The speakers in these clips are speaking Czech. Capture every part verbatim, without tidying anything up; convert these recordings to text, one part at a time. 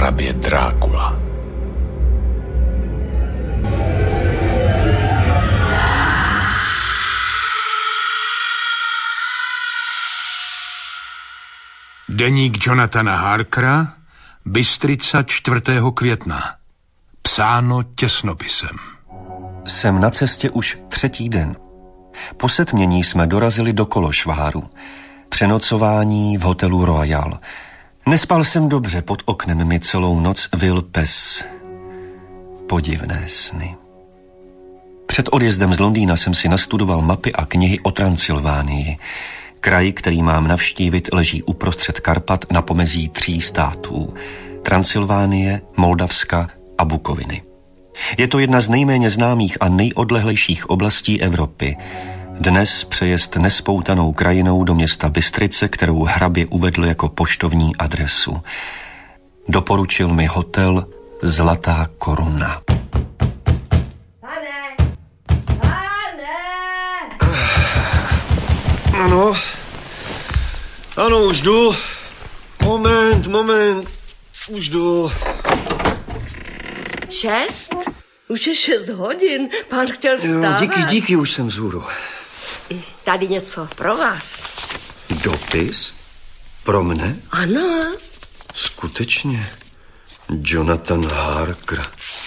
hrabě Drákula. Deník Jonathana Harkera, Bystrica čtvrtého května. Psáno těsnopisem. Jsem na cestě už třetí den. Po setmění jsme dorazili do Kološváru. Přenocování v hotelu Royal. Nespal jsem dobře, pod oknem mi celou noc vyl pes. Podivné sny. Před odjezdem z Londýna jsem si nastudoval mapy a knihy o Transylvánii. Kraj, který mám navštívit, leží uprostřed Karpat na pomezí tří států. Transylvánie, Moldavska a Bukoviny. Je to jedna z nejméně známých a nejodlehlejších oblastí Evropy. Dnes přejezd nespoutanou krajinou do města Bystrice, kterou hrabě uvedl jako poštovní adresu. Doporučil mi hotel Zlatá koruna. Pane! Pane! Ano. Ano, už jdu. Moment, moment. Už jdu. Šest? Už je šest hodin. Pán chtěl vstávat. Jo, díky, díky, už jsem vzhůru. Tady něco pro vás. Dopis? Pro mne? Ano. Skutečně. Jonathan Harker.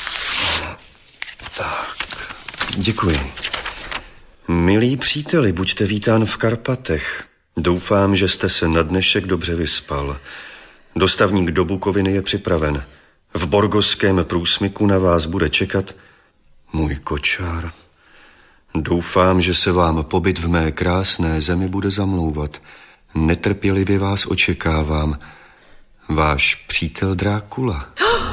Tak, děkuji. Milí příteli, buďte vítán v Karpatech. Doufám, že jste se na dnešek dobře vyspal. Dostavník do Bukoviny je připraven. V borgoském průsmyku na vás bude čekat můj kočár. Doufám, že se vám pobyt v mé krásné zemi bude zamlouvat. Netrpělivě vás očekávám. Váš přítel Drákula.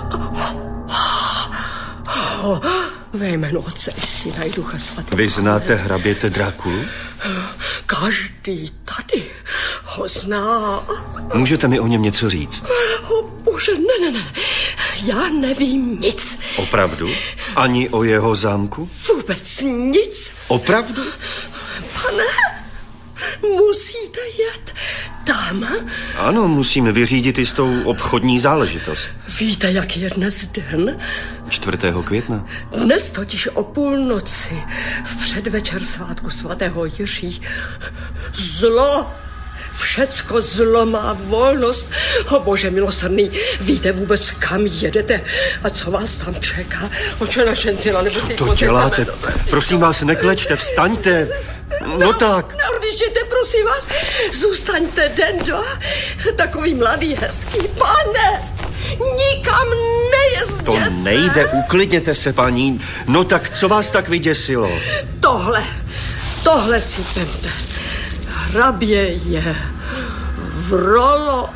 Ve jménu Otce i Syna i Ducha Svatého. Vy znáte hraběte Drákulu? Každý tady ho zná. Můžete mi o něm něco říct? O bože, ne, ne, ne. Já nevím nic. Opravdu? Ani o jeho zámku? Vůbec nic. Opravdu? Pane, musíte jet tam. Ano, musíme vyřídit jistou obchodní záležitost. Víte, jak je dnes den? čtvrtého května. Dnes totiž o půlnoci, v předvečer svátku svatého Jiří. Zlo, všecko zlo má volnost. O bože milosrdný, víte vůbec, kam jedete a co vás tam čeká? Oče našencila, nebo co to děláte? Prosím vás, neklečte, vstaňte. No tak. Neodjížděte, prosím vás. Zůstaňte den, dva. Takový mladý, hezký. Pane, nikam nejezděte. To nejde, uklidněte se, paní. No tak, co vás tak vyděsilo? Tohle, tohle si vemte. Hrabě je vrolok.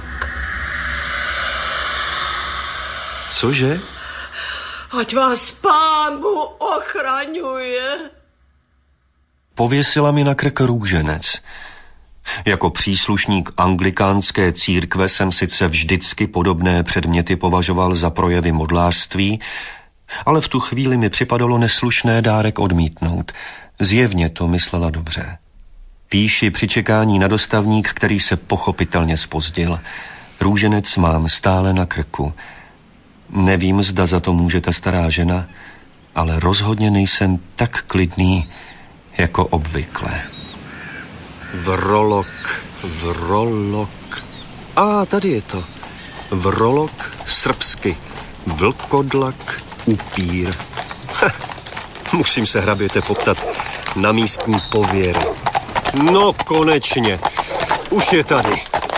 Cože? Ať vás Pán Bůh ochraňuje. Pověsila mi na krk růženec. Jako příslušník anglikánské církve jsem sice vždycky podobné předměty považoval za projevy modlářství, ale v tu chvíli mi připadalo neslušné dárek odmítnout. Zjevně to myslela dobře. Píši při čekání na dostavník, který se pochopitelně zpozdil. Růženec mám stále na krku. Nevím, zda za to může ta stará žena, ale rozhodně nejsem tak klidný jako obvykle. Vrolok, vrolok. A tady je to. Vrolok srbsky. Vlkodlak, upír. Ha, musím se hraběte poptat na místní pověry. No konečně. Už je tady.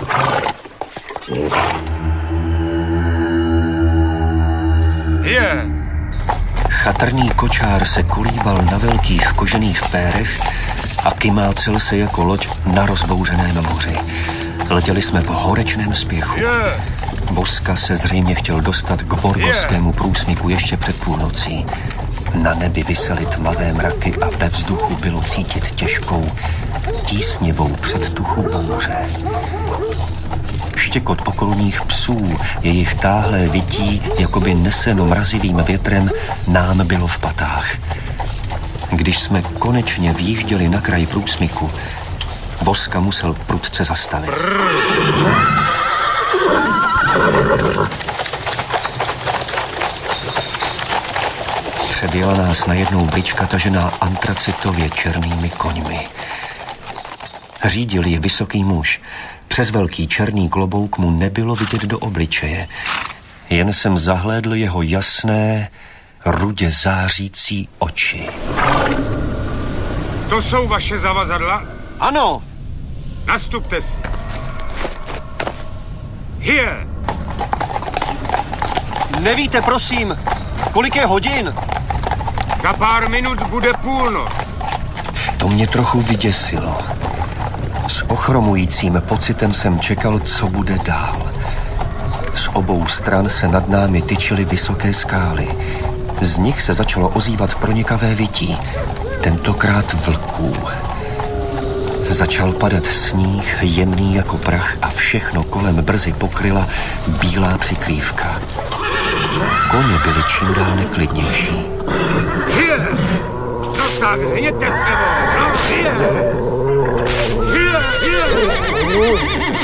Je. Chatrný kočár se kulíbal na velkých kožených pérech a kymácel se jako loď na rozbouřeném moři. Letěli jsme v horečném spěchu. Je. Voska se zřejmě chtěl dostat k borgoskému průsmyku ještě před půlnocí. Na nebi visely tmavé mraky a ve vzduchu bylo cítit těžkou, tísnivou předtuchu bouře. Štěkot okolních psů, jejich táhlé vytí, jakoby neseno mrazivým větrem, nám bylo v patách. Když jsme konečně výjížděli na kraj průsmyku, Voska musel prudce zastavit. Předjela nás najednou brička tažená antracitově černými koňmi. Řídil ji vysoký muž. Přes velký černý klobouk mu nebylo vidět do obličeje. Jen jsem zahlédl jeho jasné, rudě zářící oči. To jsou vaše zavazadla? Ano! Nastupte si. Here! Nevíte, prosím, kolik je hodin? Za pár minut bude půlnoc. To mě trochu vyděsilo. S ochromujícím pocitem jsem čekal, co bude dál. Z obou stran se nad námi tyčily vysoké skály. Z nich se začalo ozývat pronikavé vytí, tentokrát vlků. Začal padat sníh, jemný jako prach, a všechno kolem brzy pokryla bílá přikrývka. Koně byly čím dál neklidnější. Here! No tak, hněte se, no, here! Here, here!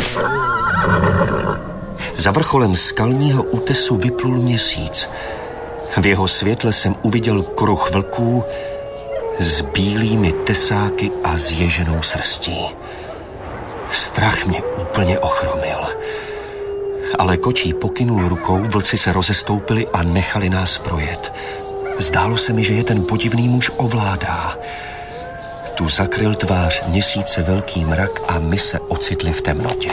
Za vrcholem skalního útesu vyplul měsíc. V jeho světle jsem uviděl kruh vlků s bílými tesáky a zježenou srstí. Strach mě úplně ochromil. Ale kočí pokynul rukou, vlci se rozestoupili a nechali nás projet. Zdálo se mi, že je ten podivný muž ovládá. Tu zakryl tvář měsíce velký mrak a my se ocitli v temnotě.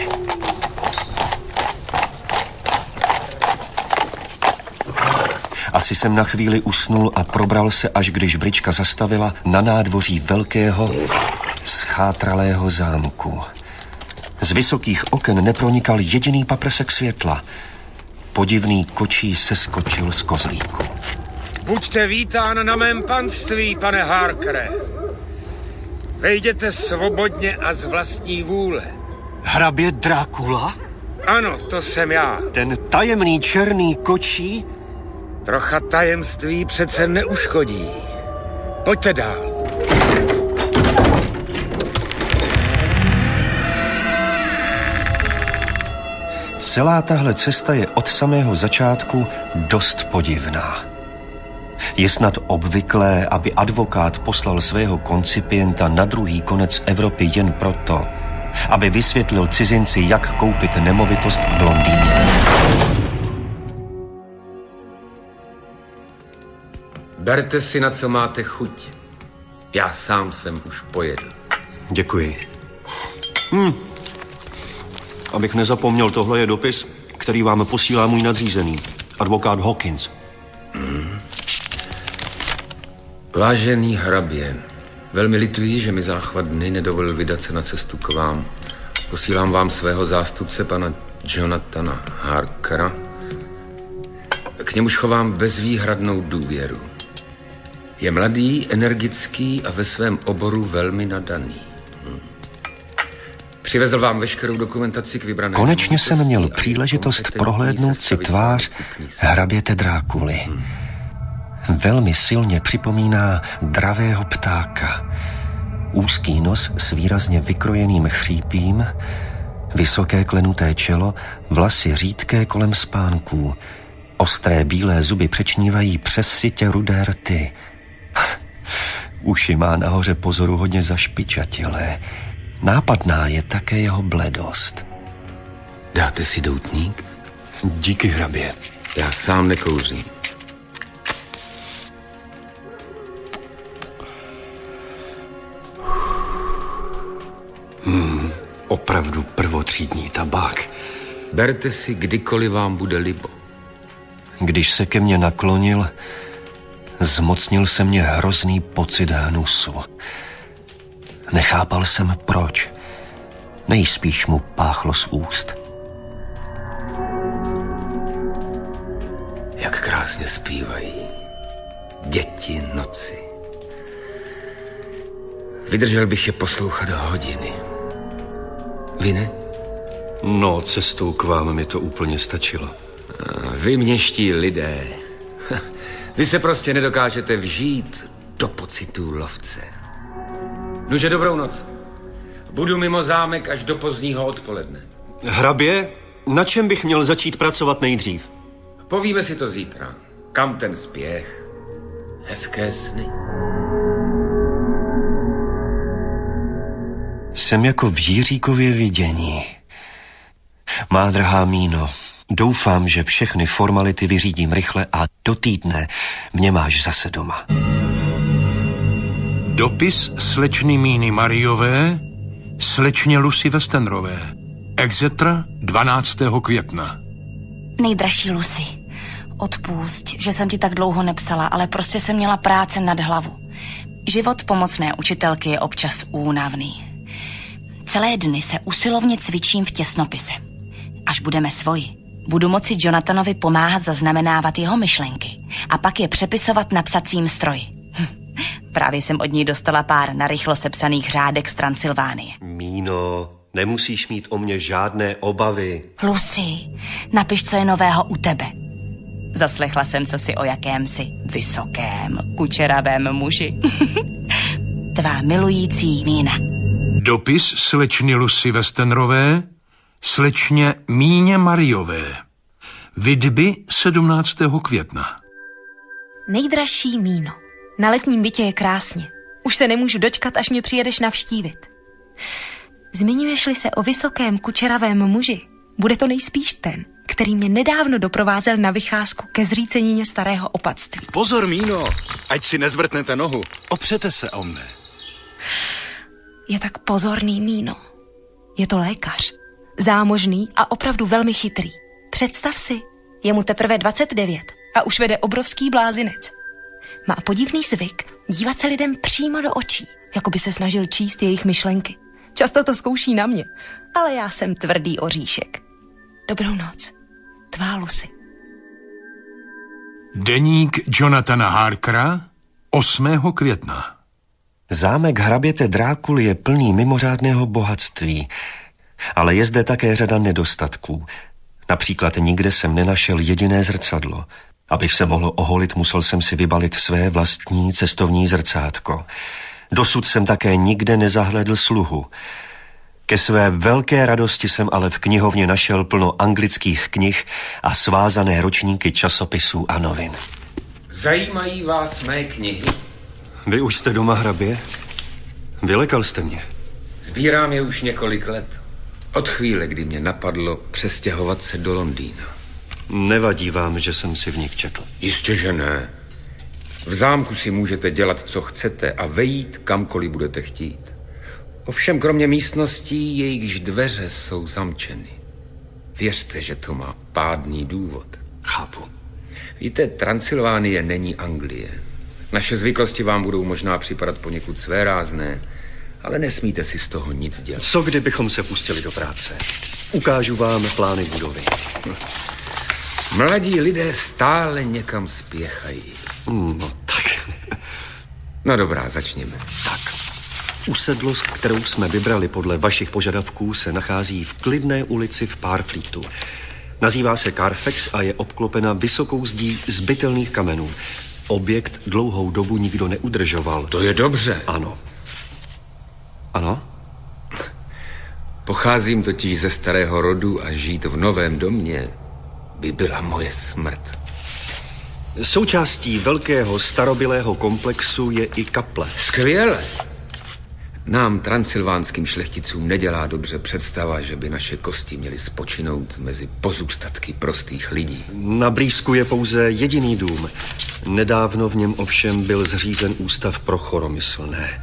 Asi jsem na chvíli usnul a probral se, až když brička zastavila na nádvoří velkého, schátralého zámku. Z vysokých oken nepronikal jediný paprsek světla. Podivný kočí se skočil z kozlíku. Buďte vítán na mém panství, pane Harkere. Vejděte svobodně a z vlastní vůle. Hrabě Drákula? Ano, to jsem já. Ten tajemný černý kočí? Trocha tajemství přece neuškodí. Pojďte dál. Celá tahle cesta je od samého začátku dost podivná. Je snad obvyklé, aby advokát poslal svého koncipienta na druhý konec Evropy jen proto, aby vysvětlil cizinci, jak koupit nemovitost v Londýně. Berte si, na co máte chuť. Já sám jsem už pojedl. Děkuji. Hm. Abych nezapomněl, tohle je dopis, který vám posílá můj nadřízený, advokát Hawkins. Hmm. Vážený hrabě, velmi lituji, že mi záchvat dny nedovolil vydat se na cestu k vám. Posílám vám svého zástupce, pana Jonathana Harkera. K němuž chovám bezvýhradnou důvěru. Je mladý, energický a ve svém oboru velmi nadaný. Hm. Přivezl vám veškerou dokumentaci k vybrané. Konečně jsem měl příležitost prohlédnout si tvář hraběte Drákuly. Hmm. Velmi silně připomíná dravého ptáka. Úzký nos s výrazně vykrojeným chřípím, vysoké klenuté čelo, vlasy řídké kolem spánků. Ostré bílé zuby přečnívají přes sytě rudé rty. Uši má nahoře pozoruhodně zašpičatělé. Nápadná je také jeho bledost. Dáte si doutník? Díky, hrabě. Já sám nekouřím. Hmm, opravdu prvotřídní tabák. Berte si, kdykoliv vám bude libo. Když se ke mně naklonil, zmocnil se mě hrozný pocit hnusu. Nechápal jsem proč. Nejspíš mu páchlo z úst. Jak krásně zpívají děti noci. Vydržel bych je poslouchat hodiny. Vy ne? No, cestou k vám mi to úplně stačilo. Vy měští lidé. Vy se prostě nedokážete vžít do pocitů lovce. Nuže, dobrou noc. Budu mimo zámek až do pozdního odpoledne. Hrabě, na čem bych měl začít pracovat nejdřív? Povíme si to zítra. Kam ten spěch? Hezké sny. Jsem jako v Jiříkově vidění. Má drahá Míno, doufám, že všechny formality vyřídím rychle a do týdne mě máš zase doma. Dopis slečny Míny Mariové, slečně Lucy Westenrové. Exeter dvanáctého května. Nejdražší Lucy, odpusť, že jsem ti tak dlouho nepsala, ale prostě jsem měla práce nad hlavu. Život pomocné učitelky je občas únavný. Celé dny se usilovně cvičím v těsnopise. Až budeme svoji, budu moci Jonathanovi pomáhat zaznamenávat jeho myšlenky a pak je přepisovat na psacím stroji. Hm. Právě jsem od ní dostala pár narychlo sepsaných řádek z Transylvánie. Míno, nemusíš mít o mě žádné obavy. Lucy, napiš, co je nového u tebe. Zaslechla jsem cosi o jakémsi vysokém, kučeravém muži. Tvá milující Mína. Dopis slečny Lucy Westenrové, slečně Míně Mariové. Vidby sedmnáctého května. Nejdražší Míno, na letním bytě je krásně. Už se nemůžu dočkat, až mě přijedeš navštívit. Zmiňuješ-li se o vysokém kučeravém muži, bude to nejspíš ten, který mě nedávno doprovázel na vycházku ke zřícenině starého opatství. Pozor, Míno, ať si nezvrtnete nohu. Opřete se o mne. Je tak pozorný, Míno. Je to lékař. Zámožný a opravdu velmi chytrý. Představ si, je mu teprve dvacet devět a už vede obrovský blázinec. Má podivný zvyk dívat se lidem přímo do očí, jako by se snažil číst jejich myšlenky. Často to zkouší na mě, ale já jsem tvrdý oříšek. Dobrou noc, tvá Lucy. Deník Jonathana Harkera, osmého května. Zámek hraběte Drákuly je plný mimořádného bohatství, ale je zde také řada nedostatků. Například nikde jsem nenašel jediné zrcadlo. Abych se mohl oholit, musel jsem si vybalit své vlastní cestovní zrcátko. Dosud jsem také nikde nezahledl sluhu. Ke své velké radosti jsem ale v knihovně našel plno anglických knih a svázané ročníky časopisů a novin. Zajímají vás mé knihy? Vy už jste doma, hrabě? Vylekal jste mě. Sbírám je už několik let. Od chvíle, kdy mě napadlo přestěhovat se do Londýna. Nevadí vám, že jsem si v nich četl? Jistě, že ne. V zámku si můžete dělat, co chcete a vejít kamkoliv budete chtít. Ovšem kromě místností, jejichž dveře jsou zamčeny. Věřte, že to má pádný důvod. Chápu. Víte, Transylvánie není Anglie. Naše zvyklosti vám budou možná připadat poněkud svérázné, ale nesmíte si z toho nic dělat. Co kdybychom se pustili do práce? Ukážu vám plány budovy. Mladí lidé stále někam spěchají. No tak. No dobrá, začněme. Tak. Usedlost, kterou jsme vybrali podle vašich požadavků, se nachází v klidné ulici v Párfleetu. Nazývá se Carfax a je obklopena vysokou zdí z bytelných kamenů. Objekt dlouhou dobu nikdo neudržoval. To je dobře. Ano. Ano? Pocházím totiž ze starého rodu a žít v novém domě by byla moje smrt. Součástí velkého starobylého komplexu je i kaple. Skvěle. Nám, transylvánským šlechticům, nedělá dobře představa, že by naše kosti měly spočinout mezi pozůstatky prostých lidí. Na blízku je pouze jediný dům. Nedávno v něm ovšem byl zřízen ústav pro choromyslné.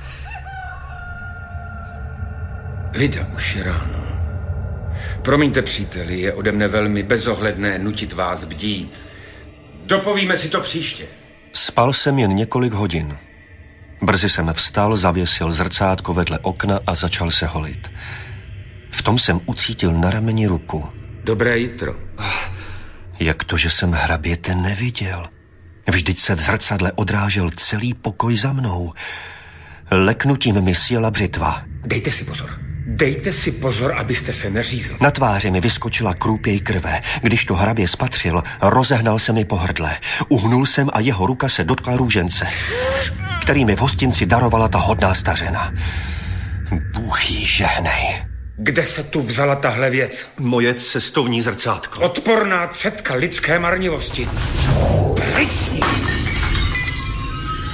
Vida, už je ráno. Promiňte, příteli, je ode mne velmi bezohledné nutit vás bdít. Dopovíme si to příště. Spal jsem jen několik hodin. Brzy jsem vstal, zavěsil zrcátko vedle okna a začal se holit. V tom jsem ucítil na rameni ruku. Dobré jitro. Jak to, že jsem hraběte neviděl? Vždyť se v zrcadle odrážel celý pokoj za mnou. Leknutím mi sjela břitva. Dejte si pozor. Dejte si pozor, abyste se neřízl. Na tváři mi vyskočila krůpěj krve. Když to hrabě spatřil, rozehnal se mi po hrdle. Uhnul jsem a jeho ruka se dotkla růžence, který mi v hostinci darovala ta hodná stařena. Bůh jí žehnej. Kde se tu vzala tahle věc? Moje cestovní zrcátko. Odporná třetka lidské marnivosti. Pryč!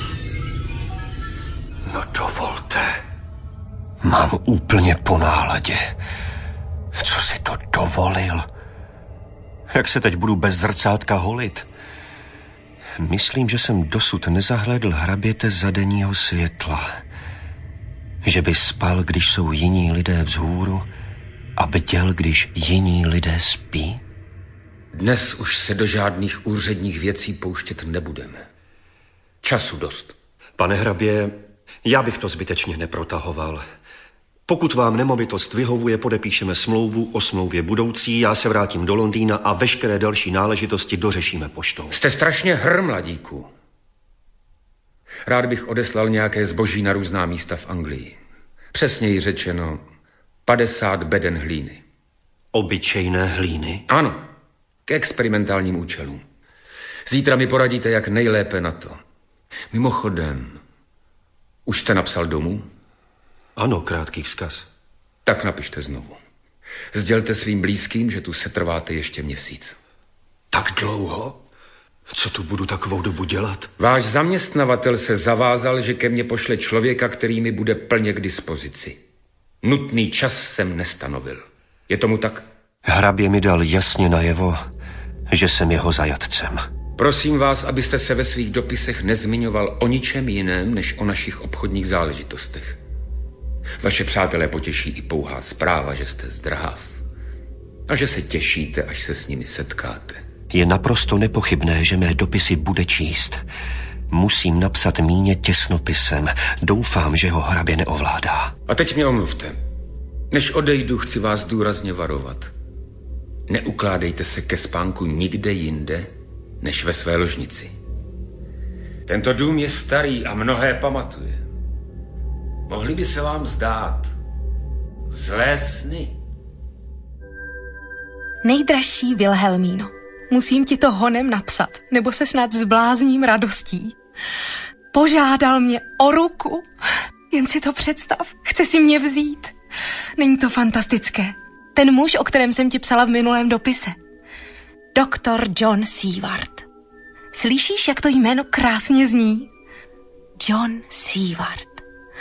Mám úplně po náladě. Co si to dovolil? Jak se teď budu bez zrcátka holit? Myslím, že jsem dosud nezahlédl hraběte za denního světla. Že by spal, když jsou jiní lidé vzhůru, a bděl, když jiní lidé spí? Dnes už se do žádných úředních věcí pouštět nebudeme. Času dost. Pane hrabě, já bych to zbytečně neprotahoval. Pokud vám nemovitost vyhovuje, podepíšeme smlouvu o smlouvě budoucí, já se vrátím do Londýna a veškeré další náležitosti dořešíme poštou. Jste strašně hr, mladíku. Rád bych odeslal nějaké zboží na různá místa v Anglii. Přesněji řečeno, padesát beden hlíny. Obyčejné hlíny? Ano, k experimentálním účelům. Zítra mi poradíte, jak nejlépe na to. Mimochodem, už jste napsal domů? Ano, krátký vzkaz. Tak napište znovu. Sdělte svým blízkým, že tu setrváte ještě měsíc. Tak dlouho? Co tu budu takovou dobu dělat? Váš zaměstnavatel se zavázal, že ke mně pošle člověka, který mi bude plně k dispozici. Nutný čas jsem nestanovil. Je tomu tak? Hrabě mi dal jasně najevo, že jsem jeho zajatcem. Prosím vás, abyste se ve svých dopisech nezmiňoval o ničem jiném, než o našich obchodních záležitostech. Vaše přátelé potěší i pouhá zpráva, že jste zdrav a že se těšíte, až se s nimi setkáte. Je naprosto nepochybné, že mé dopisy bude číst. Musím napsat míně těsnopisem. Doufám, že ho hrabě neovládá. A teď mě omluvte. Než odejdu, chci vás důrazně varovat. Neukládejte se ke spánku nikde jinde, než ve své ložnici. Tento dům je starý a mnohé pamatuje. Mohly by se vám zdát zlé sny. Nejdražší Vilhelmíno, musím ti to honem napsat, nebo se snad zblázním radostí. Požádal mě o ruku. Jen si to představ, chce si mě vzít. Není to fantastické? Ten muž, o kterém jsem ti psala v minulém dopise. Doktor John Seward. Slyšíš, jak to jméno krásně zní? John Seward.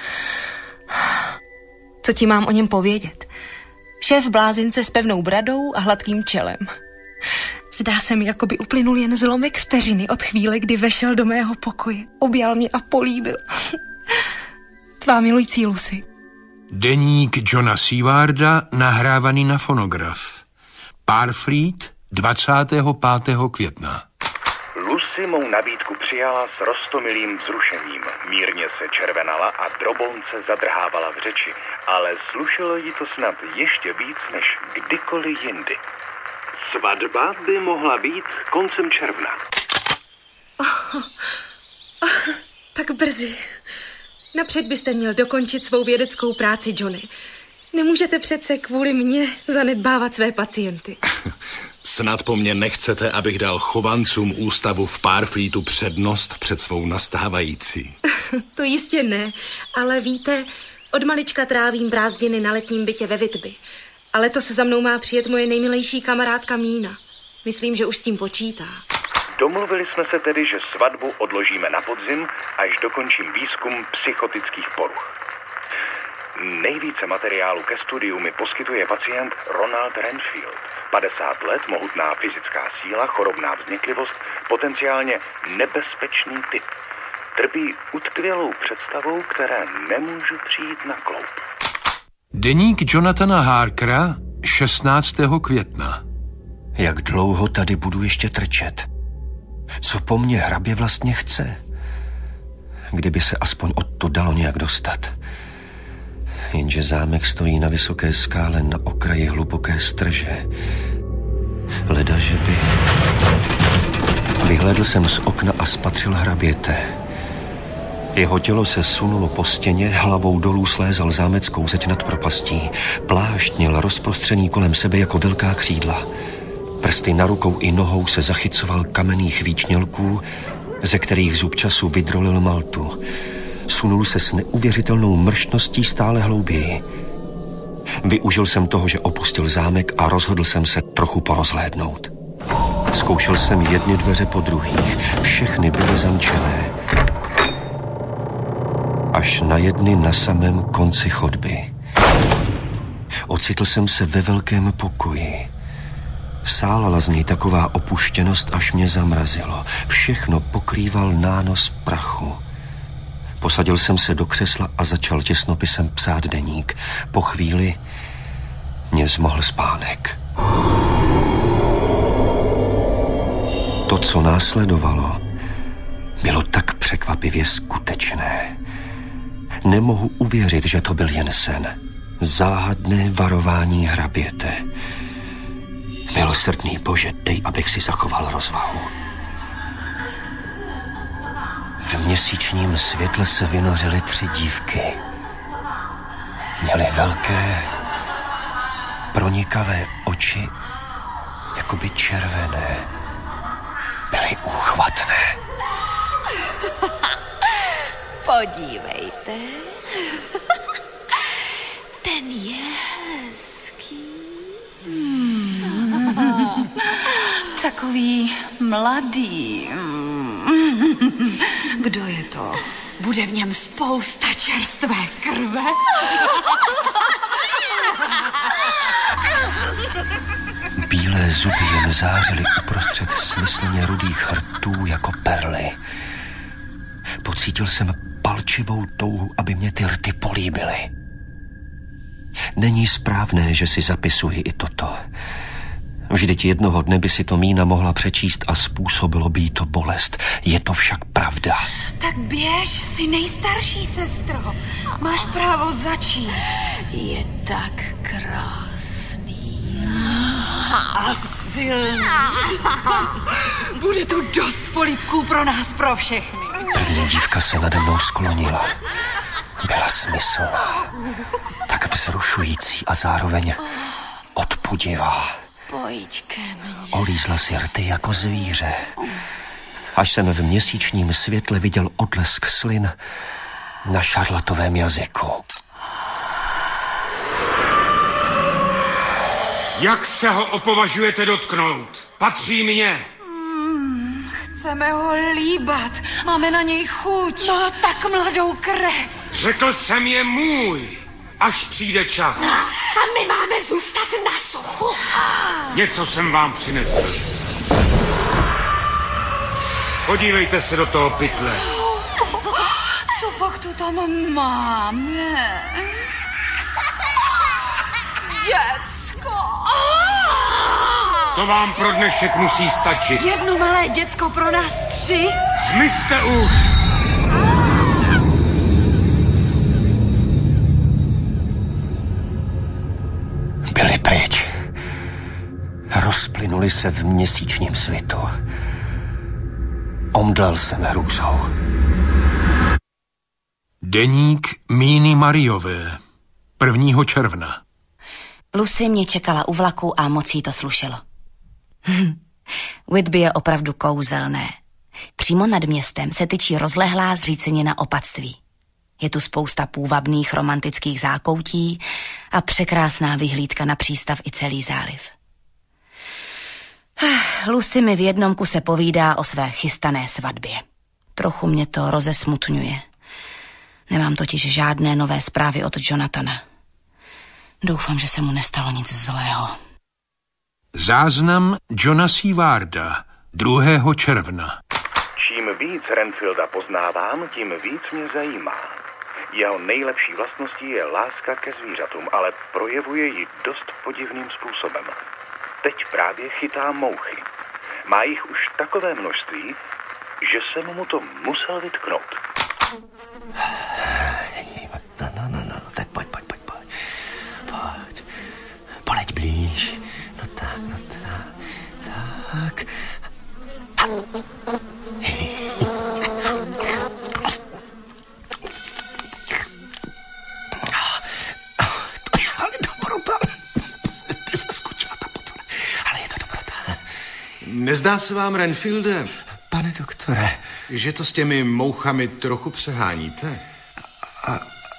Co ti mám o něm povědět? Šéf blázince s pevnou bradou a hladkým čelem. Zdá se mi, jako by uplynul jen zlomek vteřiny od chvíle, kdy vešel do mého pokoje. Objal mě a políbil. Tvá milující Lucy. Deník Johna Sewarda nahrávaný na fonograf. Parfleet, dvacátého pátého května. Lucy mou nabídku přijala s roztomilým vzrušením. Mírně se červenala a drobonce zadrhávala v řeči, ale slušelo jí to snad ještě víc než kdykoliv jindy. Svatba by mohla být koncem června. Oh, oh, tak brzy. Napřed byste měl dokončit svou vědeckou práci, Johnny. Nemůžete přece kvůli mně zanedbávat své pacienty. Snad po mně nechcete, abych dal chovancům ústavu v Parfleetu přednost před svou nastávající. To jistě ne, ale víte, od malička trávím prázdniny na letním bytě ve Whitby. Ale to se za mnou má přijet moje nejmilejší kamarádka Mína. Myslím, že už s tím počítá. Domluvili jsme se tedy, že svatbu odložíme na podzim, až dokončím výzkum psychotických poruch. Nejvíce materiálu ke studiu mi poskytuje pacient Ronald Renfield. padesát let, mohutná fyzická síla, chorobná vznětlivost, potenciálně nebezpečný typ. Trpí utkvělou představou, které nemůžu přijít na kloup. Deník Jonathana Harkera, šestnáctého května. Jak dlouho tady budu ještě trčet? Co po mně hrabě vlastně chce? Kdyby se aspoň odto dalo nějak dostat. Jenže zámek stojí na vysoké skále na okraji hluboké strže. Leda, že by... Vyhlédl jsem z okna a spatřil hraběte. Jeho tělo se sunulo po stěně, hlavou dolů slézal zámeckou zeď nad propastí. Plášť měl rozprostřený kolem sebe jako velká křídla. Prsty na rukou i nohou se zachycoval kamenných výčnělků, ze kterých zub času vydrolil maltu. Sunul se s neuvěřitelnou mrštností stále hlouběji. Využil jsem toho, že opustil zámek a rozhodl jsem se trochu porozhlédnout. Zkoušel jsem jedny dveře po druhých, všechny byly zamčené. Až na jedny na samém konci chodby. Ocitl jsem se ve velkém pokoji. Sálala z něj taková opuštěnost, až mě zamrazilo. Všechno pokrýval nános prachu. Posadil jsem se do křesla a začal těsnopisem psát deník. Po chvíli mě zmohl spánek. To, co následovalo, bylo tak překvapivě skutečné. Nemohu uvěřit, že to byl jen sen. Záhadné varování hraběte. Milosrdný Bože, dej, abych si zachoval rozvahu. V měsíčním světle se vynořily tři dívky. Měly velké, pronikavé oči, jakoby červené. Byly úchvatné. Podívejte. Ten je hezký. Hmm. Takový mladý. Kdo je to? Bude v něm spousta čerstvé krve. Bílé zuby jen zářily uprostřed smyslně rudých rtů jako perly. Pocítil jsem palčivou touhu, aby mě ty rty políbily. Není správné, že si zapisuji i toto. Vždyť jednoho dne by si to Mína mohla přečíst a způsobilo by jí to bolest. Je to však pravda. Tak běž, jsi nejstarší, sestro. Máš právo začít. Je tak krásný. A silný. Bude tu dost polibků pro nás, pro všechny. První dívka se nade mnou sklonila. Byla smyslná. Tak vzrušující a zároveň odpudivá. Pojď ke mně. Olízla si rty jako zvíře. Až jsem v měsíčním světle viděl odlesk slin na šarlatovém jazyku. Jak se ho opovažujete dotknout? Patří mně. Hmm, chceme ho líbat. Máme na něj chuť. No, tak mladou krev. Řekl jsem, je můj. Až přijde čas. A my máme zůstat na suchu. Něco jsem vám přinesl. Podívejte se do toho pytle. Co pak tu tam máme? Děcko. To vám pro dnešek musí stačit. Jedno malé děcko pro nás tři? Zmizte už. Byli pryč. Rozplynuli se v měsíčním svitu. Omdlel jsem hrůzou. Deník Míny Mariové, prvního června. Lucy mě čekala u vlaku a moc jí to slušelo. Whitby je opravdu kouzelné. Přímo nad městem se tyčí rozlehlá zřícenina opatství. Je tu spousta půvabných romantických zákoutí a překrásná vyhlídka na přístav i celý záliv. Lucy mi v jednom kuse povídá o své chystané svatbě. Trochu mě to rozesmutňuje. Nemám totiž žádné nové zprávy od Jonathana. Doufám, že se mu nestalo nic zlého. Záznam Johna Seawarda, druhého června. Čím víc Renfielda poznávám, tím víc mě zajímá. Jeho nejlepší vlastností je láska ke zvířatům, ale projevuje ji dost podivným způsobem. Teď právě chytá mouchy. Má jich už takové množství, že jsem mu to musel vytknout. No, no, no, no, tak pojď, pojď, pojď, pojď. Pojď. Poleď blíž. No tak, no tak. Tak. To je ale dobrota. Zaskočila ta potvora. Ale je to dobrota. Nezdá se vám, Renfielde, Pane doktore, že to s těmi mouchami trochu přeháníte? A, a,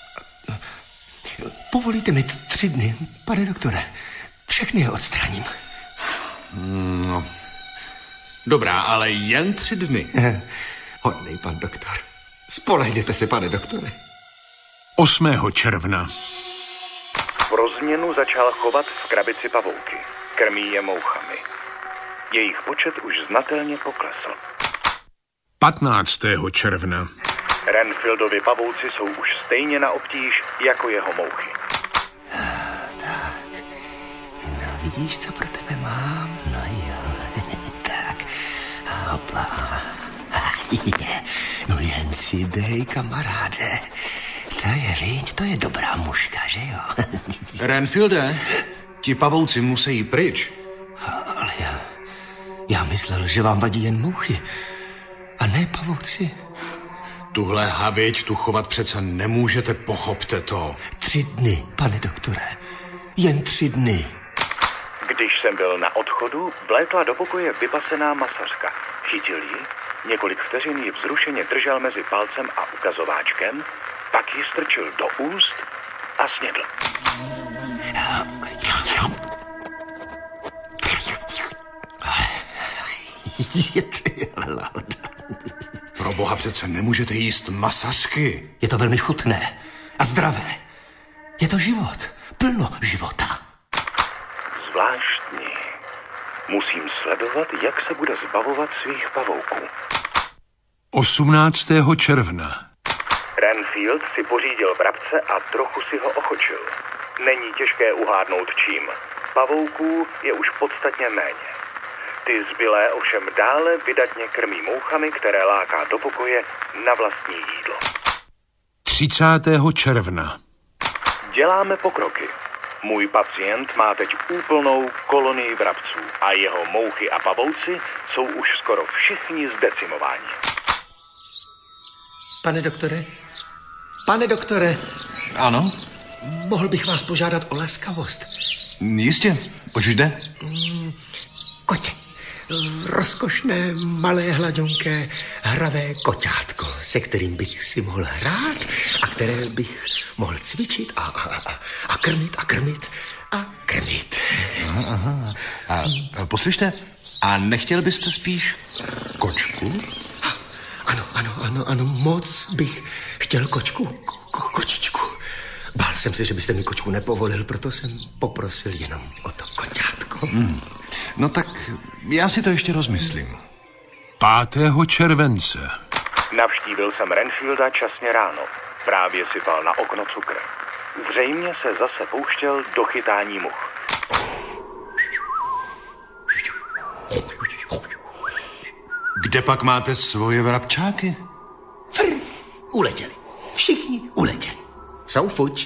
povolíte mi tři dny, pane doktore. Všechny je odstraním. No, dobrá, ale jen tři dny. Hodnej pan doktor. Spolehněte se, pane doktore. osmého června. pro změnu začal chovat v krabici pavouky. Krmí je mouchami. Jejich počet už znatelně poklesl. patnáctého června. Renfieldovi pavouci jsou už stejně na obtíž jako jeho mouchy. Tak, no vidíš, co pro tebe mám? No jo, tak, hopla. No jen si dej, kamaráde. To je, viď, to je dobrá mužka, že jo? Renfielde, ti pavouci musí jít pryč. Ale já, já myslel, že vám vadí jen mouchy a ne pavouci. Tuhle havěť tu chovat přece nemůžete, pochopte to. Tři dny, pane doktore. Jen tři dny. Když jsem byl na odchodu, vlétla do pokoje vypasená masařka. Chytil ji, několik vteřin ji vzrušeně držel mezi palcem a ukazováčkem, pak ji strčil do úst a snědl. Pro boha přece nemůžete jíst masařky. Je to velmi chutné a zdravé. Je to život, plno života. Zvláštní. Musím sledovat, jak se bude zbavovat svých pavouků. osmnáctého června. Renfield si pořídil vrabce a trochu si ho ochočil. Není těžké uhádnout čím. Pavouků je už podstatně méně. Ty zbylé ovšem dále vydatně krmí mouchami, které láká do pokoje na vlastní jídlo. třicátého června. Děláme pokroky. Můj pacient má teď úplnou kolonii vrabců a jeho mouchy a pavouci jsou už skoro všichni zdecimováni. Pane doktore, pane doktore. Ano? Mohl bych vás požádat o laskavost. Jistě, oč jde? Mm, kotě. Rozkošné, malé, hladionké, hravé koťátko, se kterým bych si mohl hrát a které bych mohl cvičit a, a, a krmit a krmit a krmit. Aha, aha. A, a poslyšte, a nechtěl byste spíš kočku? A, ano, ano, ano, ano, moc bych chtěl kočku, ko, kočičku. Bál jsem se, že byste mi kočku nepovolil, proto jsem poprosil jenom o to koťátko. Hmm. No tak já si to ještě rozmyslím. pátého července. Navštívil jsem Renfielda časně ráno. Právě sypal na okno cukr. Zřejmě se zase pouštěl do chytání much. Kde pak máte svoje vrabčáky? Fr, uletěli. Všichni uletěli. Jsou fuč.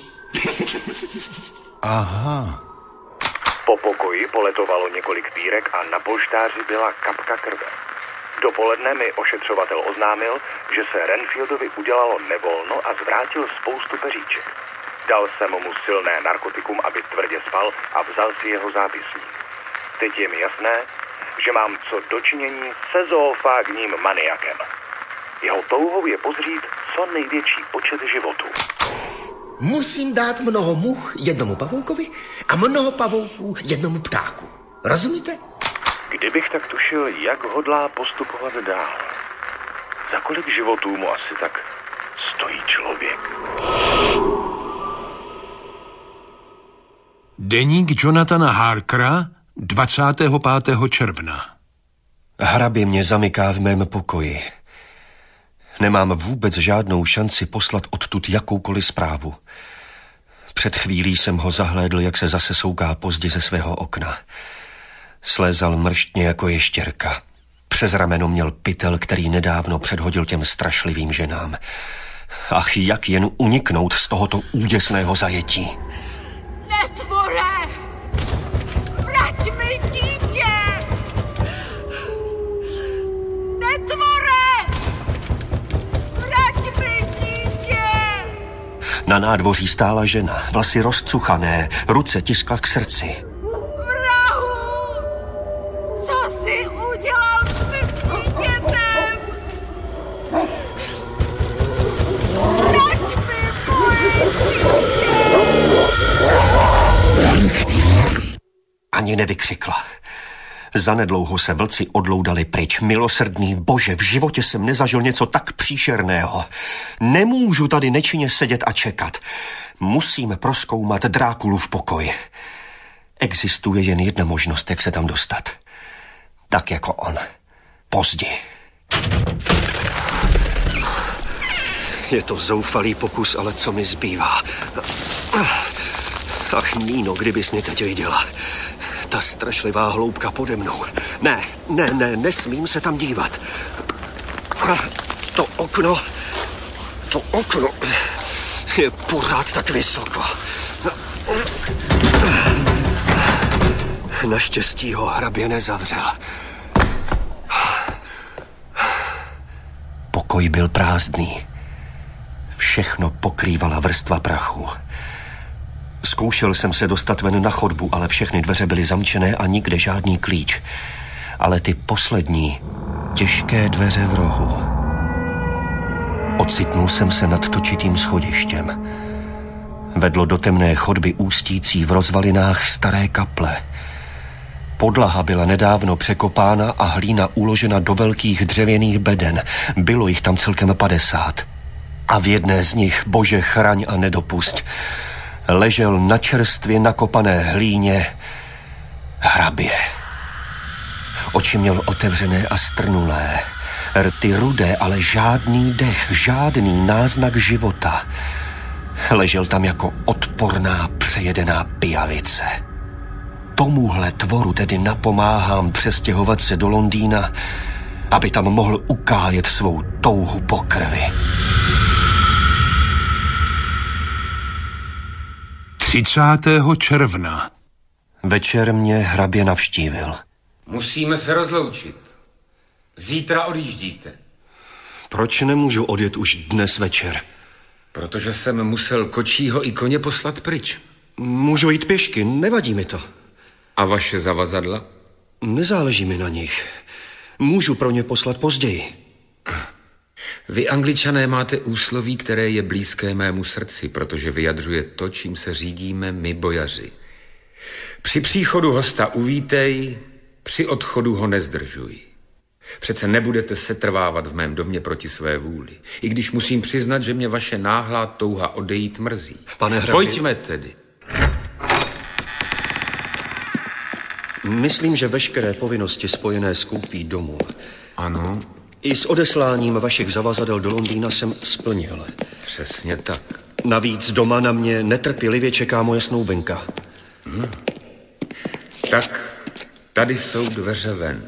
Aha. Po pokoji poletovalo několik pírek a na polštáři byla kapka krve. Dopoledne mi ošetřovatel oznámil, že se Renfieldovi udělalo nevolno a zvrátil spoustu peříček. Dal jsem mu silné narkotikum, aby tvrdě spal a vzal si jeho zápisník. Teď je mi jasné, že mám co dočinění se zoofágním maniakem. Jeho touhou je pozřít co největší počet životů. Musím dát mnoho much jednomu pavoukovi a mnoho pavouků jednomu ptáku. Rozumíte? Kdybych tak tušil, jak hodlá postupovat dál. Za kolik životů mu asi tak stojí člověk? Deník Jonathana Harkera, dvacátého pátého června. Hrabě mě zamyká v mém pokoji. Nemám vůbec žádnou šanci poslat odtud jakoukoliv zprávu. Před chvílí jsem ho zahlédl, jak se zase souká pozdě ze svého okna. Slézal mrštně jako ještěrka. Přes rameno měl pytel, který nedávno předhodil těm strašlivým ženám. Ach, jak jen uniknout z tohoto úděsného zajetí. Netvore! Vrať mi dítě! Netvore! Vrať mi dítě! Na nádvoří stála žena, vlasy rozcuchané, ruce tiskla k srdci. Vrahu! Co jsi udělal s mým dítětem? Vrať mi moje dítě! Ani nevykřikla. Zanedlouho se vlci odloudali pryč. Milosrdný Bože, v životě jsem nezažil něco tak příšerného. Nemůžu tady nečinně sedět a čekat. Musíme prozkoumat Drákulův pokoj. Existuje jen jedna možnost, jak se tam dostat. Tak jako on. Později. Je to zoufalý pokus, ale co mi zbývá? Ach, Níno, kdybys mě teď viděla. Ta strašlivá hloubka pode mnou. Ne, ne, ne, nesmím se tam dívat. To okno, to okno je pořád tak vysoko. Naštěstí ho hrabě nezavřel. Pokoj byl prázdný. Všechno pokrývala vrstva prachu. Zkoušel jsem se dostat ven na chodbu, ale všechny dveře byly zamčené a nikde žádný klíč. Ale ty poslední, těžké dveře v rohu. Ocitnul jsem se nad točitým schodištěm. Vedlo do temné chodby ústící v rozvalinách staré kaple. Podlaha byla nedávno překopána a hlína uložena do velkých dřevěných beden. Bylo jich tam celkem padesát. A v jedné z nich, Bože chraň a nedopusť, ležel na čerstvě nakopané hlíně hrabě. Oči měl otevřené a strnulé, rty rudé, ale žádný dech, žádný náznak života. Ležel tam jako odporná přejedená pijavice. Tomuhle tvoru tedy napomáhám přestěhovat se do Londýna, aby tam mohl ukájet svou touhu po krvi. třicátého června. Večer mě hrabě navštívil. Musíme se rozloučit. Zítra odjíždíte. Proč nemůžu odjet už dnes večer? Protože jsem musel kočího i koně poslat pryč. Můžu jít pěšky, nevadí mi to. A vaše zavazadla? Nezáleží mi na nich. Můžu pro ně poslat později. Vy, Angličané, máte úsloví, které je blízké mému srdci, protože vyjadřuje to, čím se řídíme my, bojaři. Při příchodu hosta uvítej, při odchodu ho nezdržuj. Přece nebudete setrvávat v mém domě proti své vůli. I když musím přiznat, že mě vaše náhlá touha odejít mrzí. Pane hrabě... Pojďme tedy. Myslím, že veškeré povinnosti spojené s koupí domu... Ano. I s odesláním vašich zavazadel do Londýna jsem splnil. Přesně tak. Navíc doma na mě netrpělivě čeká moje snoubenka. Hmm. Tak, tady jsou dveře ven.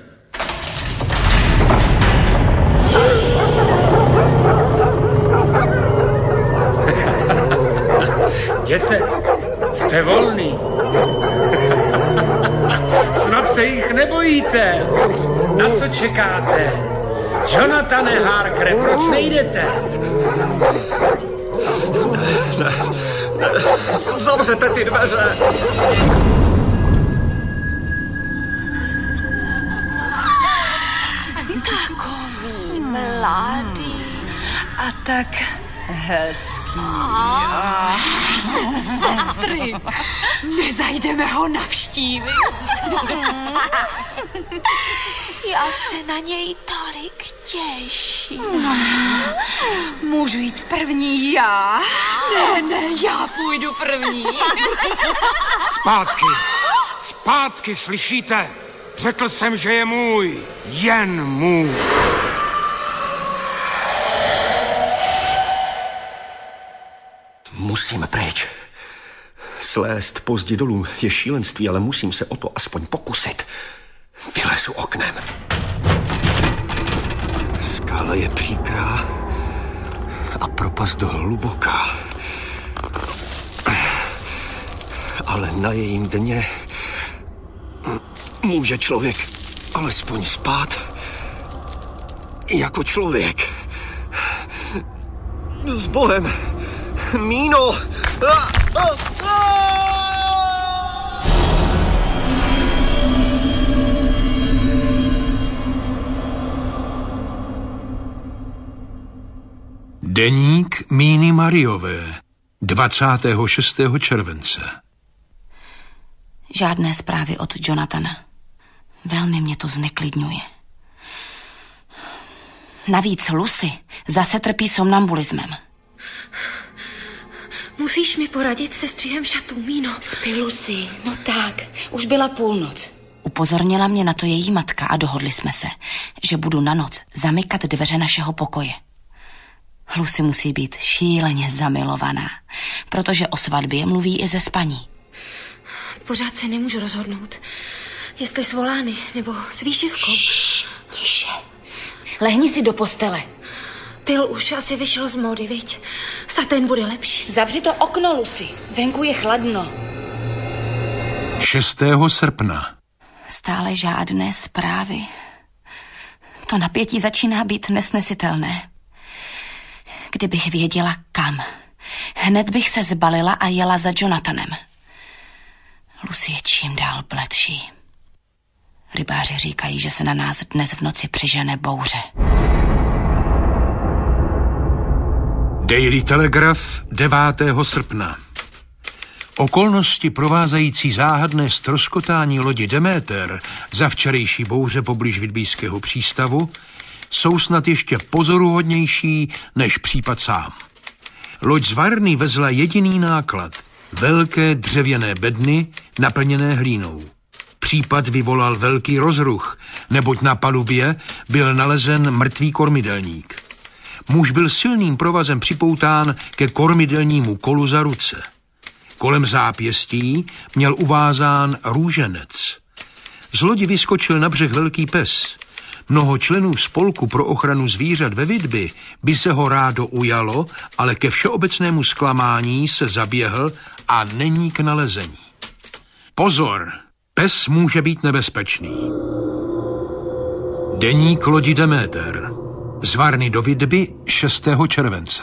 Jděte, jste volný. Snad se jich nebojíte. Na co čekáte? Jonathane Harkere, proč nejdete? Ne, ne, ne. Zavřete ty dveře. Takový mladý a tak hezký. Sestry, nezajdeme ho navštívit. Já se na něj tolik těším. Můžu jít první já? Ne, ne, já půjdu první. Zpátky, zpátky, slyšíte? Řekl jsem, že je můj, jen můj. Musíme pryč. Slézt pozdě dolů je šílenství, ale musím se o to aspoň pokusit. Vylezu oknem. Skála je příkrá a propast hluboká. Ale na jejím dně může člověk alespoň spát jako člověk. S Bohem, Míno! Ah, ah, ah! Deník Míny Mariové, dvacátého šestého července. Žádné zprávy od Jonathana. Velmi mě to zneklidňuje. Navíc Lucy zase trpí somnambulismem. Musíš mi poradit se střihem šatů, Míno. Spí, Lucy, no tak, už byla půlnoc. Upozornila mě na to její matka a dohodli jsme se, že budu na noc zamykat dveře našeho pokoje. Lucy musí být šíleně zamilovaná, protože o svatbě mluví i ze spaní. Pořád se nemůžu rozhodnout, jestli s volány nebo s výšivkou. Šš, tiše. Lehni si do postele. Tyl už asi vyšel z módy, viď? Satén bude lepší. Zavři to okno, Lucy. Venku je chladno. šestého srpna. Stále žádné zprávy. To napětí začíná být nesnesitelné. Kdybych věděla kam, hned bych se zbalila a jela za Jonathanem. Lucy je čím dál bledší. Rybáři říkají, že se na nás dnes v noci přižene bouře. Daily Telegraph devátého srpna. Okolnosti provázající záhadné ztroskotání lodi Demeter za včerejší bouře poblíž Whitbyského přístavu jsou snad ještě pozoruhodnější než případ sám. Loď z Varny vezla jediný náklad, velké dřevěné bedny naplněné hlínou. Případ vyvolal velký rozruch, neboť na palubě byl nalezen mrtvý kormidelník. Muž byl silným provazem připoután ke kormidelnímu kolu za ruce. Kolem zápěstí měl uvázán růženec. Z lodi vyskočil na břeh velký pes. Mnoho členů spolku pro ochranu zvířat ve Whitby by se ho rádo ujalo, ale ke všeobecnému zklamání se zaběhl a není k nalezení. Pozor! Pes může být nebezpečný. Deník lodi Demeter. Z Varny do Whitby šestého července.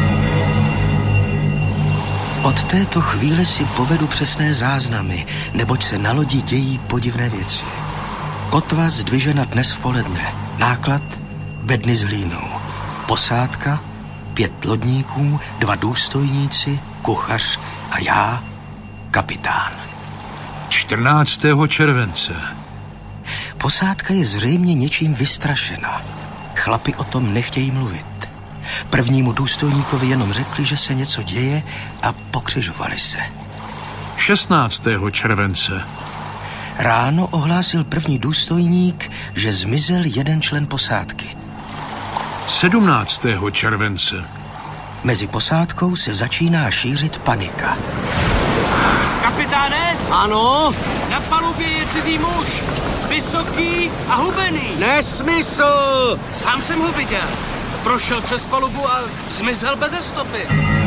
Od této chvíle si povedu přesné záznamy, neboť se na lodi dějí podivné věci. Kotva zdvižena dnes v poledne. Náklad bedny s hlínou. Posádka, pět lodníků, dva důstojníci, kuchař a já, kapitán. čtrnáctého července. Posádka je zřejmě něčím vystrašena. Chlapi o tom nechtějí mluvit. Prvnímu důstojníkovi jenom řekli, že se něco děje a pokřižovali se. šestnáctého července. Ráno ohlásil první důstojník, že zmizel jeden člen posádky. sedmnáctého července. Mezi posádkou se začíná šířit panika. Kapitáne? Ano? Na palubě je cizí muž. Vysoký a hubený. Nesmysl! Sám jsem ho viděl. Prošel přes palubu a zmizel beze stopy.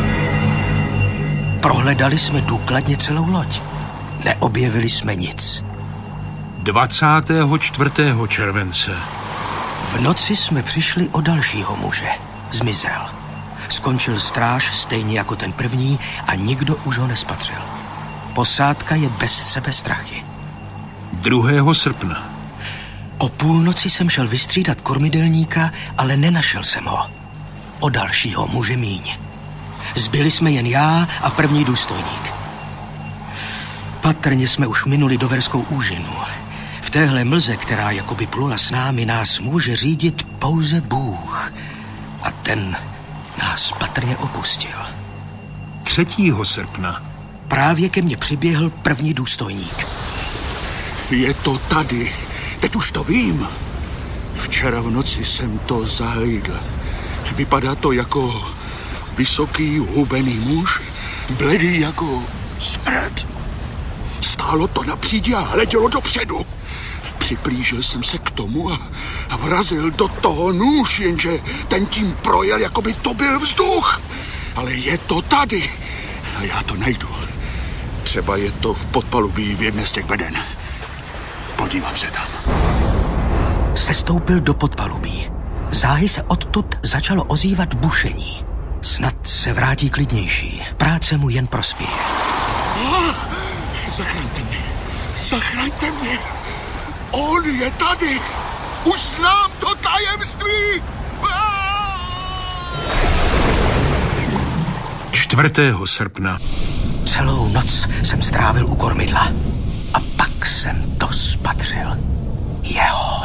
Prohledali jsme důkladně celou loď. Neobjevili jsme nic. dvacátého čtvrtého července. V noci jsme přišli o dalšího muže. Zmizel. Skončil stráž stejně jako ten první a nikdo už ho nespatřil. Posádka je bez sebe strachy. druhého srpna. O půlnoci jsem šel vystřídat kormidelníka, ale nenašel jsem ho. O dalšího muže míň. Zbyli jsme jen já a první důstojník. Patrně jsme už minuli Doverskou úžinu. V téhle mlze, která jakoby plula s námi, nás může řídit pouze Bůh. A ten nás patrně opustil. třetího srpna. Právě ke mně přiběhl první důstojník. Je to tady. Teď už to vím. Včera v noci jsem to zahlídl. Vypadá to jako vysoký, hubený muž, bledý jako smrt. Stálo to na přídi a hledělo dopředu. Připlížil jsem se k tomu a vrazil do toho nůž, jenže ten tím projel, jako by to byl vzduch. Ale je to tady a já to najdu. Třeba je to v podpalubí v jedné z těch beden. Podívám se tam. Sestoupil do podpalubí. Záhy se odtud začalo ozývat bušení. Snad se vrátí klidnější. Práce mu jen prospěje. Ah, zachraňte mě. Zachraňte mě. On je tady. Už znám to tajemství. čtvrtého srpna. Celou noc jsem strávil u kormidla. A pak jsem to spatřil. jeho.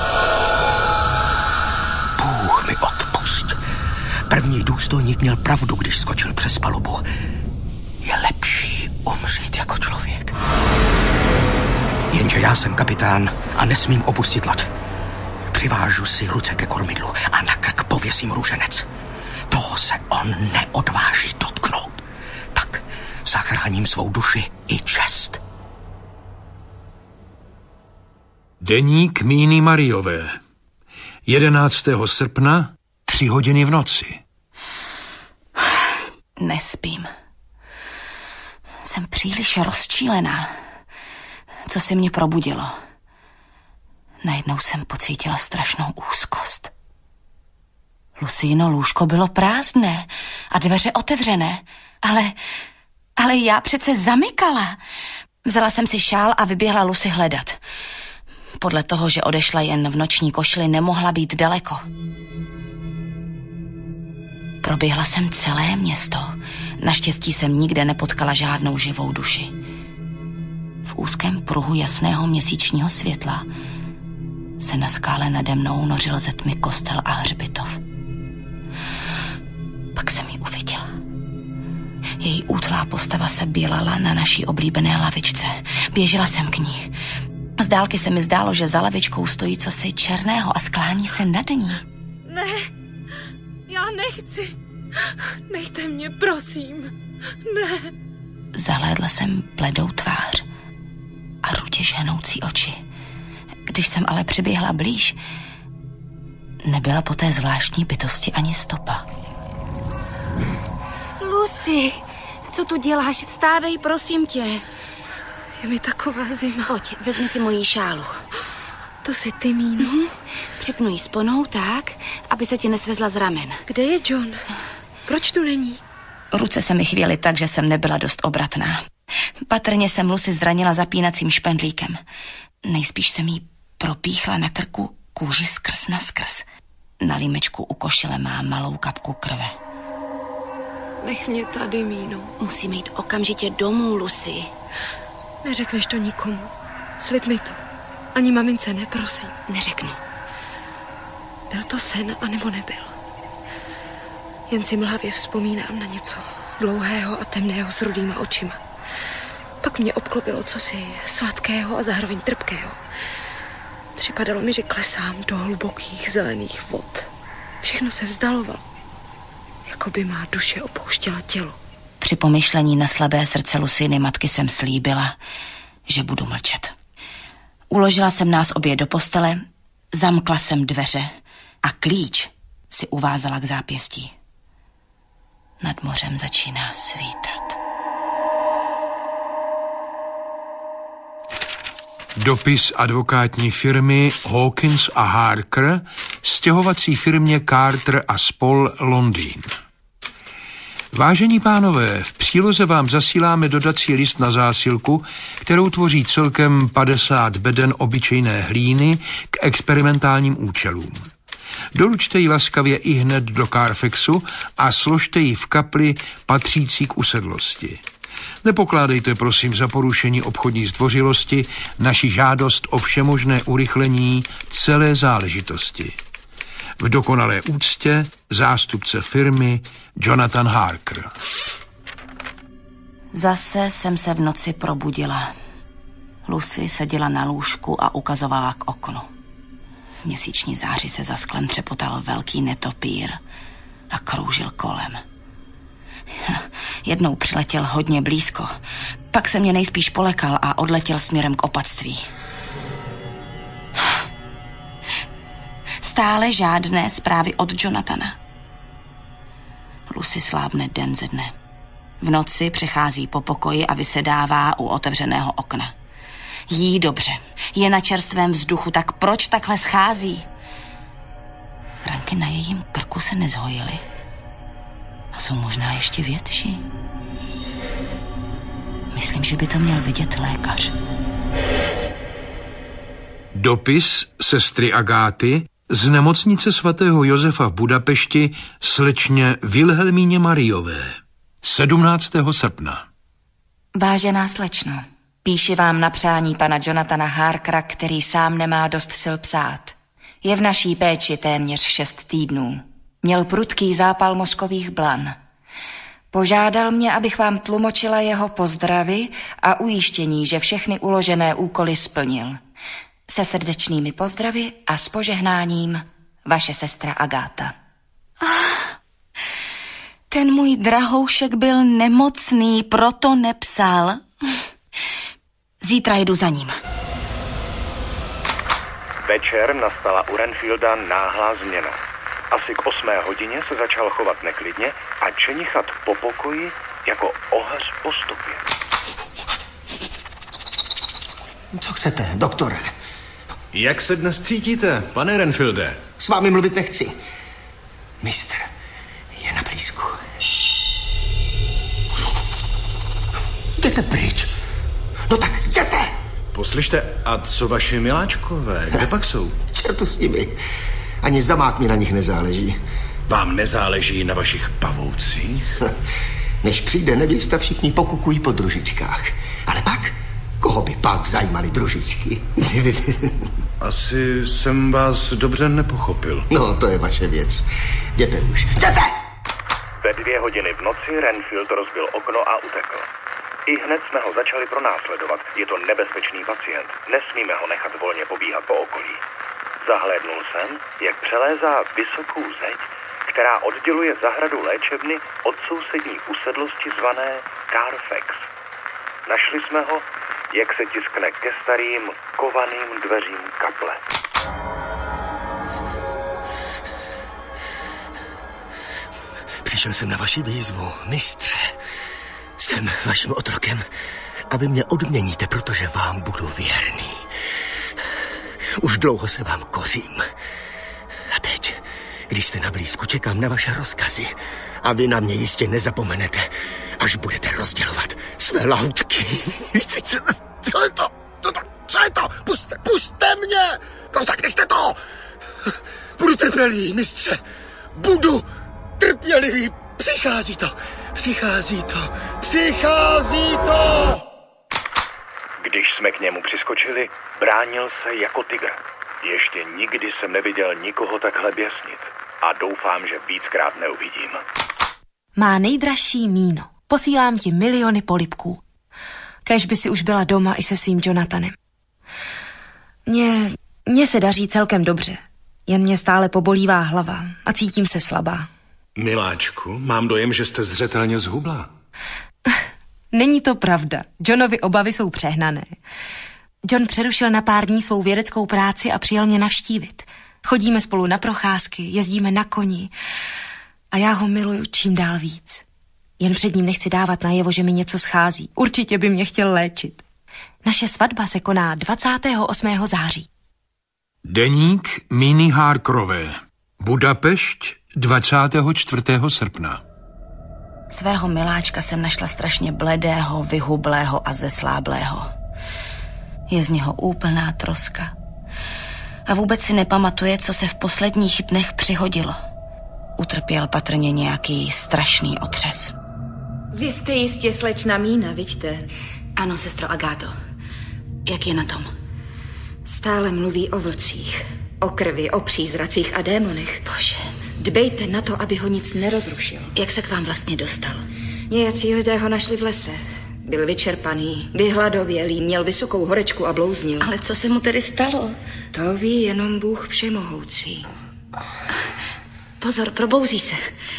Bůh mi odpusť. První důstojník měl pravdu, když skočil přes palubu. Je lepší umřít jako člověk. Jenže já jsem kapitán a nesmím opustit loď. Přivážu si ruce ke kormidlu a na krk pověsím růženec. Toho se on neodváží dotknout. Tak zachráním svou duši i čest. Deník Míny Mariové. jedenáctého srpna, tři hodiny v noci. Nespím. Jsem příliš rozčílená. Co si mě probudilo? Najednou jsem pocítila strašnou úzkost. Lucíno lůžko bylo prázdné a dveře otevřené, ale, ale já přece zamykala. Vzala jsem si šál a vyběhla Lucy hledat. Podle toho, že odešla jen v noční košili, nemohla být daleko. Proběhla jsem celé město. Naštěstí jsem nikde nepotkala žádnou živou duši. V úzkém pruhu jasného měsíčního světla se na skále nade mnou nořil ze tmy kostel a hřbitov. Pak jsem ji uviděla. Její útlá postava se bělala na naší oblíbené lavičce. Běžela jsem k ní. Z dálky se mi zdálo, že za lavičkou stojí cosi černého a sklání se nad ní. Ne, já nechci. Nechte mě, prosím. Ne. Zahlédla jsem bledou tvář a rudě žhenoucí oči. Když jsem ale přiběhla blíž, nebyla po té zvláštní bytosti ani stopa. Lucy, co tu děláš? Vstávej, prosím tě. Je mi taková zima. Pojď, vezmi si moji šálu. To jsi ty, Míno? Mm-hmm. Připnu ji sponou tak, aby se ti nesvezla z ramen. Kde je John? Proč tu není? Ruce se mi chvěly tak, že jsem nebyla dost obratná. Patrně jsem Lucy zranila zapínacím špendlíkem. Nejspíš jsem jí propíchla na krku kůži skrz na skrz. Na límečku u košile má malou kapku krve. Nech mě tady, Míno. Musíme jít okamžitě domů, Lucy. Neřekneš to nikomu. Slib mi to. Ani mamince ne, prosím. Neřeknu. Byl to sen, anebo nebyl? Jen si mlhavě vzpomínám na něco dlouhého a temného s rudýma očima. Pak mě obklopilo cosi sladkého a zároveň trpkého. Připadalo mi, že klesám do hlubokých zelených vod. Všechno se vzdalovalo. Jako by má duše opouštěla tělo. Při pomyšlení na slabé srdce Luciny matky jsem slíbila, že budu mlčet. Uložila jsem nás obě do postele, zamkla jsem dveře a klíč si uvázala k zápěstí. Nad mořem začíná svítat. Dopis advokátní firmy Hawkins a Harker stěhovací firmě Carter a spol. Londýn. Vážení pánové, v příloze vám zasíláme dodací list na zásilku, kterou tvoří celkem padesát beden obyčejné hlíny k experimentálním účelům. Doručte ji laskavě i hned do Carfaxu a složte ji v kapli patřící k usedlosti. Nepokládejte prosím za porušení obchodní zdvořilosti naši žádost o všemožné urychlení celé záležitosti. V dokonalé úctě zástupce firmy Jonathan Harker. Zase jsem se v noci probudila. Lucy seděla na lůžku a ukazovala k oknu. V měsíční záři se za sklem třepotal velký netopír a kroužil kolem. Jednou přiletěl hodně blízko, pak se mě nejspíš polekal a odletěl směrem k opatství. Stále žádné zprávy od Jonathana. Lucy slábne den ze dne. V noci přechází po pokoji a vysedává u otevřeného okna. Jí dobře, je na čerstvém vzduchu, tak proč takhle schází? Ranky na jejím krku se nezhojily a jsou možná ještě větší. Myslím, že by to měl vidět lékař. Dopis sestry Agáty z nemocnice svatého Josefa v Budapešti slečně Vilhelmíně Mariové. sedmnáctého srpna. Vážená slečno, Píši vám na přání pana Jonathana Harkera, který sám nemá dost sil psát. Je v naší péči téměř šest týdnů. Měl prudký zápal mozkových blan. Požádal mě, abych vám tlumočila jeho pozdravy a ujištění, že všechny uložené úkoly splnil. Se srdečnými pozdravy a s požehnáním, vaše sestra Agáta. Ah, ten můj drahoušek byl nemocný, proto nepsal. Zítra jdu za ním. Večer nastala u Renfielda náhlá změna. Asi k osmé hodině se začal chovat neklidně a čenichat po pokoji jako ohař po stopě. Co chcete, doktore? Jak se dnes cítíte, pane Renfielde? S vámi mluvit nechci. Mistr je na blízku. Jděte pryč. No tak jděte! Poslyšte, a co vaši miláčkové? Kde pak jsou? Čertu s nimi. Ani zamák mi na nich nezáleží. Vám nezáleží na vašich pavoucích? Než přijde nevěsta, všichni pokukují po družičkách. Ale pak, koho by pak zajímaly družičky? Asi jsem vás dobře nepochopil. No, to je vaše věc. Jděte už. Jděte! Ve dvě hodiny v noci Renfield rozbil okno a utekl. I hned jsme ho začali pronásledovat. Je to nebezpečný pacient. Nesmíme ho nechat volně pobíhat po okolí. Zahlédnul jsem, jak přelézá vysokou zeď, která odděluje zahradu léčebny od sousední usedlosti zvané Carfax. Našli jsme ho, jak se tiskne ke starým kovaným dveřím kaple. Přišel jsem na vaši výzvu, mistře. Jsem vaším otrokem a vy mě odměníte, protože vám budu věrný. Už dlouho se vám kořím. A teď, když jste na blízku, čekám na vaše rozkazy. A vy na mě jistě nezapomenete, až budete rozdělovat své lautky. Co je to? Co je to? Puste, puste mě! No tak nechte to! Budu trpělivý, mistře. Budu trpělivý. Přichází to, přichází to, přichází to! Když jsme k němu přiskočili, bránil se jako tygr. Ještě nikdy jsem neviděl nikoho takhle běsnit. A doufám, že víckrát neuvidím. Má nejdražší míno. Posílám ti miliony polibků. Kéž by si už byla doma i se svým Jonathanem. Mně, mně se daří celkem dobře. Jen mě stále pobolívá hlava a cítím se slabá. Miláčku, mám dojem, že jste zřetelně zhubla. Není to pravda. Johnovy obavy jsou přehnané. John přerušil na pár dní svou vědeckou práci a přijel mě navštívit. Chodíme spolu na procházky, jezdíme na koni a já ho miluju čím dál víc. Jen před ním nechci dávat najevo, že mi něco schází. Určitě by mě chtěl léčit. Naše svatba se koná dvacátého osmého září. Deník Míny Harkerové. Budapešť dvacátého čtvrtého srpna. Svého miláčka jsem našla strašně bledého, vyhublého a zesláblého. Je z něho úplná troska. A vůbec si nepamatuje, co se v posledních dnech přihodilo. Utrpěl patrně nějaký strašný otřes. Vy jste jistě slečna Mína, vidíte? Ano, sestro Agáto. Jak je na tom? Stále mluví o vlcích, o krvi, o přízracích a démonech. Bože. Dbejte na to, aby ho nic nerozrušil. Jak se k vám vlastně dostal? Nějací lidé ho našli v lese. Byl vyčerpaný, vyhladovělý, měl vysokou horečku a blouznil. Ale co se mu tedy stalo? To ví jenom Bůh všemohoucí. Pozor, probouzí se.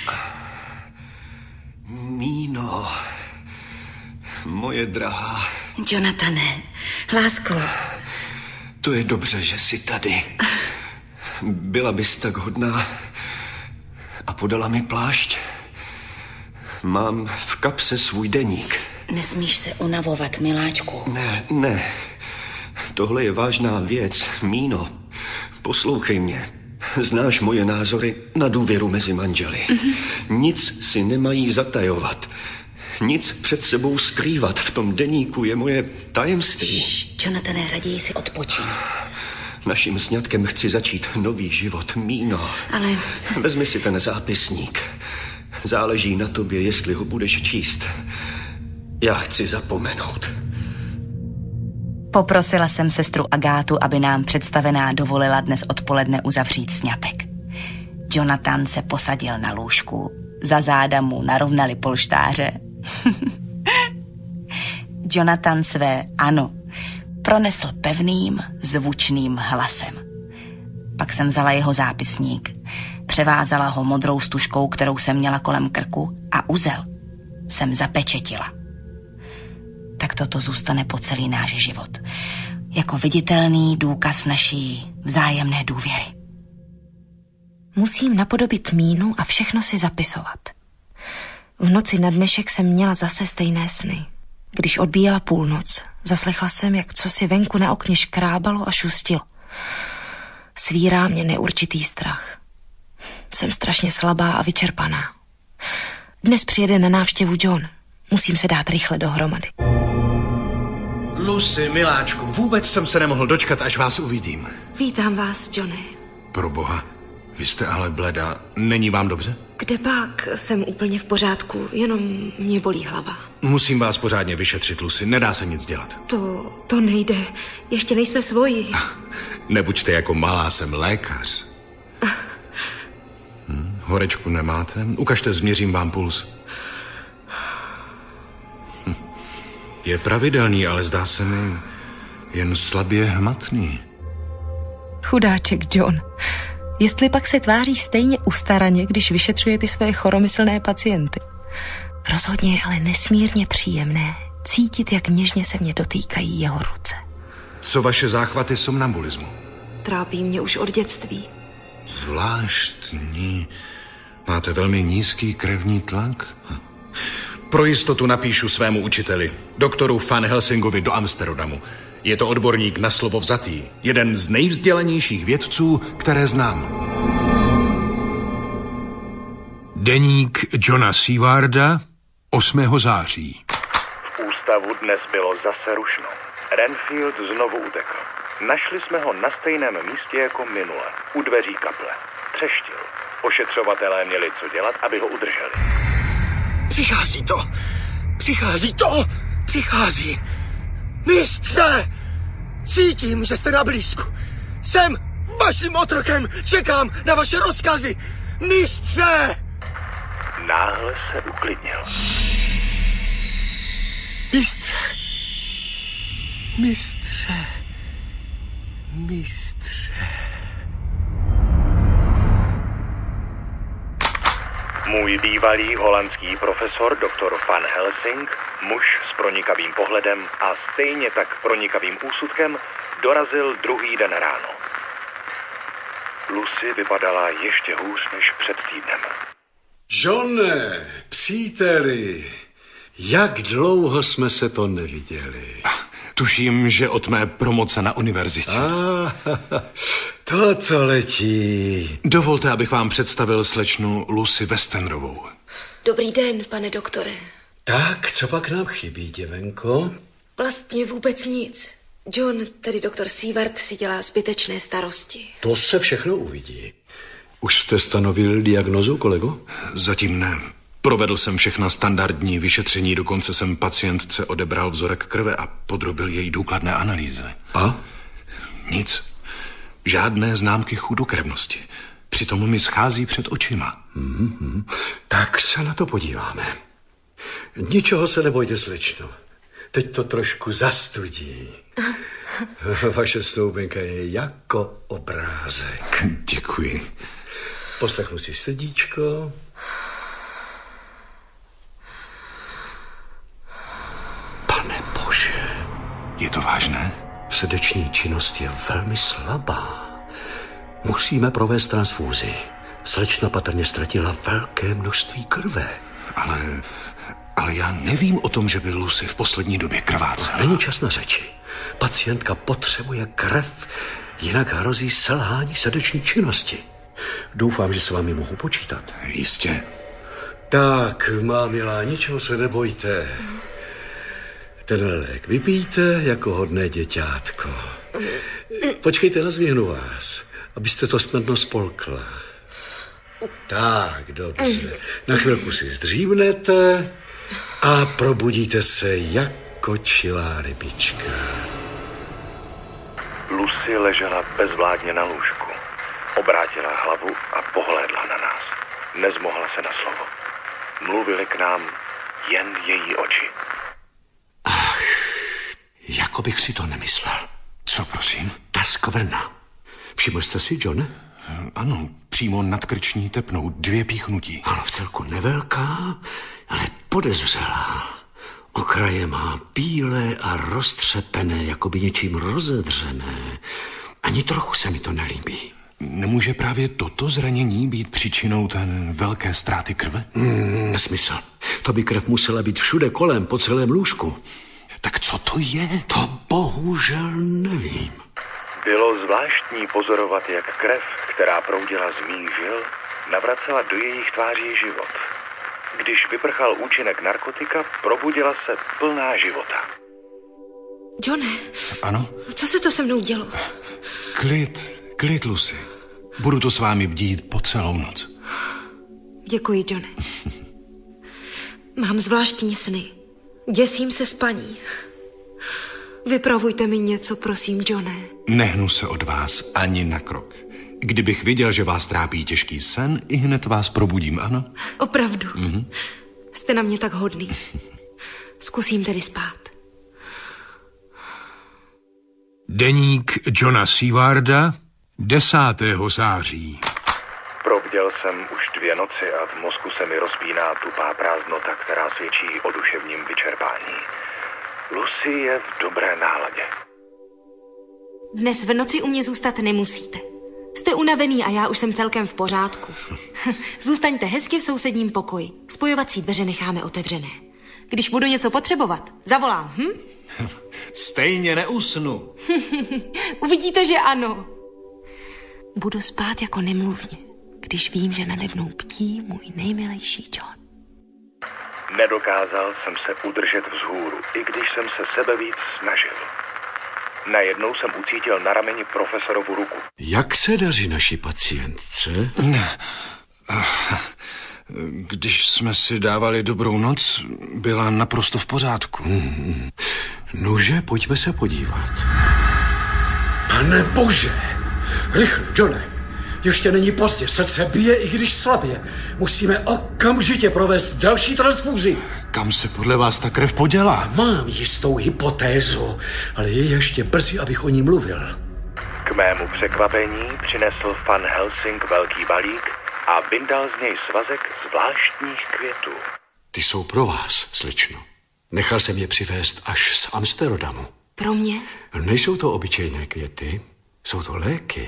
Míno, moje drahá. Jonathane, lásko. To je dobře, že jsi tady. Byla bys tak hodná a podala mi plášť. Mám v kapse svůj deník. Nesmíš se unavovat, miláčku. Ne, ne. Tohle je vážná věc, Míno. Poslouchej mě. Znáš moje názory na důvěru mezi manželi. Mm-hmm. Nic si nemají zatajovat. Nic před sebou skrývat. V tom deníku je moje tajemství. Šš, Jonathane, raději si odpočin. Naším sňatkem chci začít nový život, Míno. Ale... Vezmi si ten zápisník. Záleží na tobě, jestli ho budeš číst. Já chci zapomenout. Poprosila jsem sestru Agátu, aby nám představená dovolila dnes odpoledne uzavřít sňatek. Jonathan se posadil na lůžku, za záda mu narovnali polštáře. Jonathan své ano pronesl pevným, zvučným hlasem. Pak jsem vzala jeho zápisník, převázala ho modrou stužkou, kterou jsem měla kolem krku, a uzel jsem zapečetila. Tak toto zůstane po celý náš život, jako viditelný důkaz naší vzájemné důvěry. Musím napodobit mínu a všechno si zapisovat. V noci na dnešek jsem měla zase stejné sny. Když odbíjela půlnoc, zaslechla jsem, jak cosi venku na okně škrábalo a šustilo. Svírá mě neurčitý strach. Jsem strašně slabá a vyčerpaná. Dnes přijede na návštěvu John. Musím se dát rychle dohromady. Lucy, miláčku, vůbec jsem se nemohl dočkat, až vás uvidím. Vítám vás, Johne. Proboha, vy jste ale bleda. Není vám dobře? Kde pak? Jsem úplně v pořádku, jenom mě bolí hlava. Musím vás pořádně vyšetřit, Lucy, nedá se nic dělat. To, to nejde. Ještě nejsme svoji. Nebuďte jako malá, jsem lékař. Hm, horečku nemáte? Ukažte, změřím vám puls. Hm. Je pravidelný, ale zdá se mi jen slabě hmatný. Chudáček John. Jestli pak se tváří stejně ustaraně, když vyšetřuje ty své choromyslné pacienty. Rozhodně je ale nesmírně příjemné cítit, jak něžně se mě dotýkají jeho ruce. Co vaše záchvaty somnambulismu? Trápí mě už od dětství. Zvláštní. Máte velmi nízký krevní tlak? Pro jistotu napíšu svému učiteli, doktoru Van Helsingovi do Amsterdamu. Je to odborník na slovo vzatý. Jeden z nejvzdělanějších vědců, které znám. Deník Johna Seawarda, osmého září. V ústavu dnes bylo zase rušno. Renfield znovu utekl. Našli jsme ho na stejném místě jako minule, u dveří kaple. Třeštil. Ošetřovatelé měli co dělat, aby ho udrželi. Přichází to! Přichází to! Přichází! Mistře! Cítím, že jste na blízku. Jsem vaším otrokem. Čekám na vaše rozkazy. Mistře! Náhle se uklidnil. Mistře! Mistře! Mistře! Můj bývalý holandský profesor, doktor Van Helsing, muž s pronikavým pohledem a stejně tak pronikavým úsudkem, dorazil druhý den ráno. Lucy vypadala ještě hůř než před týdnem. Johne, příteli, jak dlouho jsme se to neviděli. Tuším, že od mé promoce na univerzitě. Ah, toto letí. Dovolte, abych vám představil slečnu Lucy Westenrovou. Dobrý den, pane doktore. Tak, co pak nám chybí, děvenko? Vlastně vůbec nic. John, tedy doktor Seaward, si dělá zbytečné starosti. To se všechno uvidí. Už jste stanovil diagnozu, kolego? Zatím ne. Provedl jsem všechna standardní vyšetření, dokonce jsem pacientce odebral vzorek krve a podrobil její důkladné analýze. A? Nic. Žádné známky chudokrevnosti. Přitom mi schází před očima. Mm-hmm. Tak se na to podíváme. Ničeho se nebojte, slečno. Teď to trošku zastudí. Vaše snoubenka je jako obrázek. Děkuji. Poslechnu si srdíčko. Pane Bože. Je to vážné? Srdeční činnost je velmi slabá. Musíme provést transfúzi. Slečna patrně ztratila velké množství krve. Ale, ale já nevím o tom, že by Lucy v poslední době krvácela. Není čas na řeči. Pacientka potřebuje krev, jinak hrozí selhání srdeční činnosti. Doufám, že s vámi mohu počítat. Jistě. Tak, má milá, ničeho se nebojte. Ten lék vypijte jako hodné děťátko. Počkejte, nazvihnu vás, abyste to snadno spolkla. Tak, dobře. Na chvilku si zdřímnete a probudíte se jako čilá rybička. Lucy ležela bezvládně na lůžku. Obrátila hlavu a pohlédla na nás. Nezmohla se na slovo. Mluvily k nám jen její oči. Ach, jako bych si to nemyslel. Co, prosím? Ta skvrna. Všiml jste si, Johne? Ano, přímo nad krční tepnou, dvě píchnutí. Ano, v celku nevelká, ale podezřelá. Okraje má bílé a roztřepené, jako by něčím rozedřené. Ani trochu se mi to nelíbí. Nemůže právě toto zranění být příčinou té velké ztráty krve? Mm, nesmysl. To by krev musela být všude kolem, po celém lůžku. Tak co to je? To bohužel nevím. Bylo zvláštní pozorovat, jak krev, která proudila z mých žil, navracela do jejich tváří život. Když vyprchal účinek narkotika, probudila se plná života. Johne. Ano? Co se to se mnou dělo? Klid, klid, Lucy. Budu to s vámi bdít po celou noc. Děkuji, Johne. Mám zvláštní sny. Děsím se spaní. Vypravujte mi něco, prosím, Johne. Nehnu se od vás ani na krok. Kdybych viděl, že vás trápí těžký sen, i hned vás probudím, ano? Opravdu. Mhm. Jste na mě tak hodný. Zkusím tedy spát. Deník Johna Seawarda, desátého září. Probděl jsem už dvě noci a v mozku se mi rozpíná tupá prázdnota, která svědčí o duševním vyčerpání. Lucy je v dobré náladě. Dnes v noci u mě zůstat nemusíte. Jste unavený a já už jsem celkem v pořádku. Zůstaňte hezky v sousedním pokoji. Spojovací dveře necháme otevřené. Když budu něco potřebovat, zavolám, hm? Stejně neusnu. Uvidíte, že ano. Budu spát jako nemluvně, když vím, že nade mnou bdí můj nejmilejší John. Nedokázal jsem se udržet vzhůru, i když jsem se sebevíc snažil. Najednou jsem ucítil na rameni profesorovu ruku. Jak se daří naší pacientce? Když jsme si dávali dobrou noc, byla naprosto v pořádku. Hmm. Nože, pojďme se podívat. Pane bože! Rychle, Johne! Ještě není pozdě, srdce bije, i když slabě. Musíme okamžitě provést další transfuzi. Kam se podle vás ta krev podělá? Mám jistou hypotézu, ale je ještě brzy, abych o ní mluvil. K mému překvapení přinesl Van Helsing velký balík a vyndal z něj svazek zvláštních květů. Ty jsou pro vás, slečno. Nechal jsem je přivést až z Amsterdamu. Pro mě? Nejsou to obyčejné květy, jsou to léky.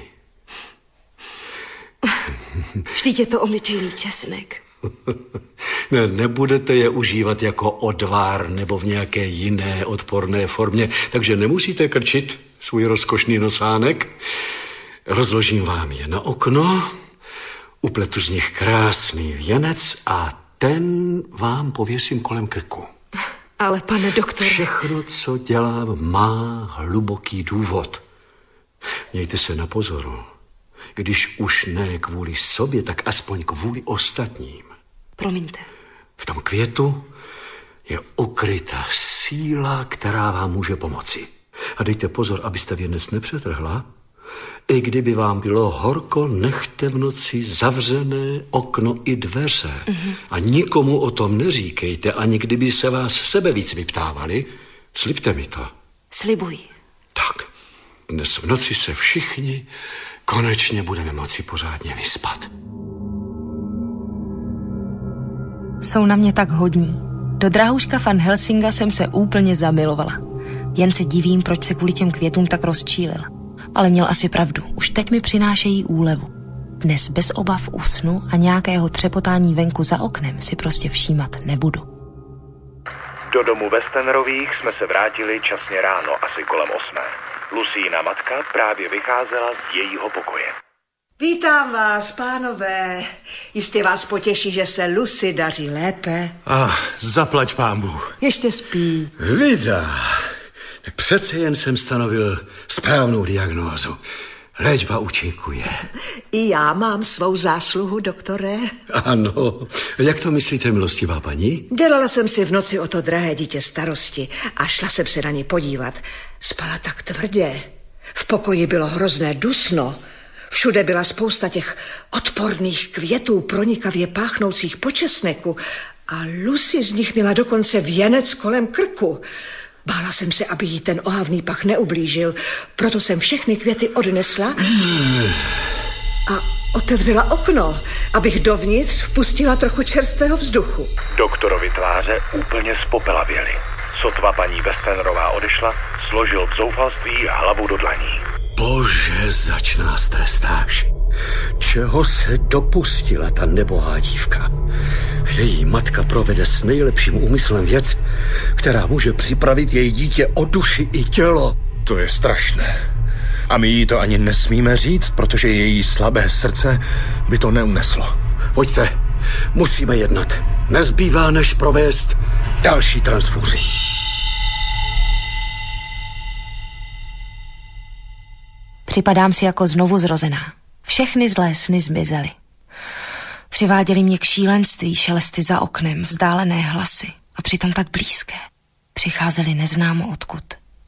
Vždyť je to obyčejný česnek. Ne, nebudete je užívat jako odvár nebo v nějaké jiné odporné formě, takže nemusíte krčit svůj rozkošný nosánek. Rozložím vám je na okno, upletu z nich krásný věnec a ten vám pověsím kolem krku. Ale pane doktore... Všechno, co dělám, má hluboký důvod. Mějte se na pozoru. Když už ne kvůli sobě, tak aspoň kvůli ostatním. Promiňte. V tom květu je ukryta síla, která vám může pomoci. A dejte pozor, abyste věnec nepřetrhla. I kdyby vám bylo horko, nechte v noci zavřené okno i dveře. Mm-hmm. A nikomu o tom neříkejte, ani kdyby se vás sebe víc vyptávali. Slibte mi to. Slibuji. Tak, dnes v noci se všichni konečně budeme moci pořádně vyspat. Jsou na mě tak hodní. Do drahouška Van Helsinga jsem se úplně zamilovala. Jen se divím, proč se kvůli těm květům tak rozčílil. Ale měl asi pravdu. Už teď mi přinášejí úlevu. Dnes bez obav usnu a nějakého třepotání venku za oknem si prostě všímat nebudu. Do domu Westenrových jsme se vrátili časně ráno, asi kolem osmé. Lucína matka právě vycházela z jejího pokoje. Vítám vás, pánové. Jistě vás potěší, že se Lucy daří lépe. Ah, zaplať pán Bůh. Ještě spí. Vida, tak přece jen jsem stanovil správnou diagnózu. Léčba účinkuje. I já mám svou zásluhu, doktore. Ano. Jak to myslíte, milostivá paní? Dělala jsem si v noci o to drahé dítě starosti a šla jsem se na ně podívat. Spala tak tvrdě. V pokoji bylo hrozné dusno. Všude byla spousta těch odporných květů, pronikavě páchnoucích po česneku a Lucy z nich měla dokonce věnec kolem krku. Bála jsem se, aby jí ten ohavný pach neublížil, proto jsem všechny květy odnesla a otevřela okno, abych dovnitř vpustila trochu čerstvého vzduchu. Doktorovi tváře úplně spopelavěly. Sotva paní Westenrová odešla, složil v zoufalství hlavu do dlaní. Bože, zač nás trestáš. Čeho se dopustila ta nebohá dívka? Její matka provede s nejlepším úmyslem věc, která může připravit její dítě o duši i tělo. To je strašné. A my jí to ani nesmíme říct, protože její slabé srdce by to neuneslo. Pojďte, musíme jednat. Nezbývá, než provést další transfuzi. Připadám si jako znovu zrozená. Všechny zlé sny zmizely. Přiváděly mě k šílenství šelesty za oknem, vzdálené hlasy a přitom tak blízké. Přicházely neznámo odkud.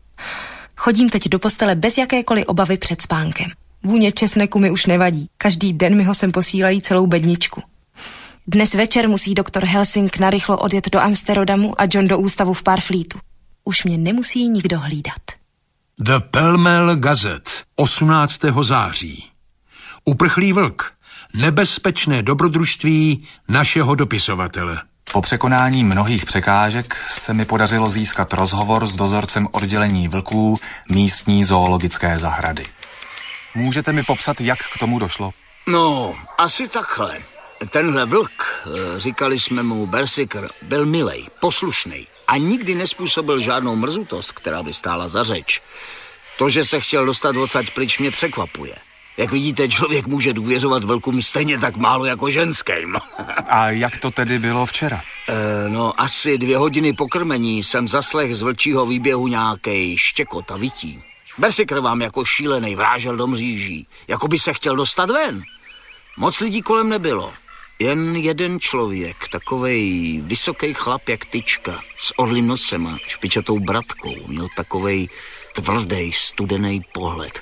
Chodím teď do postele bez jakékoliv obavy před spánkem. Vůně česneku mi už nevadí. Každý den mi ho sem posílají celou bedničku. Dnes večer musí doktor Helsing narychlo odjet do Amsterdamu a John do ústavu v Parfleetu. Už mě nemusí nikdo hlídat. The Pall Mall Gazette, osmnáctého září. Uprchlý vlk. Nebezpečné dobrodružství našeho dopisovatele. Po překonání mnohých překážek se mi podařilo získat rozhovor s dozorcem oddělení vlků místní zoologické zahrady. Můžete mi popsat, jak k tomu došlo? No, asi takhle. Tenhle vlk, říkali jsme mu Berserker, byl milej, poslušnej a nikdy nespůsobil žádnou mrzutost, která by stála za řeč. To, že se chtěl dostat odsaď pryč, mě překvapuje. Jak vidíte, člověk může důvěřovat vlkům stejně tak málo jako ženským. A jak to tedy bylo včera? E, no, asi dvě hodiny po krmení jsem zaslech z vlčího výběhu nějakej štěkot a vytí. Berserker vám jako šílenej vrážel do mříží, jako by se chtěl dostat ven. Moc lidí kolem nebylo. Jen jeden člověk, takovej vysoký chlap jak tyčka, s orlým nosem a špičatou bratkou, měl takovej tvrdý, studený pohled.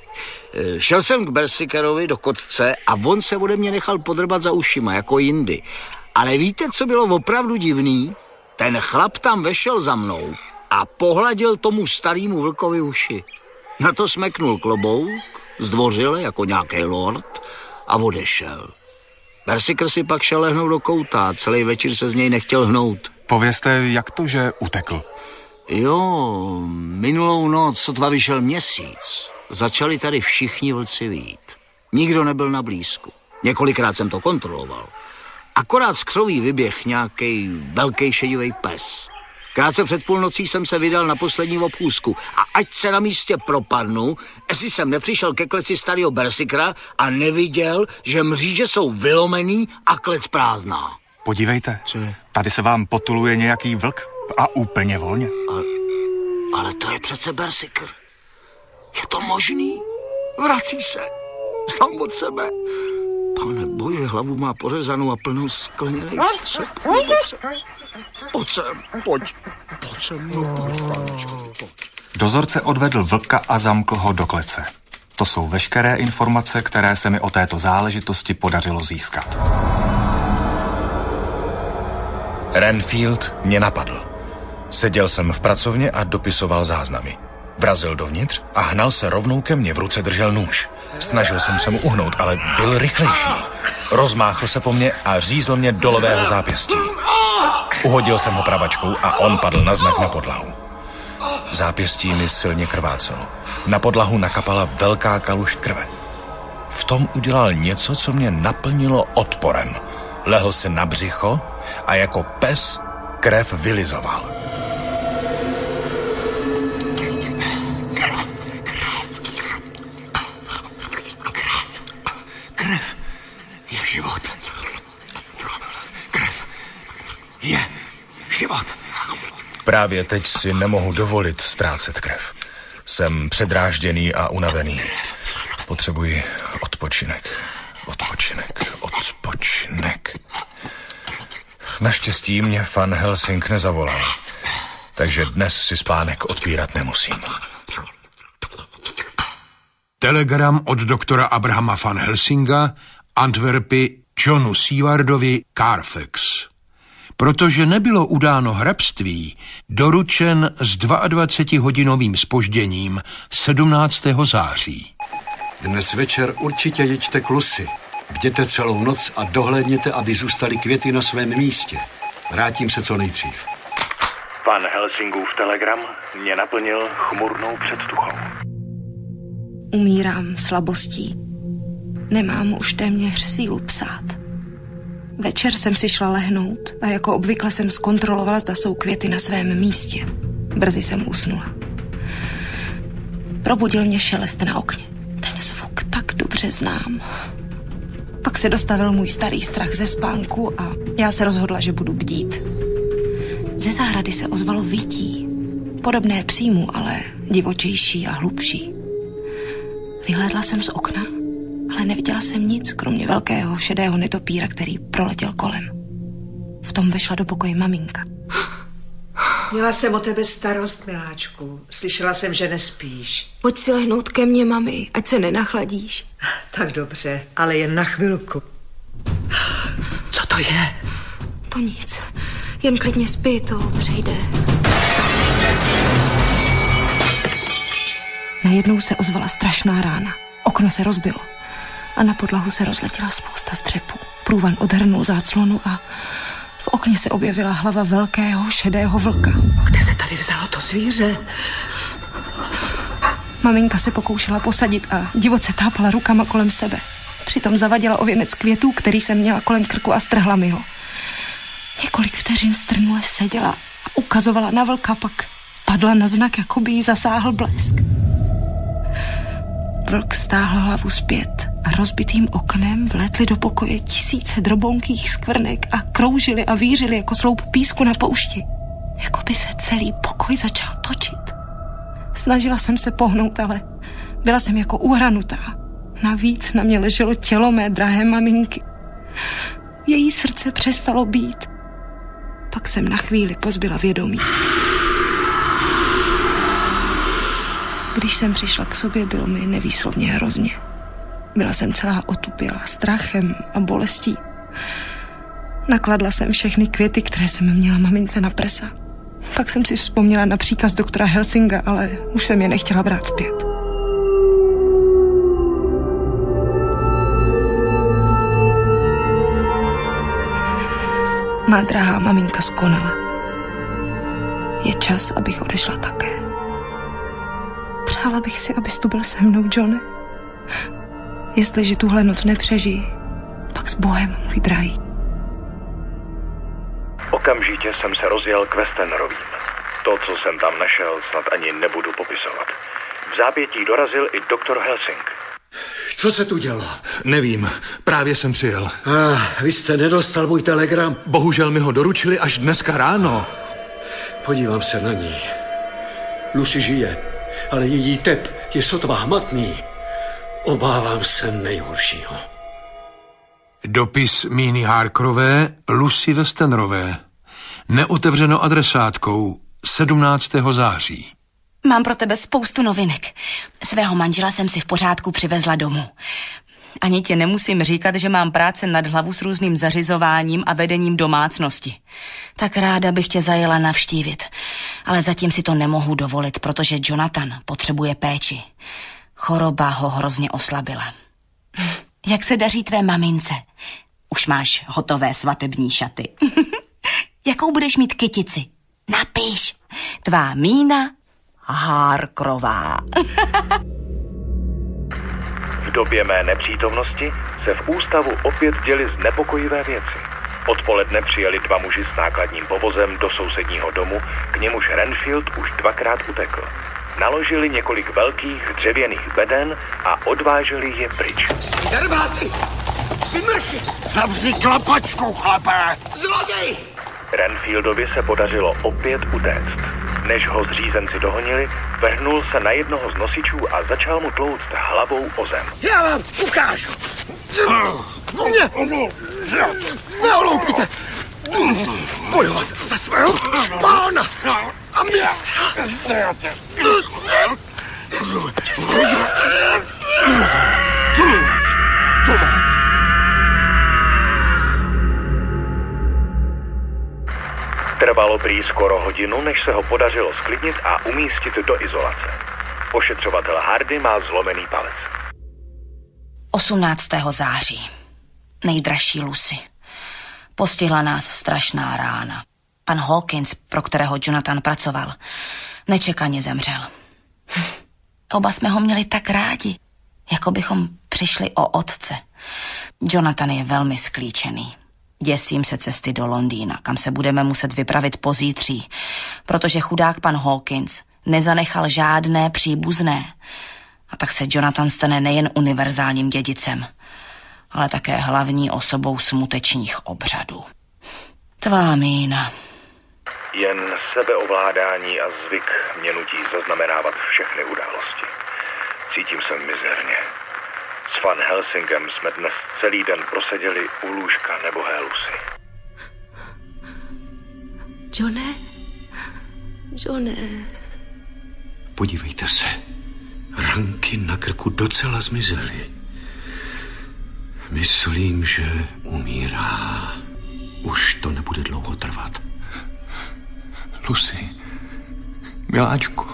Šel jsem k Berserkerovi do kotce a on se ode mě nechal podrbat za ušima, jako jindy. Ale víte, co bylo opravdu divný? Ten chlap tam vešel za mnou a pohladil tomu starýmu vlkovi uši. Na to smeknul klobouk, zdvořile jako nějaký lord a odešel. Berserker si pak šel lehnout do kouta a celý večer se z něj nechtěl hnout. Povězte, jak to, že utekl? Jo, minulou noc, sotva vyšel měsíc, začali tady všichni vlci vít. Nikdo nebyl na blízku. Několikrát jsem to kontroloval. Akorát z křoví vyběh nějaký velký šedivý pes. Krátce před půlnocí jsem se vydal na poslední obchůzku a ať se na místě propadnu, jestli jsem nepřišel ke kleci starého Berserkera a neviděl, že mříže jsou vylomený a klec prázdná. Podívejte, Co je? Tady se vám potuluje nějaký vlk a úplně volně. Ale, ale to je přece Berserker. Je to možný? Vrací se. Sám od sebe. Pane bože, hlavu má pořezanou a plnou skleněných střep. Pojď sem, pojď. Pojď sem, no pojď, paničko, pojď. Dozorce odvedl vlka a zamkl ho do klece. To jsou veškeré informace, které se mi o této záležitosti podařilo získat. Renfield mě napadl. Seděl jsem v pracovně a dopisoval záznamy. Vrazil dovnitř a hnal se rovnou ke mně, v ruce držel nůž. Snažil jsem se mu uhnout, ale byl rychlejší. Rozmáchl se po mně a řízl mě do levého zápěstí. Uhodil jsem ho pravačkou a on padl na znak na podlahu. Zápěstí mi silně krvácelo. Na podlahu nakapala velká kaluž krve. V tom udělal něco, co mě naplnilo odporem. Lehl si na břicho a jako pes krev vylizoval. Krev je život. Krev je život. Právě teď si nemohu dovolit ztrácet krev. Jsem předrážděný a unavený. Potřebuji odpočinek. Odpočinek. Odpočinek. Naštěstí mě Van Helsing nezavolal. Takže dnes si spánek odpírat nemusím. Telegram od doktora Abrahama van Helsinga, Antwerpy, Johnu Seawardovi, Carfax. Protože nebylo udáno hrabství, doručen s dvaadvacetihodinovým zpožděním sedmnáctého září. Dnes večer určitě jeďte k Lucy. Bděte celou noc a dohlédněte, aby zůstaly květy na svém místě. Vrátím se co nejdřív. Pan Helsingův telegram mě naplnil chmurnou předtuchou. Umírám slabostí. Nemám už téměř sílu psát. Večer jsem si šla lehnout a jako obvykle jsem zkontrolovala, zda jsou květy na svém místě. Brzy jsem usnula. Probudil mě šelest na okně. Ten zvuk tak dobře znám. Pak se dostavil můj starý strach ze spánku a já se rozhodla, že budu bdít. Ze zahrady se ozvalo vytí. Podobné psímu, ale divočejší a hlubší. Vyhlédla jsem z okna, ale neviděla jsem nic, kromě velkého šedého netopíra, který proletěl kolem. V tom vešla do pokoje maminka. Měla jsem o tebe starost, miláčku. Slyšela jsem, že nespíš. Pojď si lehnout ke mně, mami, ať se nenachladíš. Tak dobře, ale jen na chvilku. Co to je? To nic. Jen klidně spí, to přejde. Najednou se ozvala strašná rána. Okno se rozbilo a na podlahu se rozletěla spousta střepů. Průvan odhrnul záclonu a v okně se objevila hlava velkého šedého vlka. Kde se tady vzalo to zvíře? Maminka se pokoušela posadit a divoce tápala rukama kolem sebe. Přitom zavadila o věnec květů, který jsem měla kolem krku a strhla mi ho. Několik vteřin strnule seděla a ukazovala na vlka, pak padla na znak, jako by jí zasáhl blesk. Vlk stáhl hlavu zpět a rozbitým oknem vlétly do pokoje tisíce drobounkých skvrnek a kroužily a vířily jako sloup písku na poušti. Jako by se celý pokoj začal točit. Snažila jsem se pohnout, ale byla jsem jako uhranutá. Navíc na mě leželo tělo mé drahé maminky. Její srdce přestalo být. Pak jsem na chvíli pozbyla vědomí. Když jsem přišla k sobě, bylo mi nevýslovně hrozně. Byla jsem celá otupělá strachem a bolestí. Nakladla jsem všechny květy, které jsem měla mamince na prsa. Pak jsem si vzpomněla na příkaz doktora Helsinga, ale už jsem je nechtěla brát zpět. Má drahá maminka skonala. Je čas, abych odešla také. Přála bych si, abys tu byl se mnou, Johne. Jestliže tuhle noc nepřežiji, pak s Bohem, můj drahý. Okamžitě jsem se rozjel k Westenrovým. To, co jsem tam našel, snad ani nebudu popisovat. V zápětí dorazil i doktor Helsing. Co se tu dělo? Nevím, právě jsem přijel. Ah, vy jste nedostal můj telegram? Bohužel mi ho doručili až dneska ráno. Podívám se na ní. Lucy žije, ale její tep je sotva hmatný. Obávám se nejhoršího. Dopis Míny Harkerové Lucy Westenrové. Neotevřeno adresátkou sedmnáctého září. Mám pro tebe spoustu novinek. Svého manžela jsem si v pořádku přivezla domů. Ani tě nemusím říkat, že mám práce nad hlavu s různým zařizováním a vedením domácnosti. Tak ráda bych tě zajela navštívit, ale zatím si to nemohu dovolit, protože Jonathan potřebuje péči. Choroba ho hrozně oslabila. Jak se daří tvé mamince? Už máš hotové svatební šaty. Jakou budeš mít kytici? Napiš. Tvá Mína Harkerová. V době mé nepřítomnosti se v ústavu opět děly znepokojivé věci. Odpoledne přijeli dva muži s nákladním povozem do sousedního domu, k němuž Renfield už dvakrát utekl. Naložili několik velkých dřevěných beden a odváželi je pryč. Darebáci! Vymrši! Zavři klapačku, chlape! Zloděj! Renfieldovi se podařilo opět utéct. Než ho zřízenci dohonili, vrhnul se na jednoho z nosičů a začal mu tlouct hlavou o zem. Já vám ukážu! Mě! Neoloupíte! Bojovat za svého pána a mistra! Trvalo prý skoro hodinu, než se ho podařilo sklidnit a umístit do izolace. Ošetřovatel Hardy má zlomený palec. osmnáctého září. Nejdražší Lucy. Postihla nás strašná rána. Pan Hawkins, pro kterého Jonathan pracoval, nečekaně zemřel. Hm. Oba jsme ho měli tak rádi, jako bychom přišli o otce. Jonathan je velmi sklíčený. Děsím se cesty do Londýna, kam se budeme muset vypravit pozítří, protože chudák pan Hawkins nezanechal žádné příbuzné. A tak se Jonathan stane nejen univerzálním dědicem, ale také hlavní osobou smutečních obřadů. Tvá mína. Jen sebeovládání a zvyk mě nutí zaznamenávat všechny události. Cítím se mizerně. S Van Helsingem jsme dnes celý den proseděli u lůžka nebohé Lucy. Johne? Johne? Podívejte se. Ranky na krku docela zmizely. Myslím, že umírá. Už to nebude dlouho trvat. Lucy, miláčku.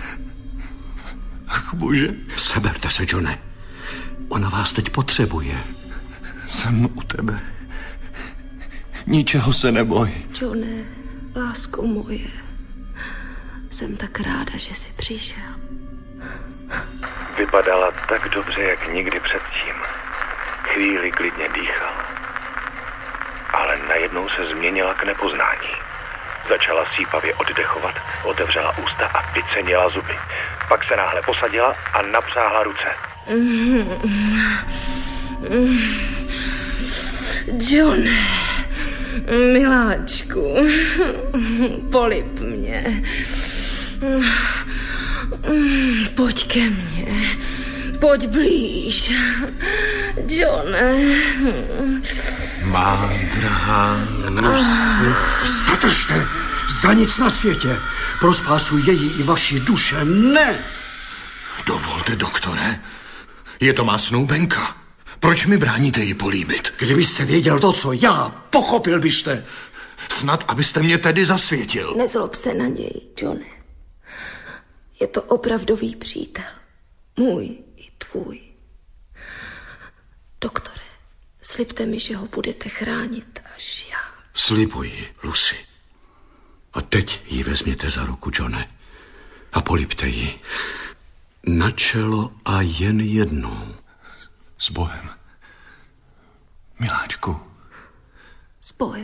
Ach, bože. Seberte se, Johne. Ona vás teď potřebuje. Jsem u tebe. Ničeho se neboj. Johne, lásko moje. Jsem tak ráda, že jsi přišel. Vypadala tak dobře, jak nikdy předtím. Chvíli klidně dýchala. Ale najednou se změnila k nepoznání. Začala sípavě oddechovat, otevřela ústa a vycenila zuby. Pak se náhle posadila a napřáhla ruce. John, miláčku, polib mě. Pojď ke mně, pojď blíž. John. Má drahá Lucy. Zadržte! Za nic na světě! Pro spásu její i vaší duše, ne! Dovolte, doktore. Je to má snoubenka. Proč mi bráníte ji políbit? Kdybyste věděl to, co já, pochopil byste. Snad, abyste mě tedy zasvětil. Nezlob se na něj, Johne. Je to opravdový přítel. Můj i tvůj. Doktore, slibte mi, že ho budete chránit až já. Slibuji, Lucy. A teď ji vezměte za ruku, Johne. A polibte ji. Na čelo a jen jednou. S Bohem. Miláčku. S Bohem.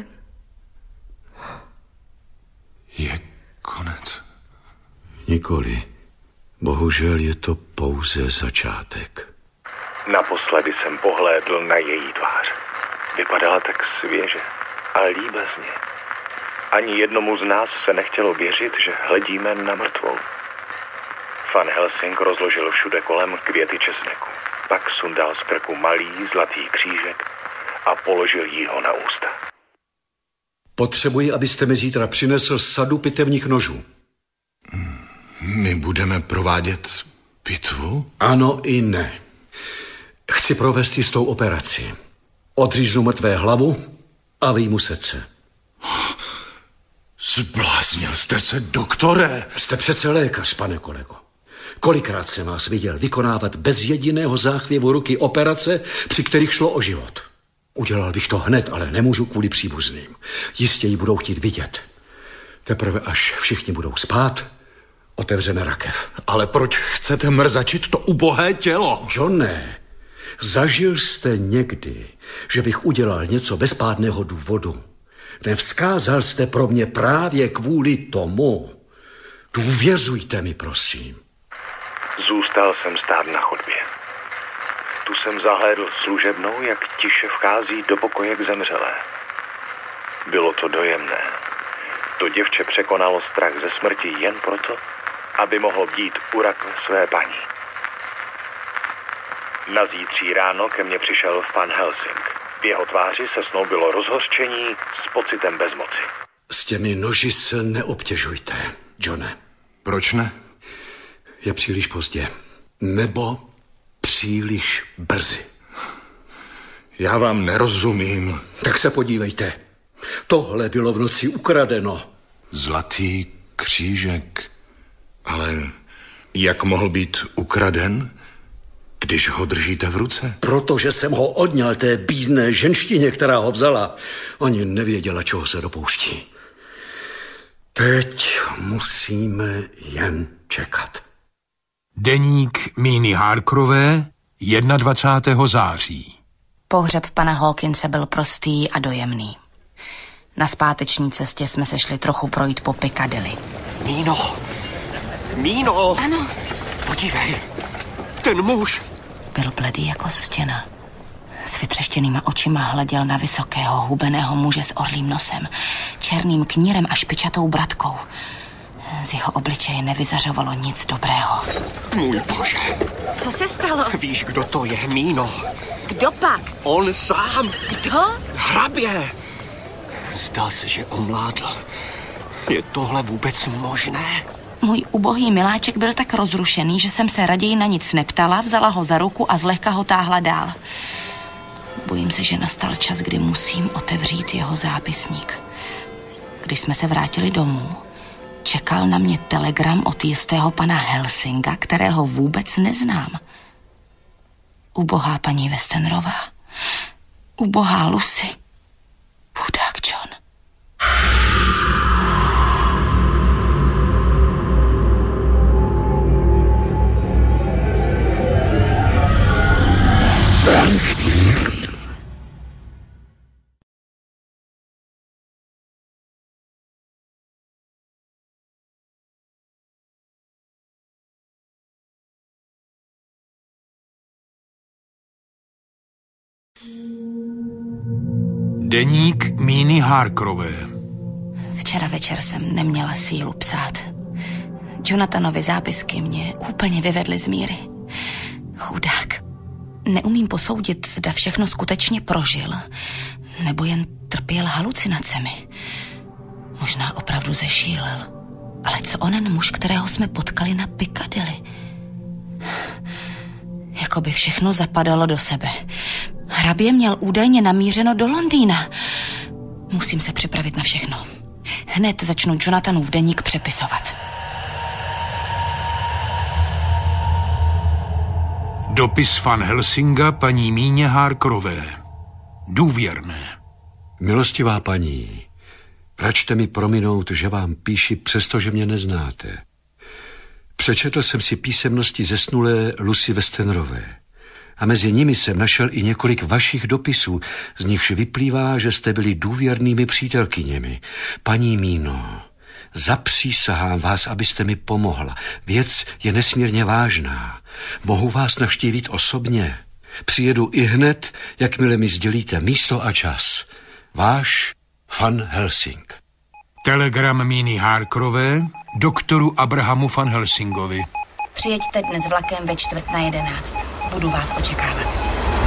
Je konec. Nikoli. Bohužel je to pouze začátek. Naposledy jsem pohlédl na její tvář. Vypadala tak svěže a líbezně. Ani jednomu z nás se nechtělo věřit, že hledíme na mrtvou. Van Helsing rozložil všude kolem květy česneku. Pak sundal z krku malý zlatý křížek a položil jí ho na ústa. Potřebuji, abyste mi zítra přinesl sadu pitevních nožů. My budeme provádět pitvu? Ano i ne. Chci provést jistou operaci. Odříznu mrtvé hlavu a vyjmu srdce. Zbláznil jste se, doktore. Jste přece lékař, pane kolego. Kolikrát jsem vás viděl vykonávat bez jediného záchvěvu ruky operace, při kterých šlo o život. Udělal bych to hned, ale nemůžu kvůli příbuzným. Jistě ji budou chtít vidět. Teprve až všichni budou spát, otevřeme rakev. Ale proč chcete mrzačit to ubohé tělo? Johne, zažil jste někdy, že bych udělal něco bez pádného důvodu? Nevzkázal jste pro mě právě kvůli tomu. Důvěřujte mi, prosím. Zůstal jsem stát na chodbě. Tu jsem zahlédl služebnou, jak tiše vchází do pokoje k zemřelé. Bylo to dojemné. To děvče překonalo strach ze smrti jen proto, aby mohlo bdít u rakve své paní. Na zítří ráno ke mně přišel Van Helsing. V jeho tváři se snoubilo rozhořčení s pocitem bezmoci. S těmi noži se neobtěžujte, Johne. Proč ne? je příliš pozdě. Nebo příliš brzy. Já vám nerozumím. Tak se podívejte. Tohle bylo v noci ukradeno. Zlatý křížek. Ale jak mohl být ukraden, když ho držíte v ruce? Protože jsem ho odňal té bídné ženštině, která ho vzala. Ani nevěděla, čeho se dopouští. Teď musíme jen čekat. Deník Míny Harkerové, dvacátého prvního září. Pohřeb pana Hawkinse byl prostý a dojemný. Na zpáteční cestě jsme se šli trochu projít po Piccadilly. Míno! Míno! Ano. Podívej, ten muž. Byl bledý jako stěna. S vytřeštěnýma očima hleděl na vysokého, hubeného muže s orlým nosem, černým knírem a špičatou bratkou. Z jeho obličeje nevyzařovalo nic dobrého. Můj bože. Co se stalo? Víš, kdo to je, Míno? Kdo pak? On sám. Kdo? Hrabě. Zdá se, že omládl. Je tohle vůbec možné? Můj ubohý miláček byl tak rozrušený, že jsem se raději na nic neptala, vzala ho za ruku a zlehka ho táhla dál. Bojím se, že nastal čas, kdy musím otevřít jeho zápisník. Když jsme se vrátili domů, čekal na mě telegram od jistého pana Helsinga, kterého vůbec neznám. Ubohá paní Westenrová. Ubohá Lucy. Chudák John. Deník Míny Harkerové. Včera večer jsem neměla sílu psát. Jonathanovi zápisky mě úplně vyvedly z míry. Chudák. Neumím posoudit, zda všechno skutečně prožil, nebo jen trpěl halucinacemi. Možná opravdu zešílel. Ale co onen muž, kterého jsme potkali na Piccadilly? Jakoby všechno zapadalo do sebe. Hrabě měl údajně namířeno do Londýna. Musím se připravit na všechno. Hned začnu Jonathanův deník přepisovat. Dopis Van Helsinga paní Míně Harkerové. Důvěrné. Milostivá paní, račte mi prominout, že vám píši, přestože mě neznáte. Přečetl jsem si písemnosti zesnulé Lucy Westenrové. A mezi nimi jsem našel i několik vašich dopisů, z nichž vyplývá, že jste byli důvěrnými přítelkyněmi. Paní Míno, zapřísahám vás, abyste mi pomohla. Věc je nesmírně vážná. Mohu vás navštívit osobně. Přijedu i hned, jakmile mi sdělíte místo a čas. Váš Van Helsing. Telegram Míny Harkerové doktoru Abrahamu Van Helsingovi. Přijeďte dnes vlakem ve čtvrt na jedenáct. Budu vás očekávat.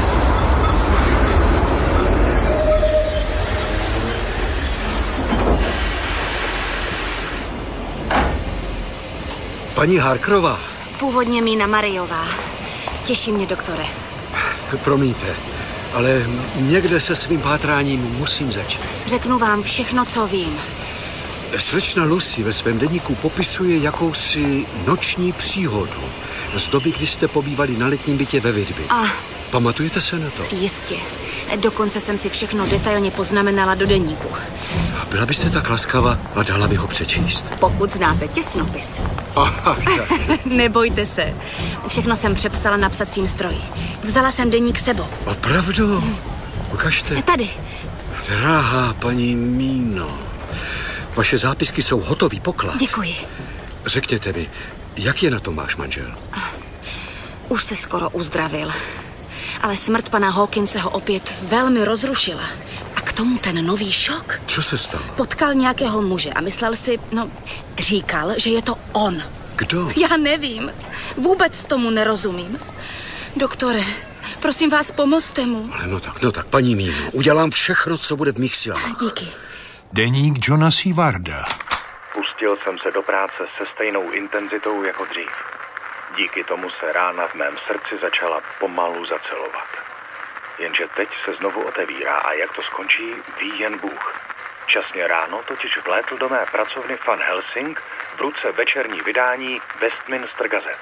Paní Harkerová. Původně Mína Mariová. Těší mě, doktore. Promiňte, ale někde se svým pátráním musím začít. Řeknu vám všechno, co vím. Slečna Lucy ve svém deníku popisuje jakousi noční příhodu z doby, kdy jste pobývali na letním bytě ve Whitby. A... Pamatujete se na to? Jistě. Dokonce jsem si všechno detailně poznamenala do deníku. Byla byste tak laskava a dala mi ho přečíst. Pokud znáte těsnopis. Aha, tak. Nebojte se. Všechno jsem přepsala na psacím stroji. Vzala jsem deník sebou. Opravdu? Ukažte. Tady. Drahá paní Míno, vaše zápisky jsou hotový poklad. Děkuji. Řekněte mi, jak je na tom váš manžel? Už se skoro uzdravil. Ale smrt pana Hawkinse ho opět velmi rozrušila. A k tomu ten nový šok. Co se stalo? Potkal nějakého muže a myslel si, no, říkal, že je to on. Kdo? Já nevím. Vůbec tomu nerozumím. Doktore, prosím vás, pomozte mu. No tak, no tak, paní Míno, udělám všechno, co bude v mých silách. Díky. Deník Johna Seawarda. Pustil jsem se do práce se stejnou intenzitou jako dřív. Díky tomu se rána v mém srdci začala pomalu zacelovat. Jenže teď se znovu otevírá a jak to skončí, ví jen Bůh. Časně ráno totiž vlétl do mé pracovny Van Helsing, v ruce večerní vydání Westminster Gazette.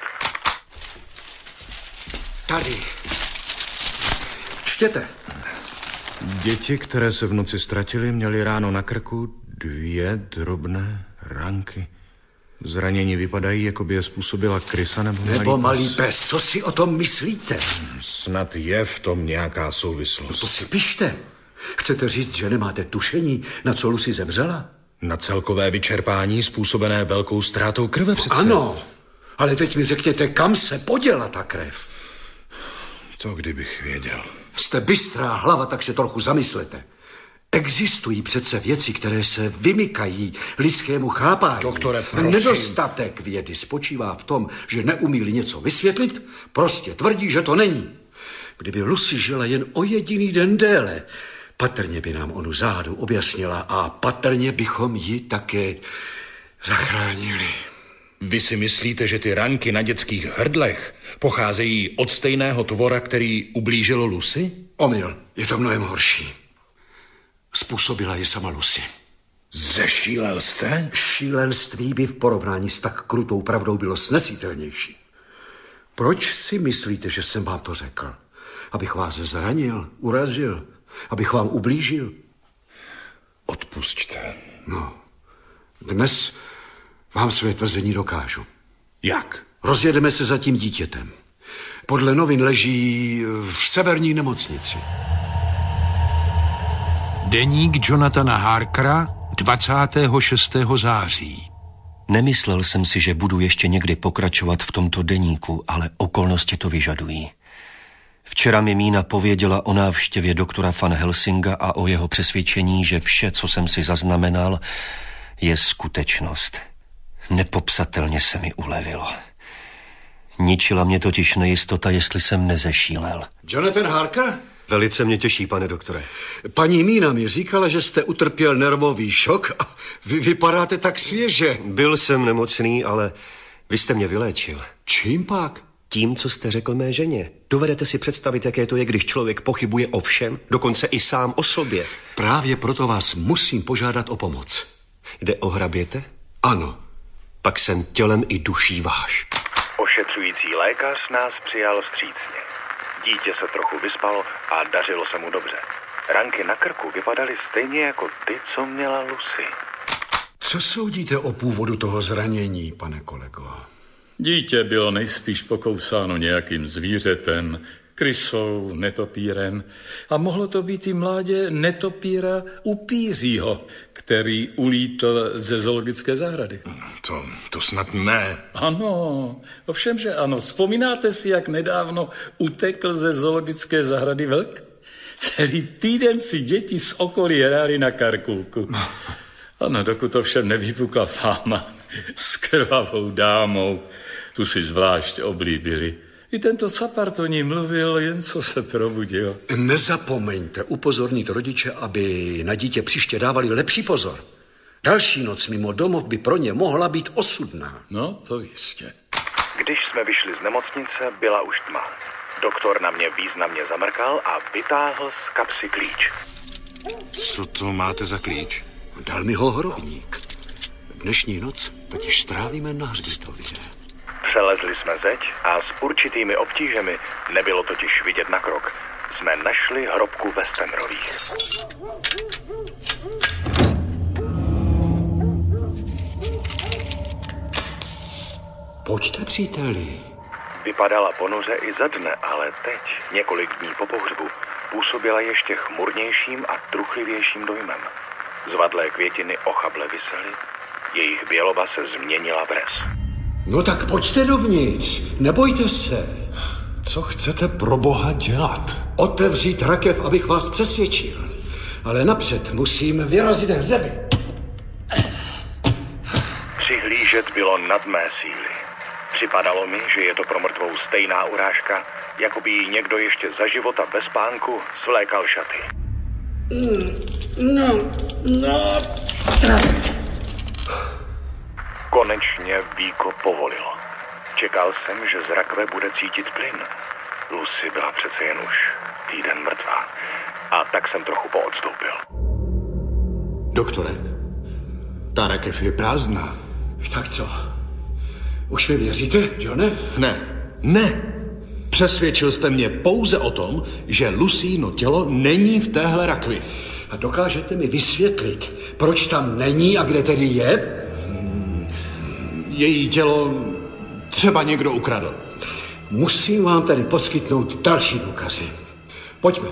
Tady. Čtěte. Děti, které se v noci ztratily, měly ráno na krku dvě drobné ranky. Zranění vypadají, jako by je způsobila krysa nebo malý Nebo malý pes. pes. Co si o tom myslíte? Snad je v tom nějaká souvislost. No to si pište. Chcete říct, že nemáte tušení, na co Lucy zemřela? Na celkové vyčerpání způsobené velkou ztrátou krve přece. Ano, ale teď mi řekněte, kam se poděla ta krev? To kdybych věděl. Jste bystrá hlava, tak se trochu zamyslete. Existují přece věci, které se vymykají lidskému chápání. Doktore, prosím. Nedostatek vědy spočívá v tom, že neumí něco vysvětlit, prostě tvrdí, že to není. Kdyby Lucy žila jen o jediný den déle, patrně by nám onu záhadu objasnila a patrně bychom ji také zachránili. Vy si myslíte, že ty ranky na dětských hrdlech pocházejí od stejného tvora, který ublížil Lucy? Omyl, je to mnohem horší. Způsobila je sama Lucy. Zešílel jste? Šílenství by v porovnání s tak krutou pravdou bylo snesitelnější. Proč si myslíte, že jsem vám to řekl? Abych vás zranil, urazil, abych vám ublížil? Odpusťte. No, dnes vám své tvrzení dokážu. Jak? Rozjedeme se za tím dítětem. Podle novin leží v severní nemocnici. Deník Jonathana Harkera, dvacátého šestého září. Nemyslel jsem si, že budu ještě někdy pokračovat v tomto deníku, ale okolnosti to vyžadují. Včera mi Mína pověděla o návštěvě doktora Van Helsinga a o jeho přesvědčení, že vše, co jsem si zaznamenal, je skutečnost. Nepopsatelně se mi ulevilo. Ničila mě totiž nejistota, jestli jsem nezešílel. Jonathan Harker? Velice mě těší, pane doktore. Paní Mína mi říkala, že jste utrpěl nervový šok a vy vypadáte tak svěže. Byl jsem nemocný, ale vy jste mě vyléčil. Čím pak? Tím, co jste řekl mé ženě. Dovedete si představit, jaké to je, když člověk pochybuje o všem, dokonce i sám o sobě. Právě proto vás musím požádat o pomoc. Jde o hraběte? Ano. Pak jsem tělem i duší váš. Ošetřující lékař nás přijal vstřícně. Dítě se trochu vyspalo a dařilo se mu dobře. Ranky na krku vypadaly stejně jako ty, co měla Lucy. Co soudíte o původu toho zranění, pane kolego? Dítě bylo nejspíš pokousáno nějakým zvířetem, krysou, netopírem a mohlo to být i mládě netopíra upířího, který ulítl ze zoologické zahrady. To, to snad ne. Ano, ovšem, že ano. Vzpomínáte si, jak nedávno utekl ze zoologické zahrady vlk? Celý týden si děti z okolí hráli na karkulku. Ano, dokud to všem nevypukla fáma s krvavou dámou, tu si zvlášť oblíbili. I tento Capart o ní mluvil, jen co se probudil. Nezapomeňte upozornit rodiče, aby na dítě příště dávali lepší pozor. Další noc mimo domov by pro ně mohla být osudná. No, to jistě. Když jsme vyšli z nemocnice, byla už tma. Doktor na mě významně zamrkal a vytáhl z kapsy klíč. Co to máte za klíč? Dal mi ho hrobník. Dnešní noc totiž strávíme na hřbitově. Přelezli jsme zeď a s určitými obtížemi, nebylo totiž vidět na krok, jsme našli hrobku Westenrových. Pojďte, příteli. Vypadala ponuře i za dne, ale teď, několik dní po pohřbu, působila ještě chmurnějším a truchlivějším dojmem. Zvadlé květiny ochable visely, jejich běloba se změnila v res. No tak pojďte dovnitř, nebojte se. Co chcete pro Boha dělat? Otevřít rakev, abych vás přesvědčil. Ale napřed musím vyrazit hřeby. Přihlížet bylo nad mé síly. Připadalo mi, že je to pro mrtvou stejná urážka, jako by jí někdo ještě za života ve spánku svlékal šaty. No, no. Konečně víko povolilo. Čekal jsem, že z rakve bude cítit plyn. Lucy byla přece jen už týden mrtvá. A tak jsem trochu poodstoupil. Doktore, ta rakev je prázdná. Tak co? Už mi věříte, Johne? Ne, ne. Přesvědčil jste mě pouze o tom, že Lucyno tělo není v téhle rakvi. A dokážete mi vysvětlit, proč tam není a kde tedy je? Její tělo třeba někdo ukradl. Musím vám tady poskytnout další důkazy. Pojďme.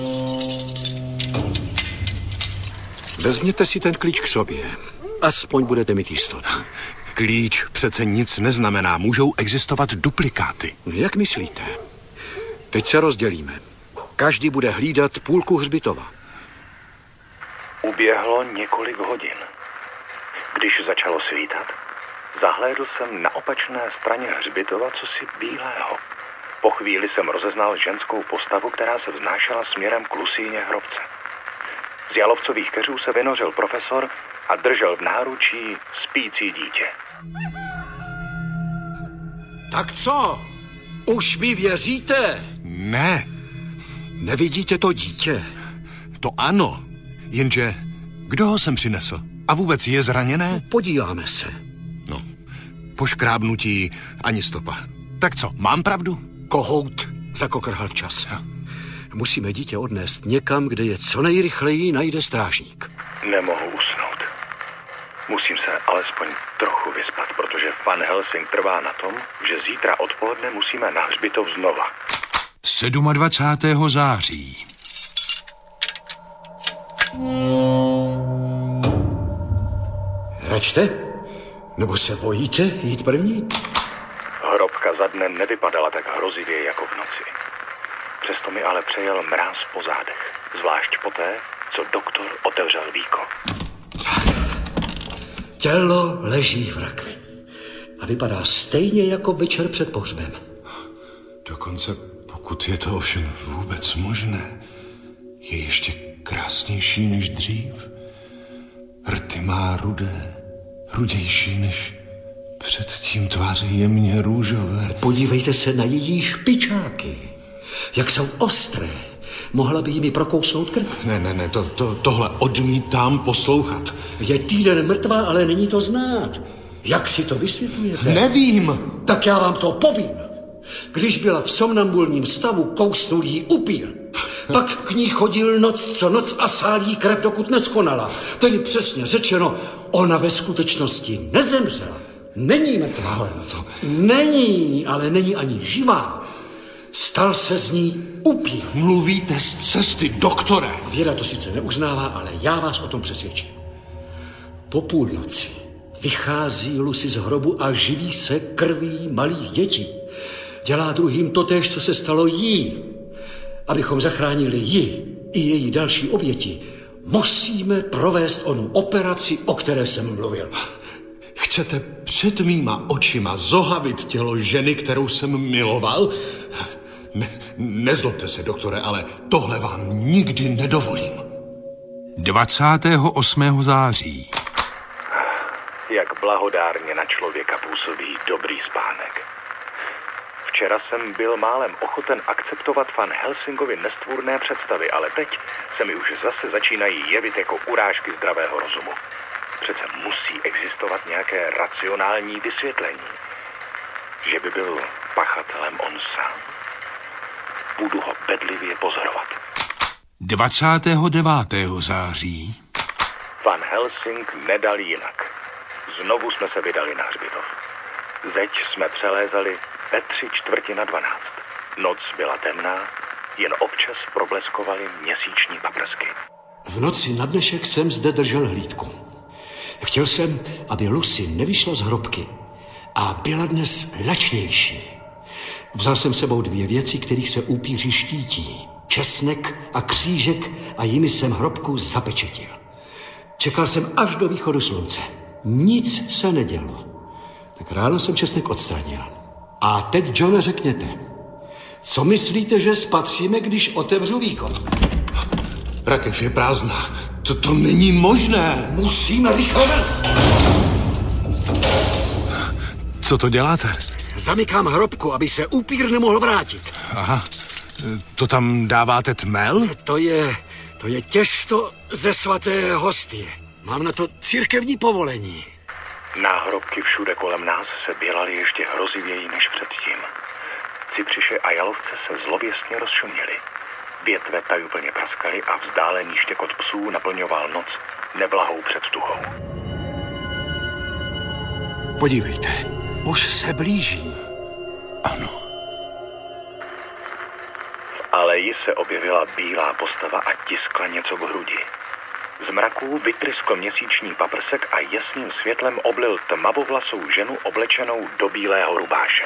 Vezměte si ten klíč k sobě. Aspoň budete mít jistotu. Klíč přece nic neznamená. Můžou existovat duplikáty. Jak myslíte? Teď se rozdělíme. Každý bude hlídat půlku hřbitova. Uběhlo několik hodin. Když začalo svítat, zahlédl jsem na opačné straně hřbitova cosi bílého. Po chvíli jsem rozeznal ženskou postavu, která se vznášela směrem k Lucíně hrobce. Z jalovcových keřů se vynořil profesor a držel v náručí spící dítě. Tak co? Už mi věříte? Ne. Nevidíte to dítě? To ano, jenže kdo ho sem přinesl? A vůbec je zraněné? Podíváme se. No, po škrábnutí ani stopa. Tak co, mám pravdu? Kohout zakokrhal včas. Musíme dítě odnést někam, kde je co nejrychleji najde strážník. Nemohu usnout. Musím se alespoň trochu vyspat, protože Van Helsing trvá na tom, že zítra odpoledne musíme na hřbitov znova. dvacátého sedmého září. Račte? Nebo se bojíte jít první? Hrobka za dnem nevypadala tak hrozivě jako v noci. Přesto mi ale přejel mráz po zádech, zvlášť poté, co doktor otevřel víko. Tělo leží v rakvi a vypadá stejně jako večer před pohřbem. Dokonce, pokud je to ovšem vůbec možné, je ještě krásnější než dřív. Rty má rudé, rudější než předtím, tváře jemně růžové. Podívejte se na její špičáky, jak jsou ostré. Mohla by jimi prokousnout krk. Ne, ne, ne, to, to, tohle odmítám poslouchat. Je týden mrtvá, ale není to znát. Jak si to vysvětlujete? Nevím. Tak já vám to povím. Když byla v somnambulním stavu, kousnul jí upír. Pak k ní chodil noc co noc a sál jí krev, dokud neskonala. Tedy přesně řečeno, ona ve skutečnosti nezemřela. Není mrtvá. Ale no to... Není, ale není ani živá. Stal se z ní upír. Mluvíte z cesty, doktore. Věda to sice neuznává, ale já vás o tom přesvědčím. Po půlnoci vychází Lucy z hrobu a živí se krví malých dětí. Dělá druhým totéž, co se stalo jí. Abychom zachránili ji i její další oběti, musíme provést onu operaci, o které jsem mluvil. Chcete před mýma očima zohavit tělo ženy, kterou jsem miloval? Ne, nezlobte se, doktore, ale tohle vám nikdy nedovolím. dvacátého osmého září. Jak blahodárně na člověka působí dobrý spánek. Včera jsem byl málem ochoten akceptovat Van Helsingovi nestvůrné představy, ale teď se mi už zase začínají jevit jako urážky zdravého rozumu. Přece musí existovat nějaké racionální vysvětlení. Že by byl pachatelem on sám. Budu ho bedlivě pozorovat. dvacátého devátého září. Van Helsing nedal jinak. Znovu jsme se vydali na hřbitov. Zeď jsme přelézali ve tři čtvrti na dvanáct. Noc byla temná, jen občas probleskovaly měsíční paprsky. V noci na dnešek jsem zde držel hlídku. Chtěl jsem, aby Lucy nevyšla z hrobky a byla dnes lačnější. Vzal jsem sebou dvě věci, kterých se upíři štítí. Česnek a křížek a jimi jsem hrobku zapečetil. Čekal jsem až do východu slunce. Nic se nedělo. Tak ráno jsem česnek odstranil. A teď, Johne, řekněte, co myslíte, že spatříme, když otevřu víko? Rakev je prázdná. To, to není možné. Musíme rychle. Co to děláte? Zamykám hrobku, aby se upír nemohl vrátit. Aha, to tam dáváte tmel? To je, to je těsto ze svaté hostie. Mám na to církevní povolení. Náhrobky všude kolem nás se bělaly ještě hrozivěji než předtím. Cypřiše a jalovce se zlověstně rozšuměly. Větve tajuplně praskaly a vzdálený štěkot psů naplňoval noc neblahou předtuchou. Podívejte, už se blíží. Ano. V aleji se objevila bílá postava a tiskla něco k hrudi. Z mraků vytryskl měsíční paprsek a jasným světlem oblil tmavovlasou ženu oblečenou do bílého rubáše.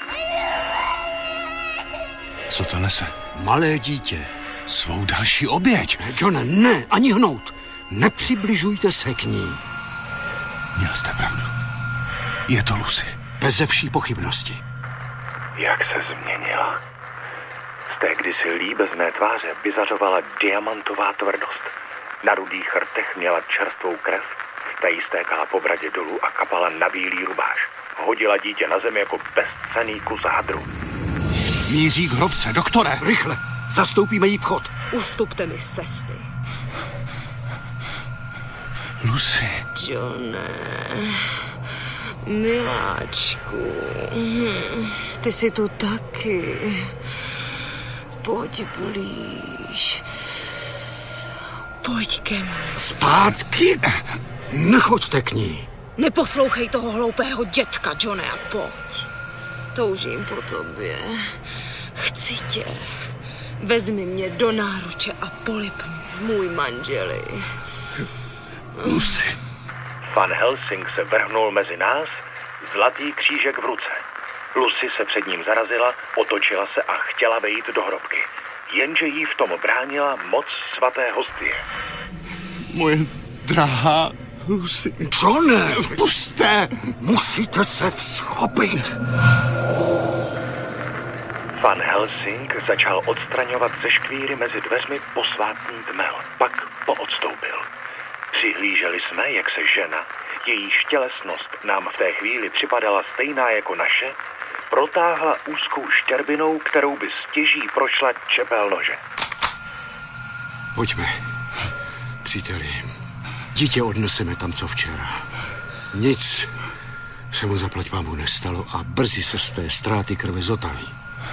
Co to nese? Malé dítě. Svou další oběť. Johne, ne, ani hnout. Nepřibližujte se k ní. Měl jste pravdu. Je to Lucy. Beze vší pochybnosti. Jak se změnila. Z té kdysi líbezné tváře vyzařovala diamantová tvrdost. Na rudých rtech měla čerstvou krev, ta jí stékala po bradě dolů a kapala na bílý rubáš. Hodila dítě na zemi jako bezcenný kus hadru. Míří k hrobce, doktore, rychle, zastoupíme jí vchod. Ustupte mi z cesty. Lucy. Johne, miláčku, ty jsi tu taky. Pojď blíž. Pojď ke mně. Zpátky? Nechoďte k ní. Neposlouchej toho hloupého dětka, Johne, a pojď. Toužím po tobě. Chci tě. Vezmi mě do náruče a polib mě, můj manželi. Lucy. Van Helsing se vrhnul mezi nás, zlatý křížek v ruce. Lucy se před ním zarazila, otočila se a chtěla vejít do hrobky. Jenže jí v tom bránila moc svaté hostie. Moje drahá Lucy. Johne! Pusťte! Musíte se vzchopit. Van Helsing začal odstraňovat ze škvíry mezi dveřmi posvátný tmel, pak poodstoupil. Přihlíželi jsme, jak se žena, jejíž tělesnost nám v té chvíli připadala stejná jako naše, protáhla úzkou štěrbinou, kterou by stěží prošla čepel nože. Pojďme, příteli. Dítě odneseme tam, co včera. Nic se mu zaplať pámu nestalo a brzy se z té ztráty krve zotaví.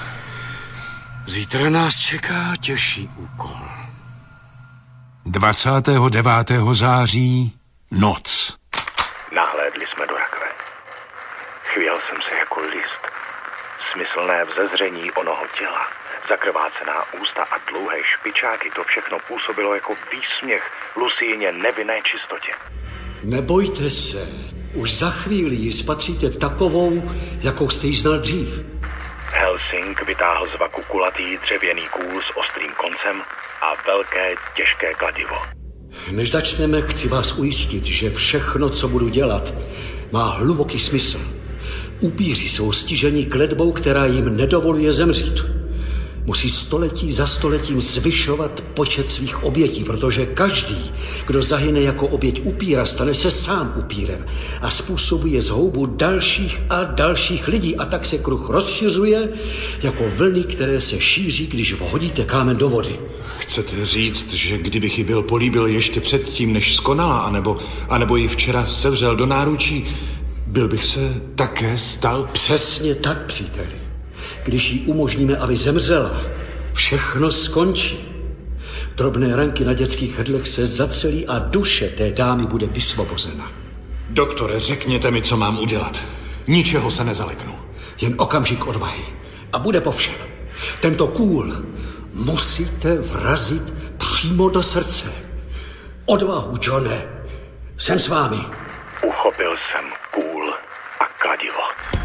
Zítra nás čeká těžší úkol. dvacátého devátého září, noc. Nahlédli jsme do rakve. Chvěl jsem se jako list. Smyslné vzezření onoho těla, zakrvácená ústa a dlouhé špičáky, to všechno působilo jako výsměch Lucíně nevinné čistotě. Nebojte se, už za chvíli ji spatříte takovou, jakou jste ji znal dřív. Helsing vytáhl z vaku kulatý dřevěný kůl s ostrým koncem a velké těžké kladivo. Než začneme, chci vás ujistit, že všechno, co budu dělat, má hluboký smysl. Upíři jsou stiženi kletbou, která jim nedovoluje zemřít. Musí století za stoletím zvyšovat počet svých obětí, protože každý, kdo zahyne jako oběť upíra, stane se sám upírem a způsobuje zhoubu dalších a dalších lidí. A tak se kruh rozšiřuje jako vlny, které se šíří, když vhodíte kámen do vody. Chcete říct, že kdybych ji byl políbil ještě předtím, než skonala, anebo, anebo ji včera sevřel do náručí, byl bych se také stal? Přesně tak, příteli. Když jí umožníme, aby zemřela, všechno skončí. Drobné ranky na dětských hrdlech se zacelí a duše té dámy bude vysvobozena. Doktore, řekněte mi, co mám udělat. Ničeho se nezaleknu. Jen okamžik odvahy. A bude po všem. Tento kůl musíte vrazit přímo do srdce. Odvahu, Johne. Jsem s vámi. Uchopil jsem kůl a kladivo.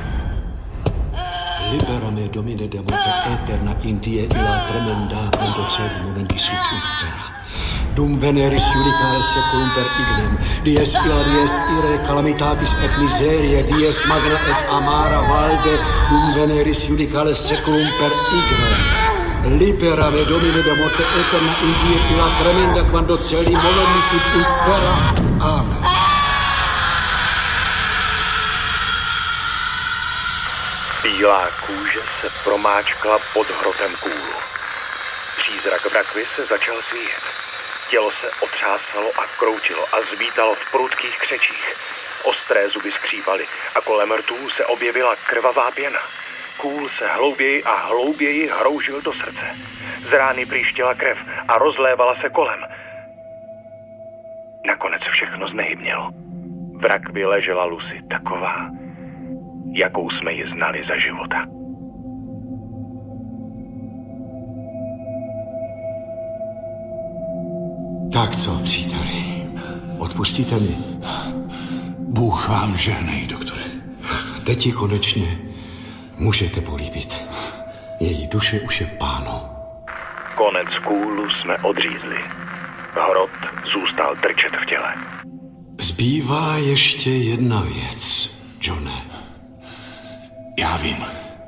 Liberame domine de morte eterna in die illa tremenda quando cede momenti sut terra. Dum veneris judicae seculum per ignem, dies illa dies ire calamitatis et miserie, dies magna et amara valde, dum veneris judicae seculum per ignem. Liberame domine de morte eterna in die illa tremenda quando cede momenti sut terra. Amen. Bílá kůže se promáčkla pod hrotem kůlu. Přízrak vrakvy se začal svíjet. Tělo se otřásalo a kroutilo a zvítalo v prudkých křečích. Ostré zuby skřípaly a kolem rtů se objevila krvavá pěna. Kůl se hlouběji a hlouběji hroužil do srdce. Z rány prýštěla krev a rozlévala se kolem. Nakonec všechno znehybnělo. V rakvi ležela Lucy taková, jakou jsme ji znali za života. Tak co, příteli? Odpustíte mi? Bůh vám žehnej, doktore. Teď ji konečně můžete políbit. Její duše už je v Pánu. Konec kůlu jsme odřízli. Hrot zůstal trčet v těle. Zbývá ještě jedna věc, Johne. Já vím.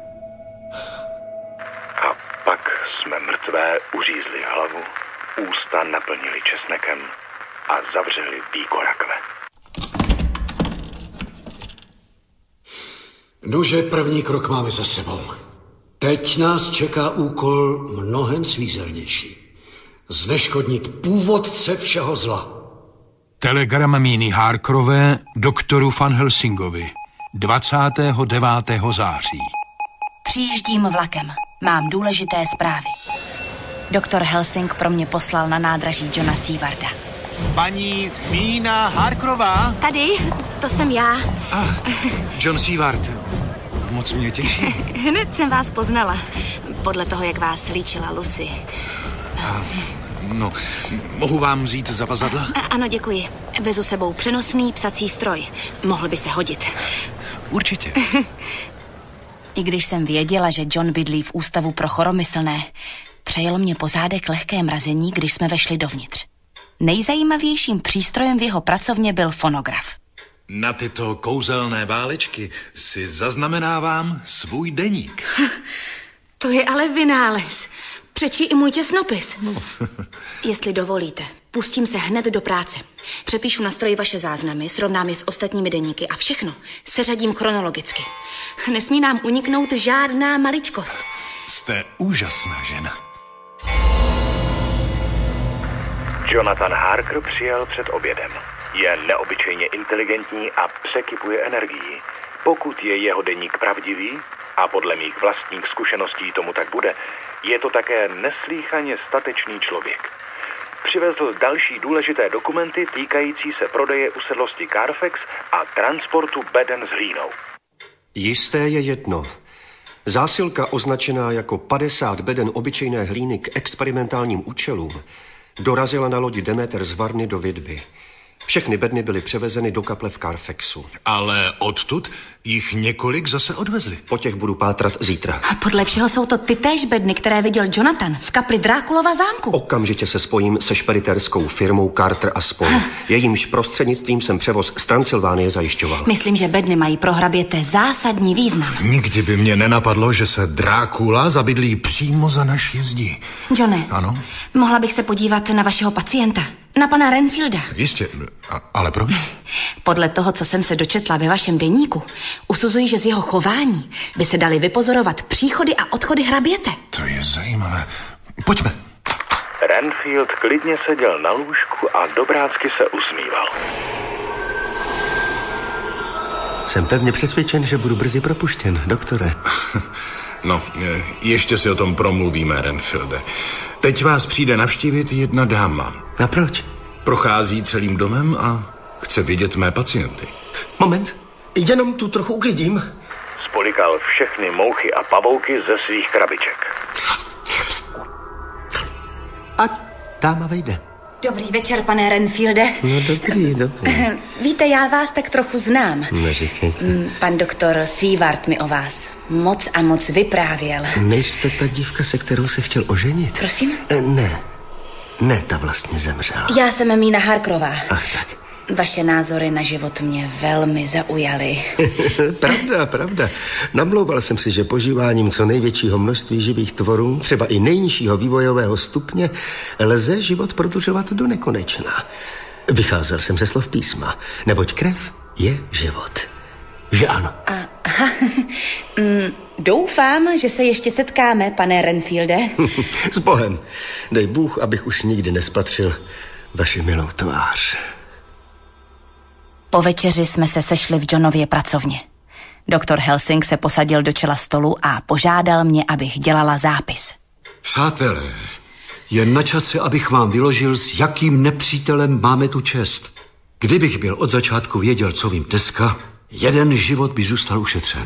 A pak jsme mrtvé uřízli hlavu, ústa naplnili česnekem a zavřeli víko rakve. Nože, první krok máme za sebou. Teď nás čeká úkol mnohem svízelnější. Zneškodnit původce všeho zla. Telegram Míny Harkerové doktoru Van Helsingovi dvacátého devátého září. Přijíždím vlakem. Mám důležité zprávy. Doktor Helsing pro mě poslal na nádraží Johna Seawarda. Paní Mína Harkerová? Tady, to jsem já. Ah, John Seaward. Moc mě těší. Hned jsem vás poznala. Podle toho, jak vás líčila Lucy. Ah, no, mohu vám vzít zavazadla? A, ano, děkuji. Vezu sebou přenosný psací stroj. Mohl by se hodit. Určitě. I když jsem věděla, že John bydlí v ústavu pro choromyslné, přejelo mě po zádech lehké mrazení, když jsme vešli dovnitř. Nejzajímavějším přístrojem v jeho pracovně byl fonograf. Na tyto kouzelné válečky si zaznamenávám svůj deník. To je ale vynález. Přečí i můj těsnopis. No. Jestli dovolíte, pustím se hned do práce. Přepíšu na stroji vaše záznamy, srovnám je s ostatními deníky a všechno seřadím chronologicky. Nesmí nám uniknout žádná maličkost. Jste úžasná žena. Jonathan Harker přijel před obědem. Je neobyčejně inteligentní a překypuje energií. Pokud je jeho deník pravdivý, a podle mých vlastních zkušeností tomu tak bude, je to také neslýchaně statečný člověk. Přivezl další důležité dokumenty týkající se prodeje usedlosti Carfax a transportu beden s hlínou. Jisté je jedno. Zásilka označená jako padesát beden obyčejné hlíny k experimentálním účelům dorazila na lodi Demeter z Varny do Vidby. Všechny bedny byly převezeny do kaple v Carfaxu. Ale odtud jich několik zase odvezli. Po těch budu pátrat zítra. A podle všeho jsou to ty též bedny, které viděl Jonathan v kapli Drákulova zámku. Okamžitě se spojím se špediterskou firmou Carter a spol. Jejímž prostřednictvím jsem převoz z Transylvánie zajišťoval. Myslím, že bedny mají pro hraběte zásadní význam. Nikdy by mě nenapadlo, že se Drákula zabydlí přímo za naší zdí. Johne, ano? Mohla bych se podívat na vašeho pacienta? Na pana Renfielda. Jistě, a, ale proč? Podle toho, co jsem se dočetla ve vašem deníku, usuzuji, že z jeho chování by se daly vypozorovat příchody a odchody hraběte. To je zajímavé. Pojďme. Renfield klidně seděl na lůžku a dobrácky se usmíval. Jsem pevně přesvědčen, že budu brzy propuštěn, doktore. No, ještě si o tom promluvíme, Renfielde. Teď vás přijde navštívit jedna dáma. A proč? Prochází celým domem a chce vidět mé pacienty. Moment, jenom tu trochu uklidím. Spolikal všechny mouchy a pavouky ze svých krabiček. A dáma vejde. Dobrý večer, pane Renfielde. No dobrý, dobrý. Víte, já vás tak trochu znám. Neříkejte. Pan doktor Seaward mi o vás moc a moc vyprávěl. Nejste ta dívka, se kterou se chtěl oženit? Prosím? E, ne, ne, ta vlastně zemřela. Já jsem Mína Harkerová. Ach tak. Vaše názory na život mě velmi zaujaly. Pravda, pravda. Namlouval jsem si, že požíváním co největšího množství živých tvorů, třeba i nejnižšího vývojového stupně, lze život prodlužovat do nekonečna. Vycházel jsem ze slov písma, neboť krev je život. Že ano? Aha. Doufám, že se ještě setkáme, pane Renfielde. S Bohem. Dej Bůh, abych už nikdy nespatřil vaši milou tvář. Po večeři jsme se sešli v Johnově pracovně. Doktor Helsing se posadil do čela stolu a požádal mě, abych dělala zápis. Přátelé, je na čase, abych vám vyložil, s jakým nepřítelem máme tu čest. Kdybych byl od začátku věděl, co vím dneska, jeden život by zůstal ušetřen.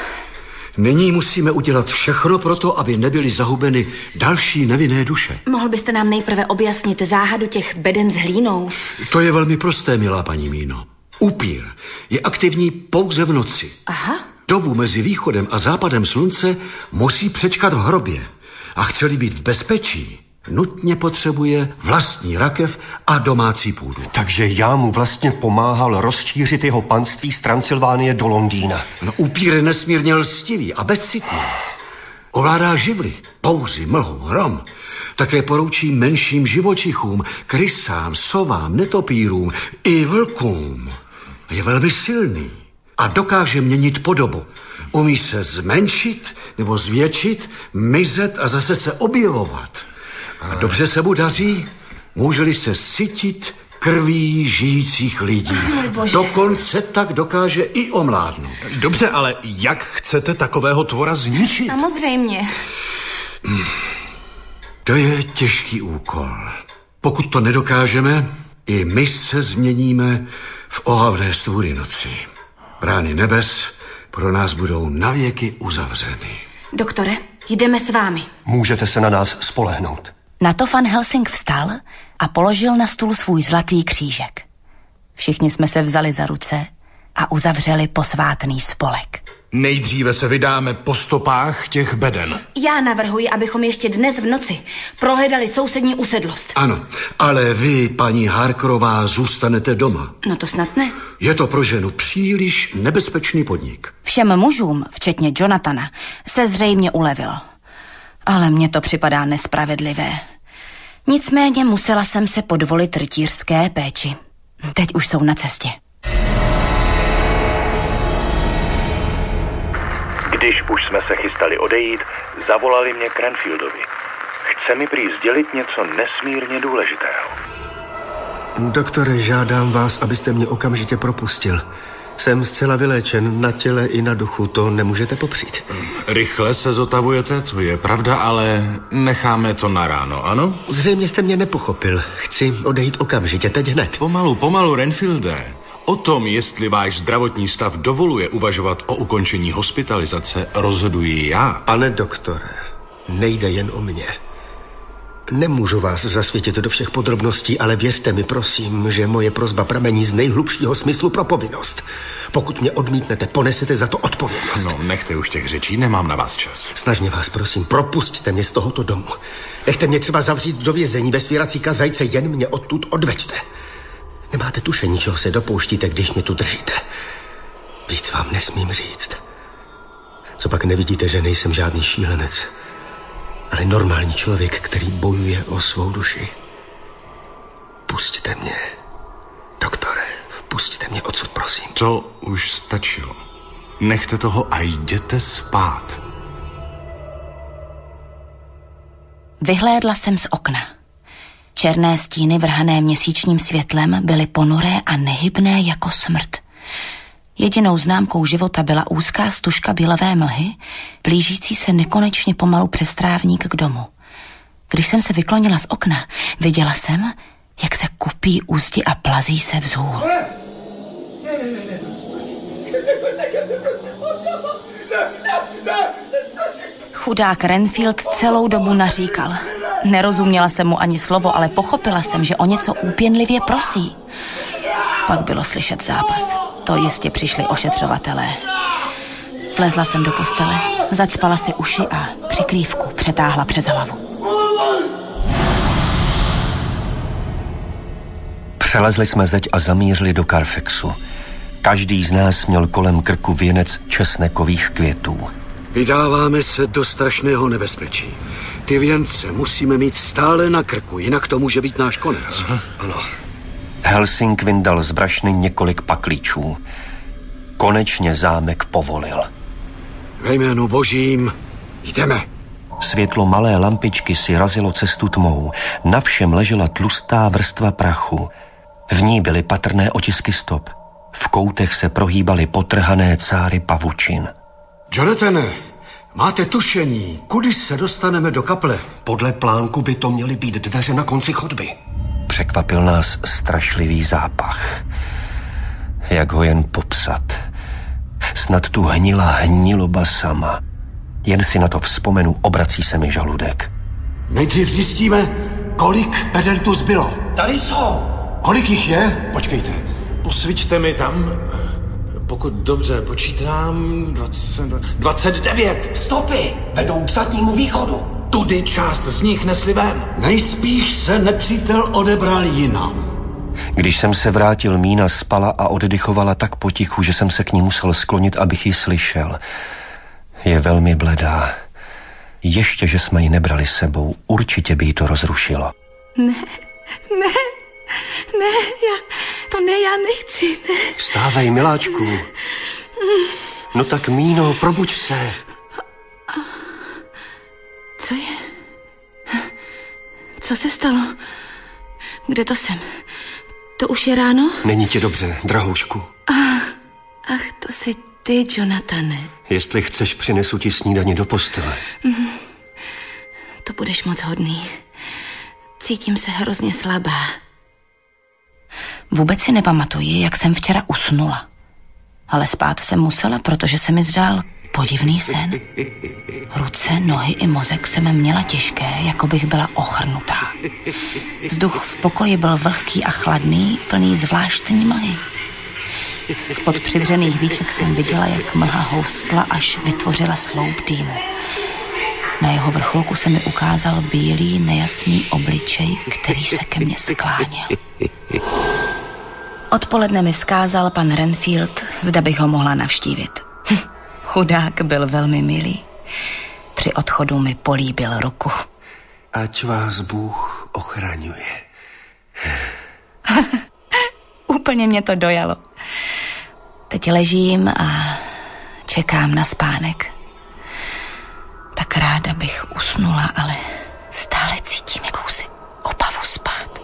Nyní musíme udělat všechno pro to, aby nebyly zahubeny další nevinné duše. Mohl byste nám nejprve objasnit záhadu těch beden s hlínou? To je velmi prosté, milá paní Míno. Upír je aktivní pouze v noci. Aha. Dobu mezi východem a západem slunce musí přečkat v hrobě. A chce-li být v bezpečí, nutně potřebuje vlastní rakev a domácí půdu. Takže já mu vlastně pomáhal rozšířit jeho panství z Transylvánie do Londýna. No, upír je nesmírně lstivý a bezcitný. Ovládá živly, bouři, mlhu, hrom. Také poroučí menším živočichům, krysám, sovám, netopírům i vlkům. Je velmi silný a dokáže měnit podobu. Umí se zmenšit nebo zvětšit, mizet a zase se objevovat. A dobře se mu daří, může-li se sytit krví žijících lidí. Dokonce tak dokáže i omládnout. Dobře, ale jak chcete takového tvora zničit? Samozřejmě. Hmm. To je těžký úkol. Pokud to nedokážeme, i my se změníme v ohavné stvůry noci. Brány nebes pro nás budou navěky uzavřeny. Doktore, jdeme s vámi. Můžete se na nás spolehnout. Na to Van Helsing vstal a položil na stůl svůj zlatý křížek. Všichni jsme se vzali za ruce a uzavřeli posvátný spolek. Nejdříve se vydáme po stopách těch beden. Já navrhuji, abychom ještě dnes v noci prohledali sousední usedlost. Ano, ale vy, paní Harkerová, zůstanete doma. No to snad ne. Je to pro ženu příliš nebezpečný podnik. Všem mužům, včetně Jonathana, se zřejmě ulevil. Ale mně to připadá nespravedlivé. Nicméně musela jsem se podvolit rytířské péči. Teď už jsou na cestě. Když už jsme se chystali odejít, zavolali mě Cranfieldovi. Chce mi prý sdělit něco nesmírně důležitého. Doktore, žádám vás, abyste mě okamžitě propustil. Jsem zcela vyléčen na těle i na duchu, to nemůžete popřít. Rychle se zotavujete, to je pravda, ale necháme to na ráno, ano? Zřejmě jste mě nepochopil. Chci odejít okamžitě, teď hned. Pomalu, pomalu, Renfielde. O tom, jestli váš zdravotní stav dovoluje uvažovat o ukončení hospitalizace, rozhoduji já. Pane doktore, nejde jen o mě. Nemůžu vás zasvětit do všech podrobností, ale věřte mi, prosím, že moje prosba pramení z nejhlubšího smyslu pro povinnost. Pokud mě odmítnete, ponesete za to odpovědnost. No, nechte už těch řečí, nemám na vás čas. Snažně vás prosím, propusťte mě z tohoto domu. Nechte mě třeba zavřít do vězení ve svěrací kazajce, jen mě odtud odveďte. Nemáte tušení, čeho se dopouštíte, když mě tu držíte. Víc vám nesmím říct. Co pak nevidíte, že nejsem žádný šílenec, ale normální člověk, který bojuje o svou duši. Pusťte mě, doktore, pusťte mě odsud, prosím. To už stačilo. Nechte toho a jděte spát. Vyhlédla jsem z okna. Černé stíny vrhané měsíčním světlem byly ponuré a nehybné jako smrt. Jedinou známkou života byla úzká stužka bělavé mlhy, blížící se nekonečně pomalu přes trávník k domu. Když jsem se vyklonila z okna, viděla jsem, jak se kupí úzdi a plazí se vzhůl. Chudák Renfield celou dobu naříkal. Nerozuměla jsem mu ani slovo, ale pochopila jsem, že o něco úpěnlivě prosí. Pak bylo slyšet zápas. To jistě přišli ošetřovatelé. Vlezla jsem do postele, zacpala si uši a přikrývku přetáhla přes hlavu. Přelezli jsme zeď a zamířili do Carfaxu. Každý z nás měl kolem krku věnec česnekových květů. Vydáváme se do strašného nebezpečí. Ty věnce musíme mít stále na krku, jinak to může být náš konec. Aha. Ano. Helsing vyndal z brašny několik paklíčů. Konečně zámek povolil. Ve jménu Božím jdeme. Světlo malé lampičky si razilo cestu tmou. Na všem ležela tlustá vrstva prachu. V ní byly patrné otisky stop. V koutech se prohýbaly potrhané cáry pavučin. Jonathane, máte tušení, kudy se dostaneme do kaple? Podle plánku by to měly být dveře na konci chodby. Překvapil nás strašlivý zápach. Jak ho jen popsat? Snad tu hnila hniloba sama. Jen si na to vzpomenu, obrací se mi žaludek. Nejdřív zjistíme, kolik beden tu zbylo. Tady jsou. Kolik jich je? Počkejte. Posviťte mi tam, pokud dobře počítám, dvacet, dvacet devět. Stopy vedou k zadnímu východu. Tudy část z nich nesli ven. Nejspíš se nepřítel odebral jinam. Když jsem se vrátil, Mína spala a oddychovala tak potichu, že jsem se k ní musel sklonit, abych ji slyšel. Je velmi bledá. Ještě, že jsme ji nebrali s sebou, určitě by jí to rozrušilo. Ne, ne, ne, já, to ne, já nechci, ne. Vstávej, miláčku. No tak, Míno, probuď se. Co je? Co se stalo? Kde to jsem? To už je ráno? Není ti dobře, drahoušku. Ach, ach, to jsi ty, Jonathane. Jestli chceš, přinesu ti snídani do postele. Mm, to budeš moc hodný. Cítím se hrozně slabá. Vůbec si nepamatuji, jak jsem včera usnula. Ale spát jsem musela, protože se mi zdál podivný sen. Ruce, nohy i mozek jsem měla těžké, jako bych byla ochrnutá. Vzduch v pokoji byl vlhký a chladný, plný zvláštní mlhy. Spod přivřených víček jsem viděla, jak mlha houstla, až vytvořila sloup dýmu. Na jeho vrcholku se mi ukázal bílý, nejasný obličej, který se ke mně skláněl. Odpoledne mi vzkázal pan Renfield, zda bych ho mohla navštívit. Hm, chudák byl velmi milý. Při odchodu mi políbil ruku. Ať vás Bůh ochraňuje. Úplně mě to dojalo. Teď ležím a čekám na spánek. Tak ráda bych usnula, ale stále cítím jakousi obavu spát.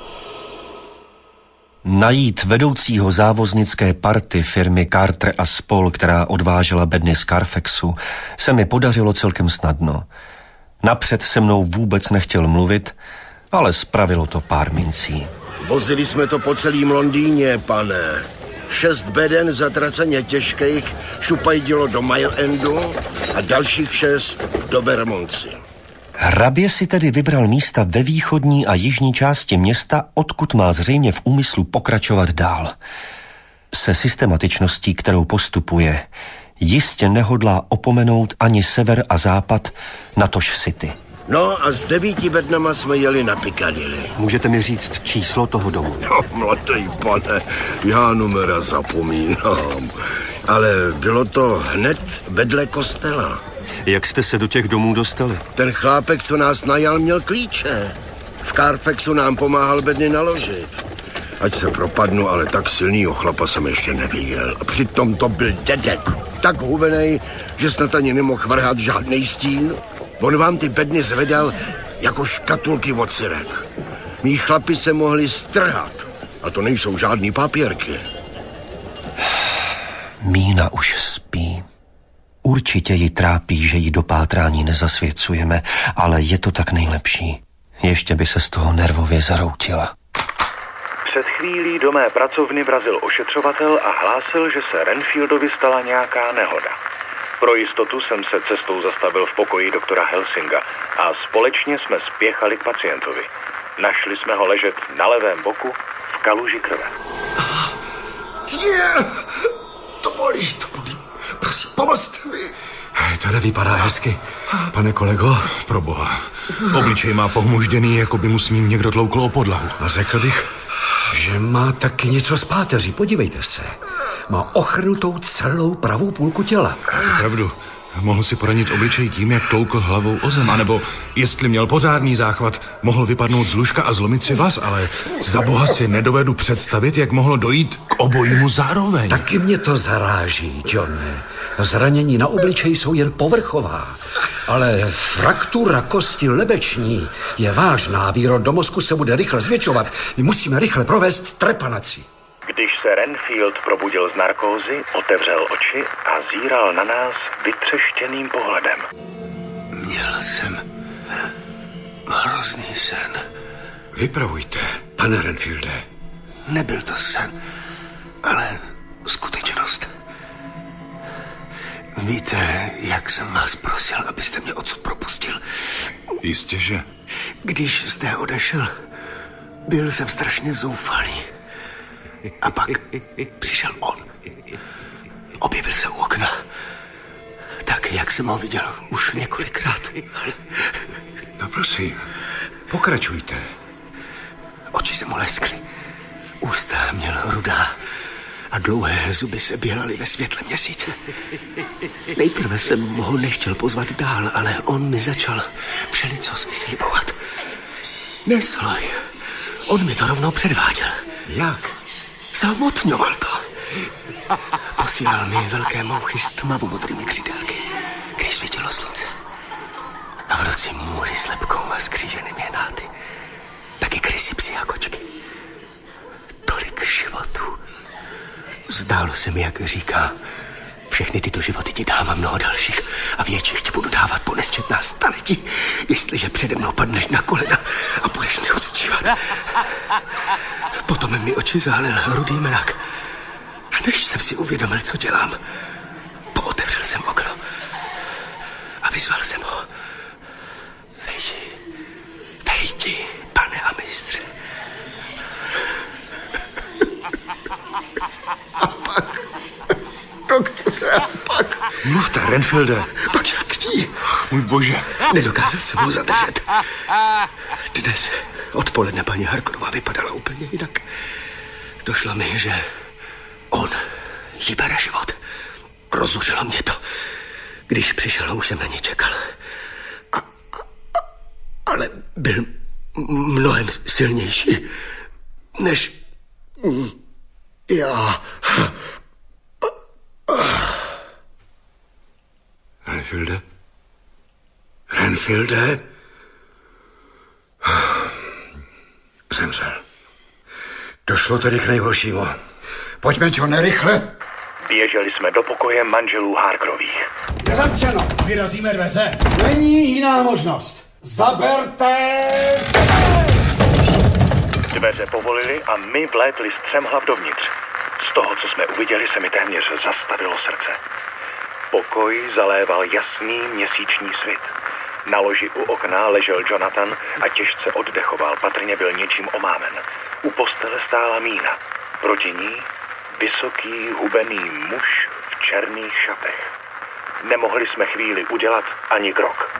Najít vedoucího závoznické party firmy Carter a spol, která odvážela bedny z Carfaxu, se mi podařilo celkem snadno. Napřed se mnou vůbec nechtěl mluvit, ale spravilo to pár mincí. Vozili jsme to po celým Londýně, pane. Šest beden zatraceně těžkých šupajdilo do Mile Endu a dalších šest do Bermondsey. Hrabě si tedy vybral místa ve východní a jižní části města, odkud má zřejmě v úmyslu pokračovat dál. Se systematičností, kterou postupuje, jistě nehodlá opomenout ani sever a západ, natož City. No a s devíti bednama jsme jeli na Piccadilly. Můžete mi říct číslo toho domu? No, mladý pane, já numera zapomínám. Ale bylo to hned vedle kostela. Jak jste se do těch domů dostali? Ten chlápek, co nás najal, měl klíče. V Carfaxu nám pomáhal bedny naložit. Ať se propadnu, ale tak silnýho chlapa jsem ještě neviděl. A přitom to byl dedek. Tak hubenej, že snad ani nemohl vrhat žádnej stín. On vám ty bedny zvedal jako škatulky od syrek. Mí chlapi se mohli strhat. A to nejsou žádný papírky. Mína už spí. Určitě ji trápí, že ji do pátrání nezasvěcujeme, ale je to tak nejlepší. Ještě by se z toho nervově zaroutila. Před chvílí do mé pracovny vrazil ošetřovatel a hlásil, že se Renfieldovi stala nějaká nehoda. Pro jistotu jsem se cestou zastavil v pokoji doktora Helsinga a společně jsme spěchali k pacientovi. Našli jsme ho ležet na levém boku v kaluži krve. Je, to bolí, to bolí. Prosím, pomozte mi. To nevypadá hezky. Pane kolego, proboha. Obličej má pohmužděný, jako by mu s ním někdo tloukl o podlahu. A řekl bych, že má taky něco z páteří. Podívejte se. Má ochrnutou celou pravou půlku těla. Máte pravdu. Mohl si poranit obličej tím, jak toukl hlavou o zem, anebo jestli měl pořádný záchvat, mohl vypadnout z lůžka a zlomit si vaz, ale za boha si nedovedu představit, jak mohlo dojít k obojímu zároveň. Taky mě to zaráží, Johne. Zranění na obličeji jsou jen povrchová, ale fraktura kosti lebeční je vážná. Výrod do mozku se bude rychle zvětšovat. My musíme rychle provést trepanaci. Když se Renfield probudil z narkózy, otevřel oči a zíral na nás vytřeštěným pohledem. Měl jsem hrozný sen. Vypravujte, pane Renfielde. Nebyl to sen, ale skutečnost. Víte, jak jsem vás prosil, abyste mě odsud propustil? Jistě, že. Když jste odešel, byl jsem strašně zoufalý. A pak přišel on. Objevil se u okna. Tak, jak jsem ho viděl už několikrát. No prosím, pokračujte. Oči se mu leskly. Ústa měl rudá a dlouhé zuby se bělaly ve světle měsíce. Nejprve jsem ho nechtěl pozvat dál, ale on mi začal všelico slibovat. Nesloj, on mi to rovnou předváděl. Jak? Zamotňoval to. Posílal mi velké mouchy s tmavomodrými křídelky, když svítilo slunce. A v noci můry s lebkou a skříženými hnáty. Taky krysy, psi a kočky. Tolik životů. Zdálo se mi, jak říká, všechny tyto životy ti dám a mnoho dalších a větších ti budu dávat po nesčetná staletí, jestliže přede mnou padneš na kolena a budeš mi uctívat. Potom mi oči zálil rudý mrak. A než jsem si uvědomil, co dělám, pootevřel jsem okno a vyzval jsem ho. Vejdi, vejdi, pane a mistře. A pak, doktore, a pak... Mluvte, Renfielde. Pak jak chtí. Můj bože. Nedokázal jsem ho zadržet. Dnes odpoledne paní Harkerová vypadala úplně jinak. Došlo mi, že on jí bere život. Rozuřilo mě to. Když přišel, už jsem na ně čekal. A, a, ale byl mnohem silnější, než já. Renfielde? Renfielde? Zemřel. Došlo tedy k nejhoršímu. Pojďme, Johne, rychle. Běželi jsme do pokoje manželů Harkerových. Je zamčeno. Vyrazíme dveře. Není jiná možnost. Zaberte! Dveře povolili a my vlétli střemhlav dovnitř. Z toho, co jsme uviděli, se mi téměř zastavilo srdce. Pokoj zaléval jasný měsíční svit. Na loži u okna ležel Jonathan a těžce oddechoval, patrně byl něčím omámen. U postele stála Mína. Proti ní vysoký, hubený muž v černých šatech. Nemohli jsme chvíli udělat ani krok.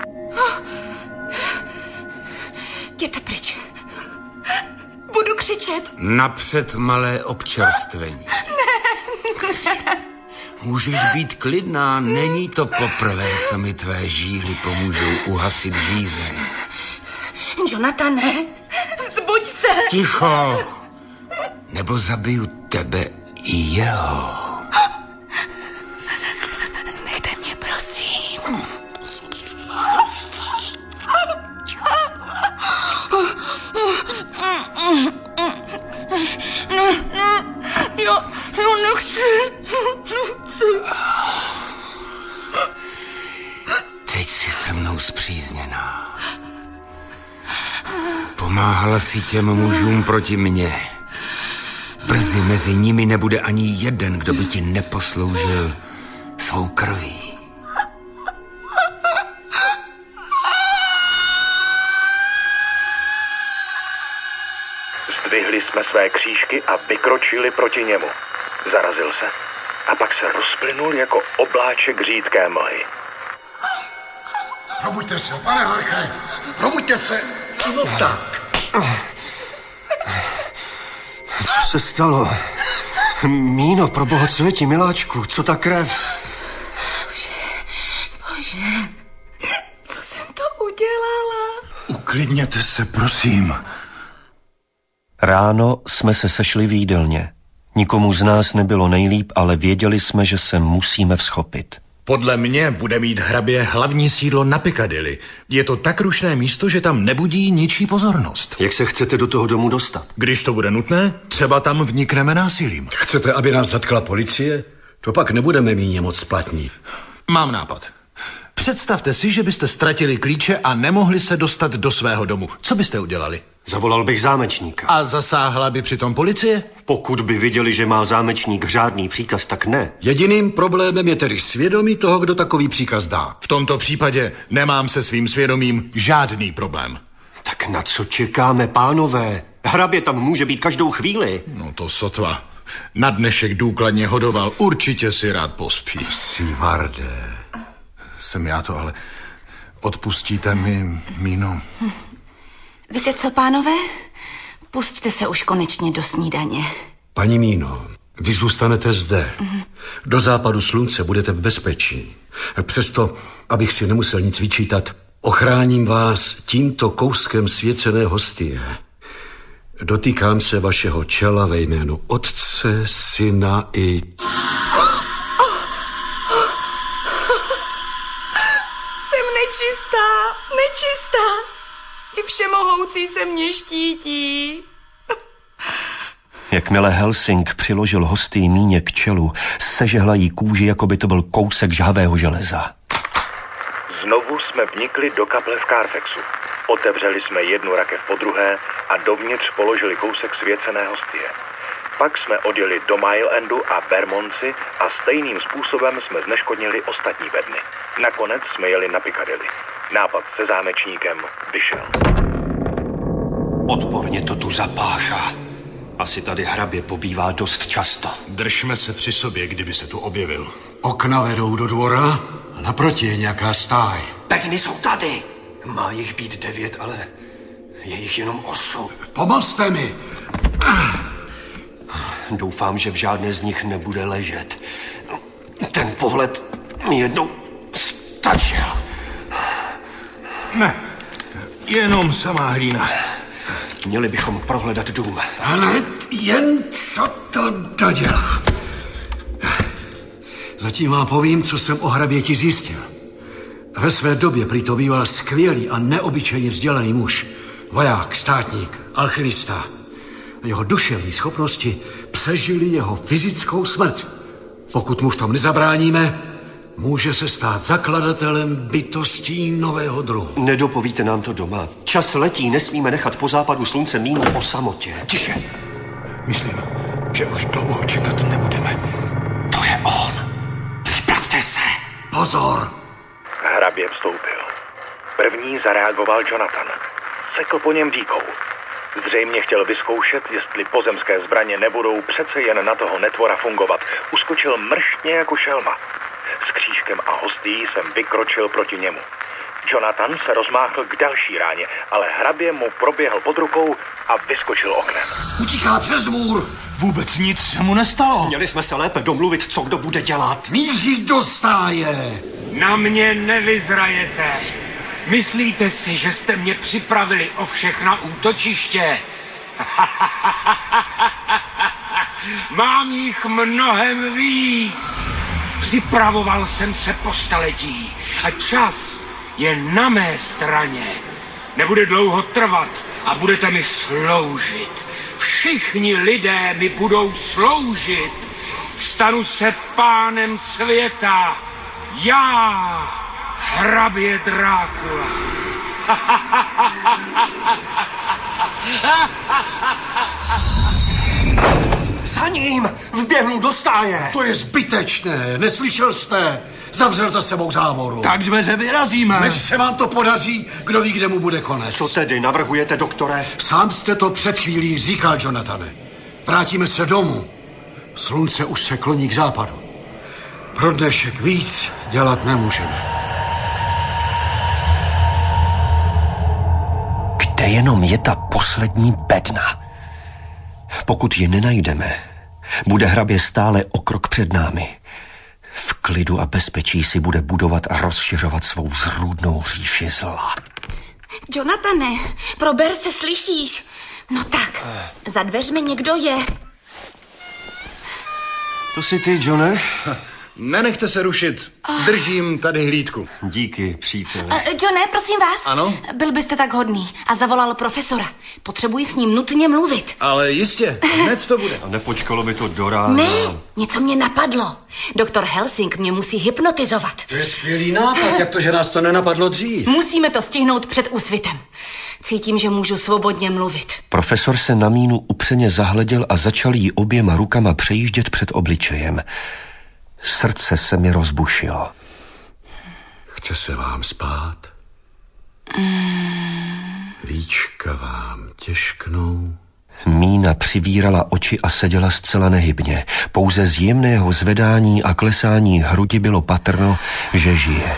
Jděte pryč. Budu křičet. Napřed malé občerstvení. Ne. Můžeš být klidná, není to poprvé, co mi tvé žíly pomůžou uhasit žízeň. Jonathane, zbuď se. Ticho, nebo zabiju tebe i jeho. Nechte mě, prosím. Ne, ne, já, já nechci, nechci. Teď jsi se mnou spřízněná. Pomáhala si těm mužům proti mně. Brzy mezi nimi nebude ani jeden, kdo by ti neposloužil svou krví. Zdvihli jsme své křížky a vykročili proti němu. Zarazil se a pak se rozplynul jako obláček řídké mlhy. Probuďte se, pane Harkere, probuďte se. No tak. Co se stalo? Míno, pro boha, co je ti, miláčku? Co ta krev? Bože, co jsem to udělala? Uklidněte se, prosím. Ráno jsme se sešli v jídelně. Nikomu z nás nebylo nejlíp, ale věděli jsme, že se musíme vzchopit. Podle mě bude mít hrabě hlavní sídlo na Piccadilly. Je to tak rušné místo, že tam nebudí ničí pozornost. Jak se chcete do toho domu dostat? Když to bude nutné, třeba tam vnikneme násilím. Chcete, aby nás zatkla policie? To pak nebudeme míně moc splatní. Mám nápad. Představte si, že byste ztratili klíče a nemohli se dostat do svého domu. Co byste udělali? Zavolal bych zámečníka. A zasáhla by přitom policie? Pokud by viděli, že má zámečník řádný příkaz, tak ne. Jediným problémem je tedy svědomí toho, kdo takový příkaz dá. V tomto případě nemám se svým svědomím žádný problém. Tak na co čekáme, pánové? Hrabě tam může být každou chvíli. No to sotva. Na dnešek důkladně hodoval, určitě si rád pospí. Sivarde. Jsem já to, ale odpustíte mi, Míno? Víte co, pánové? Pusťte se už konečně do snídaně. Paní Míno, vy zůstanete zde. Mm. Do západu slunce budete v bezpečí. Přesto, abych si nemusel nic vyčítat, ochráním vás tímto kouskem svěcené hostie. Dotýkám se vašeho čela ve jménu Otce, Syna i... Jsem nečistá, nečistá. I všemohoucí se mě štítí. Jakmile Helsing přiložil hostii Míně k čelu, sežehla jí kůži, jako by to byl kousek žhavého železa. Znovu jsme vnikli do kaple v Carfaxu. Otevřeli jsme jednu rakev po druhé a dovnitř položili kousek svěcené hostie. Pak jsme odjeli do Mile Endu a Bermondsey a stejným způsobem jsme zneškodnili ostatní bedny. Nakonec jsme jeli na Piccadilly. Nápad se zámečníkem vyšel. Odporně to tu zapáchá. Asi tady hrabě pobývá dost často. Držme se při sobě, kdyby se tu objevil. Okna vedou do dvora a naproti je nějaká stáj. Bedny jsou tady. Má jich být devět, ale je jich jenom osm. Pomozte mi. Doufám, že v žádné z nich nebude ležet. Ten pohled mi jednou stačil. Ne, jenom samá hlína. Měli bychom prohledat dům. Ale jen co to dodělá. Zatím vám povím, co jsem o hraběti zjistil. Ve své době prý to býval skvělý a neobyčejně vzdělaný muž. Voják, státník, alchymista. Jeho duševní schopnosti přežili jeho fyzickou smrt. Pokud mu v tom nezabráníme, může se stát zakladatelem bytostí nového druhu. Nedopovíte nám to doma. Čas letí, nesmíme nechat po západu slunce Mínu o samotě. Tiše. Myslím, že už dlouho čekat nebudeme. To je on. Připravte se. Pozor. Hrabě vstoupil. První zareagoval Jonathan. Sekl po něm dýkou. Zřejmě chtěl vyzkoušet, jestli pozemské zbraně nebudou přece jen na toho netvora fungovat. Uskočil mrštně jako šelma. S křížkem a hostí jsem vykročil proti němu. Jonathan se rozmáchl k další ráně, ale hrabě mu proběhl pod rukou a vyskočil oknem. Utíká přes dvůr. Vůbec nic se mu nestalo. Měli jsme se lépe domluvit, co kdo bude dělat. Míří do stáje. Na mě nevyzrajete. Myslíte si, že jste mě připravili o všechna útočiště? Mám jich mnohem víc. Připravoval jsem se po staletí a čas je na mé straně. Nebude dlouho trvat a budete mi sloužit. Všichni lidé mi budou sloužit. Stanu se pánem světa. Já, hrabě Drákula. Za ním! Vběhnu do stáje! To je zbytečné, neslyšel jste? Zavřel za sebou závoru. Tak dveře vyrazíme. Než se vám to podaří, kdo ví, kde mu bude konec. Co tedy navrhujete, doktore? Sám jste to před chvílí říkal, Jonathane. Vrátíme se domů. Slunce už se kloní k západu. Pro dnešek víc dělat nemůžeme. Kde jenom je ta poslední bedna? Pokud ji nenajdeme, bude hrabě stále o krok před námi. V klidu a bezpečí si bude budovat a rozšiřovat svou zrůdnou říši zla. Jonathane, prober se, slyšíš? No tak, za dveřmi někdo je. To jsi ty, Johne? Nenechte se rušit. Držím tady hlídku. Díky, příteli. Uh, Johne, prosím vás. Ano? Byl byste tak hodný a zavolal profesora. Potřebuji s ním nutně mluvit. Ale jistě, hned to bude. A nepočkalo by to do rána. Ne, něco mě napadlo. Doktor Helsing mě musí hypnotizovat. To je skvělý nápad, jak to, že nás to nenapadlo dřív. Musíme to stihnout před úsvitem. Cítím, že můžu svobodně mluvit. Profesor se na Mínu upřeně zahleděl a začal jí oběma rukama přejíždět před obličejem. Srdce se mi rozbušilo. Chce se vám spát? Mm. Víčka vám těžknou? Mína přivírala oči a seděla zcela nehybně. Pouze z jemného zvedání a klesání hrudi bylo patrno, že žije.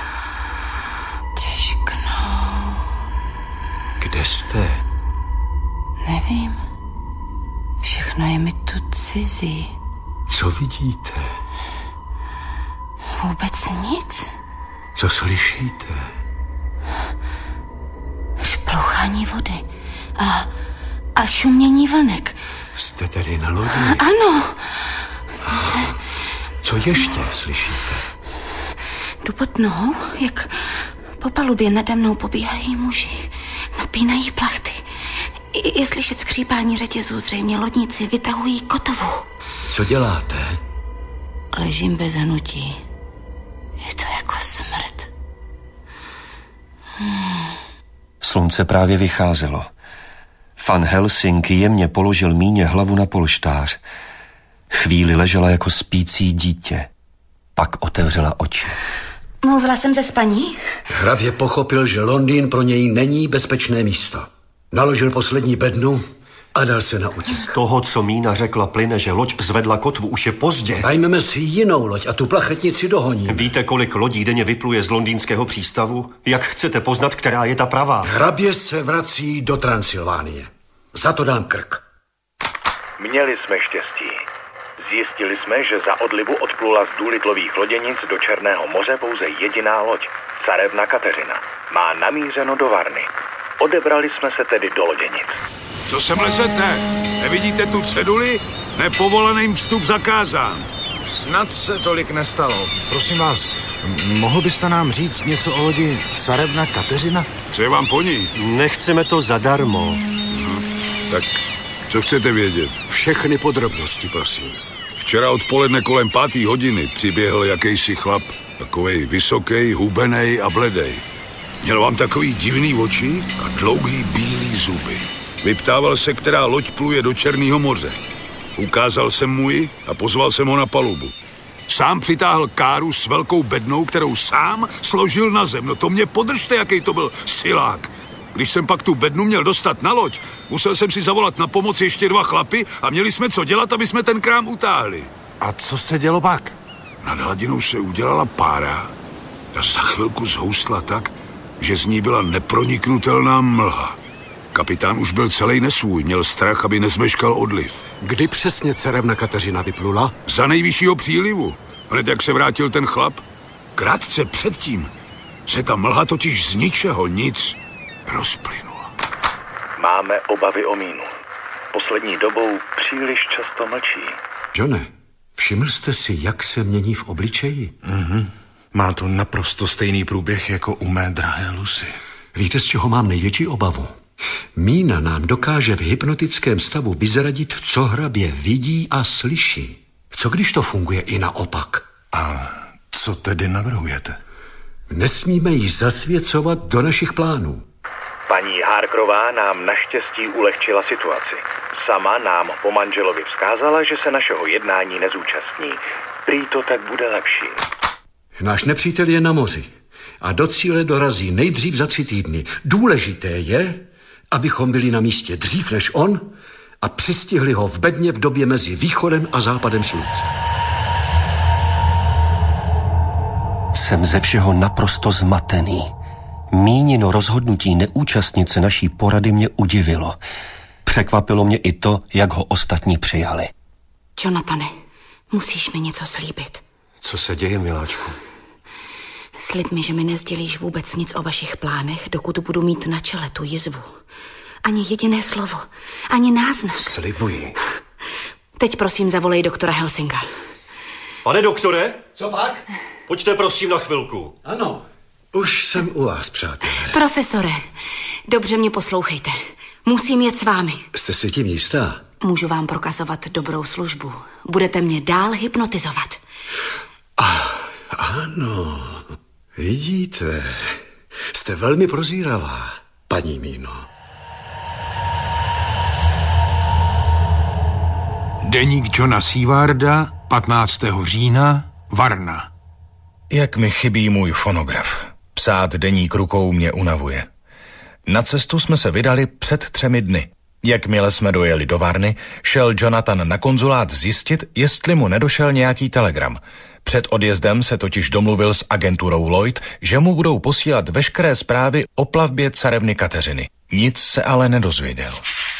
Těžknou. Kde jste? Nevím. Všechno je mi tu cizí. Co vidíte? Vůbec nic. Co slyšíte? Šplouchání vody a, a šumění vlnek. Jste tedy na lodi? Ano. Te... Co ještě slyšíte? Jdu pod nohou, jak po palubě nade mnou pobíhají muži. Napínají plachty. Je slyšet skřípání řetězů, zřejmě lodníci vytahují kotovu. Co děláte? Ležím bez hnutí. Je to jako smrt. Hmm. Slunce právě vycházelo. Van Helsing jemně položil Míně hlavu na polštář. Chvíli ležela jako spící dítě. Pak otevřela oči. Mluvila jsem ze spaní? Hrabě pochopil, že Londýn pro něj není bezpečné místo. Naložil poslední bednu a dal se na utěk. Z toho, co Mína řekla, plyne, že loď zvedla kotvu, už je pozdě. Najmeme si jinou loď a tu plachetnici dohoní. Víte, kolik lodí denně vypluje z londýnského přístavu? Jak chcete poznat, která je ta pravá? Hrabě se vrací do Transylvánie. Za to dám krk. Měli jsme štěstí. Zjistili jsme, že za odlivu odplula z Doolittlových loděnic do Černého moře pouze jediná loď, carevna Kateřina. Má namířeno do Varny. Odebrali jsme se tedy do loděnic. Co sem lezete? Nevidíte tu ceduli? Nepovoleným vstup zakázán. Snad se tolik nestalo. Prosím vás, mohl byste nám říct něco o lodi carevna Kateřina? Co je vám po ní? Nechceme to zadarmo. Hmm. Tak co chcete vědět? Všechny podrobnosti, prosím. Včera odpoledne kolem pátý hodiny přiběhl jakýsi chlap. Takovej vysoký, hubenej a bledej. Měl vám takový divný oči a dlouhý bílý zuby. Vyptával se, která loď pluje do Černého moře. Ukázal jsem mu ji a pozval jsem ho na palubu. Sám přitáhl káru s velkou bednou, kterou sám složil na zem. No to mě podržte, jaký to byl silák. Když jsem pak tu bednu měl dostat na loď, musel jsem si zavolat na pomoc ještě dva chlapy a měli jsme co dělat, aby jsme ten krám utáhli. A co se dělo pak? Nad hladinou se udělala pára a za chvilku zhoustla tak, že z ní byla neproniknutelná mlha. Kapitán už byl celý nesvůj, měl strach, aby nezmeškal odliv. Kdy přesně carevna Kateřina vyplula? Za nejvyššího přílivu. Hned jak se vrátil ten chlap, krátce předtím se ta mlha totiž z ničeho nic rozplynula. Máme obavy o Mínu. Poslední dobou příliš často mlčí. Johne, všiml jste si, jak se mění v obličeji? Mhm. Má to naprosto stejný průběh jako u mé drahé Lucy. Víte, z čeho mám největší obavu? Mína nám dokáže v hypnotickém stavu vyzradit, co hrabě vidí a slyší. Co když to funguje i naopak? A co tedy navrhujete? Nesmíme ji zasvěcovat do našich plánů. Paní Harkrová nám naštěstí ulehčila situaci. Sama nám po manželovi vzkázala, že se našeho jednání nezúčastní. Prý to tak bude lepší. Náš nepřítel je na moři a do cíle dorazí nejdřív za tři týdny. Důležité je, abychom byli na místě dřív než on a přistihli ho v bedně v době mezi východem a západem slunce. Jsem ze všeho naprosto zmatený. Mínino rozhodnutí neúčastnit se naší porady mě udivilo. Překvapilo mě i to, jak ho ostatní přijali. Jonathane, musíš mi něco slíbit. Co se děje, miláčku? Slib mi, že mi nezdělíš vůbec nic o vašich plánech, dokud budu mít na čele tu jizvu. Ani jediné slovo, ani náznak. Slibuji. Teď prosím zavolej doktora Helsinga. Pane doktore? Co pak? Pojďte prosím na chvilku. Ano, už jsem u vás, přátelé. Profesore, dobře mě poslouchejte. Musím jet s vámi. Jste si tím jistá? Můžu vám prokazovat dobrou službu. Budete mě dál hypnotizovat. Ah, ano, vidíte, jste velmi prozíravá, paní Míno. Deník Johna Seawarda, patnáctého října, Varna. Jak mi chybí můj fonograf. Psát deník rukou mě unavuje. Na cestu jsme se vydali před třemi dny. Jakmile jsme dojeli do Varny, šel Jonathan na konzulát zjistit, jestli mu nedošel nějaký telegram. Před odjezdem se totiž domluvil s agenturou Lloyd, že mu budou posílat veškeré zprávy o plavbě carevny Kateřiny. Nic se ale nedozvěděl.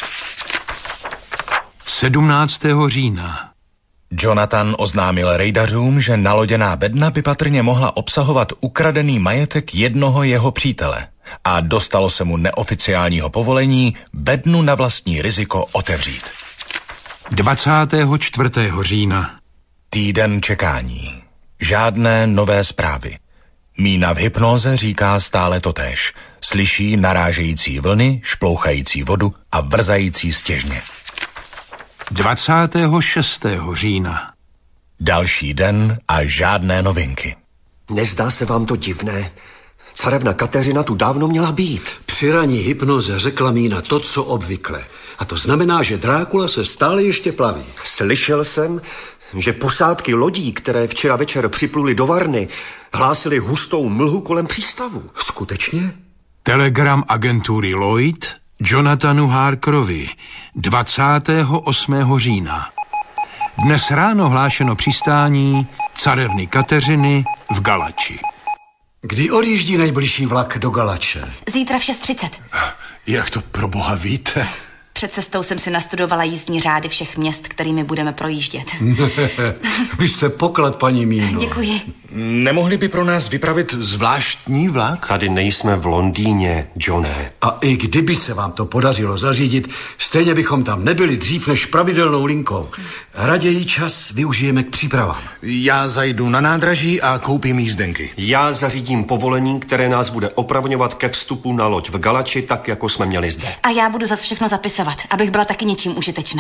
sedmnáctého října. Jonathan oznámil rejdařům, že naloděná bedna by patrně mohla obsahovat ukradený majetek jednoho jeho přítele a dostalo se mu neoficiálního povolení bednu na vlastní riziko otevřít. dvacátého čtvrtého října. Týden čekání. Žádné nové zprávy. Mína v hypnóze říká stále totéž. Slyší narážející vlny, šplouchající vodu a vrzající stěžně. dvacátého šestého října. Další den a žádné novinky. Nezdá se vám to divné? Carevna Kateřina tu dávno měla být. Při ranní hypnoze řekla Mína to, co obvykle. A to znamená, že Drákula se stále ještě plaví. Slyšel jsem, že posádky lodí, které včera večer připluli do Varny, hlásily hustou mlhu kolem přístavu. Skutečně? Telegram agentury Lloyd Jonathanu Harkerovi dvacátého osmého října. Dnes ráno hlášeno přistání carevny Kateřiny v Galači. Kdy odjíždí nejbližší vlak do Galače? Zítra v šest třicet. Jak to pro boha víte? Před cestou jsem si nastudovala jízdní řády všech měst, kterými budeme projíždět. Vy jste poklad, paní Míno. Děkuji. Nemohli by pro nás vypravit zvláštní vlak? Tady nejsme v Londýně, Johne. A i kdyby se vám to podařilo zařídit, stejně bychom tam nebyli dřív než pravidelnou linkou. Raději čas využijeme k přípravám. Já zajdu na nádraží a koupím jízdenky. Já zařídím povolení, které nás bude opravňovat ke vstupu na loď v Galači, tak jako jsme měli zde. A já budu zase všechno zapisovat, abych byla taky něčím užitečná.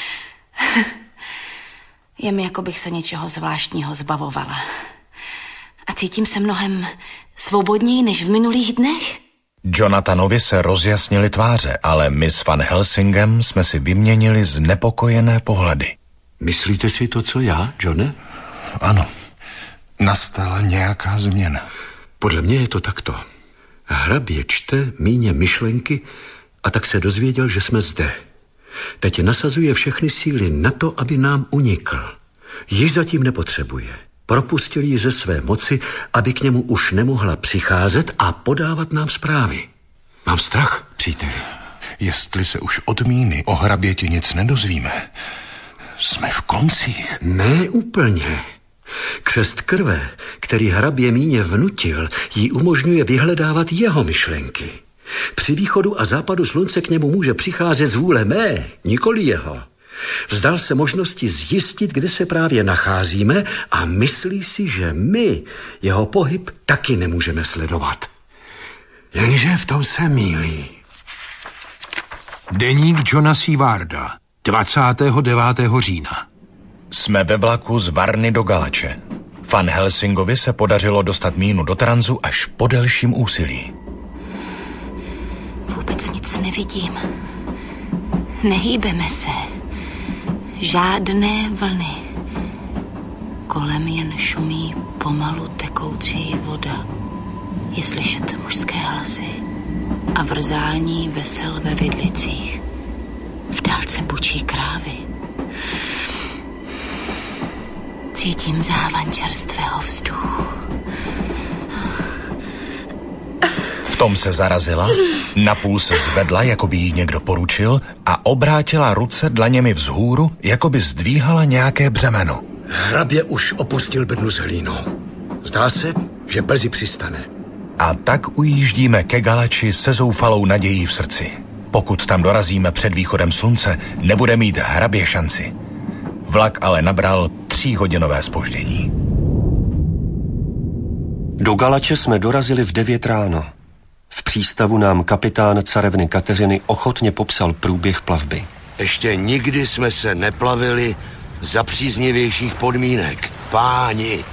Je mi, jako bych se něčeho zvláštního zbavovala. A cítím se mnohem svobodněji než v minulých dnech. Jonathanovi se rozjasnily tváře, ale my s Van Helsingem jsme si vyměnili znepokojené pohledy. Myslíte si to, co já, Johne? Ano. Nastala nějaká změna. Podle mě je to takto. Hrabě čte Míně myšlenky a tak se dozvěděl, že jsme zde. Teď nasazuje všechny síly na to, aby nám unikl. Ji zatím nepotřebuje. Propustil ji ze své moci, aby k němu už nemohla přicházet a podávat nám zprávy. Mám strach, příteli. Jestli se už od Míny o hraběti nic nedozvíme, jsme v koncích. Ne úplně. Křest krve, který hrabě Míně vnutil, jí umožňuje vyhledávat jeho myšlenky. Při východu a západu slunce k němu může přicházet z vůle mé, nikoli jeho. Vzdal se možnosti zjistit, kde se právě nacházíme a myslí si, že my jeho pohyb taky nemůžeme sledovat. Jenže v tom se mýlí. Deník Johna Seawarda, dvacátého devátého října. Jsme ve vlaku z Varny do Galače. Van Helsingovi se podařilo dostat Mínu do tranzu až po delším úsilí. Vůbec nic nevidím. Nehýbeme se. Žádné vlny. Kolem jen šumí pomalu tekoucí voda. Je slyšet mužské hlasy a vrzání vesel ve vidlicích. V dálce bučí krávy. Cítím závan čerstvého vzduchu. V tom se zarazila, napůl se zvedla, jako by jí někdo poručil, a obrátila ruce dlaněmi vzhůru, jako by zdvíhala nějaké břemeno. Hrabě už opustil Bednu s hlínou. Zdá se, že brzy přistane. A tak ujíždíme ke Galači se zoufalou nadějí v srdci. Pokud tam dorazíme před východem slunce, nebude mít hrabě šanci. Vlak ale nabral tříhodinové zpoždění. Do Galače jsme dorazili v devět ráno. V přístavu nám kapitán carevny Kateřiny ochotně popsal průběh plavby. Ještě nikdy jsme se neplavili za příznivějších podmínek. Páni,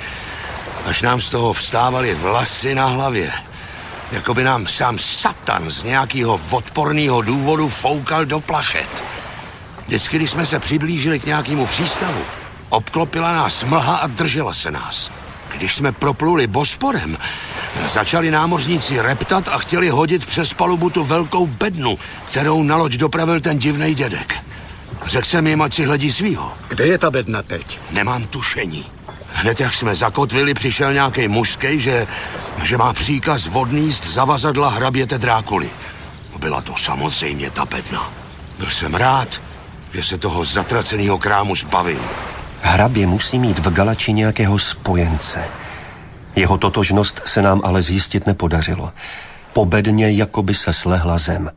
až nám z toho vstávaly vlasy na hlavě. Jako by nám sám Satan z nějakého odporného důvodu foukal do plachet. Vždycky, když jsme se přiblížili k nějakému přístavu, obklopila nás mlha a držela se nás. Když jsme propluli Bosporem, začali námořníci reptat a chtěli hodit přes palubu tu velkou bednu, kterou na loď dopravil ten divnej dědek. Řekl jsem jim, ať si hledí svýho. Kde je ta bedna teď? Nemám tušení. Hned jak jsme zakotvili, přišel nějaký mužskej, že, že má příkaz odníst zavazadla hraběte Drákuly. Byla to samozřejmě ta bedna. Byl jsem rád, že se toho zatraceného krámu zbavím. Hrabě musí mít v Galači nějakého spojence. Jeho totožnost se nám ale zjistit nepodařilo. Po bedně jakoby se slehla zem.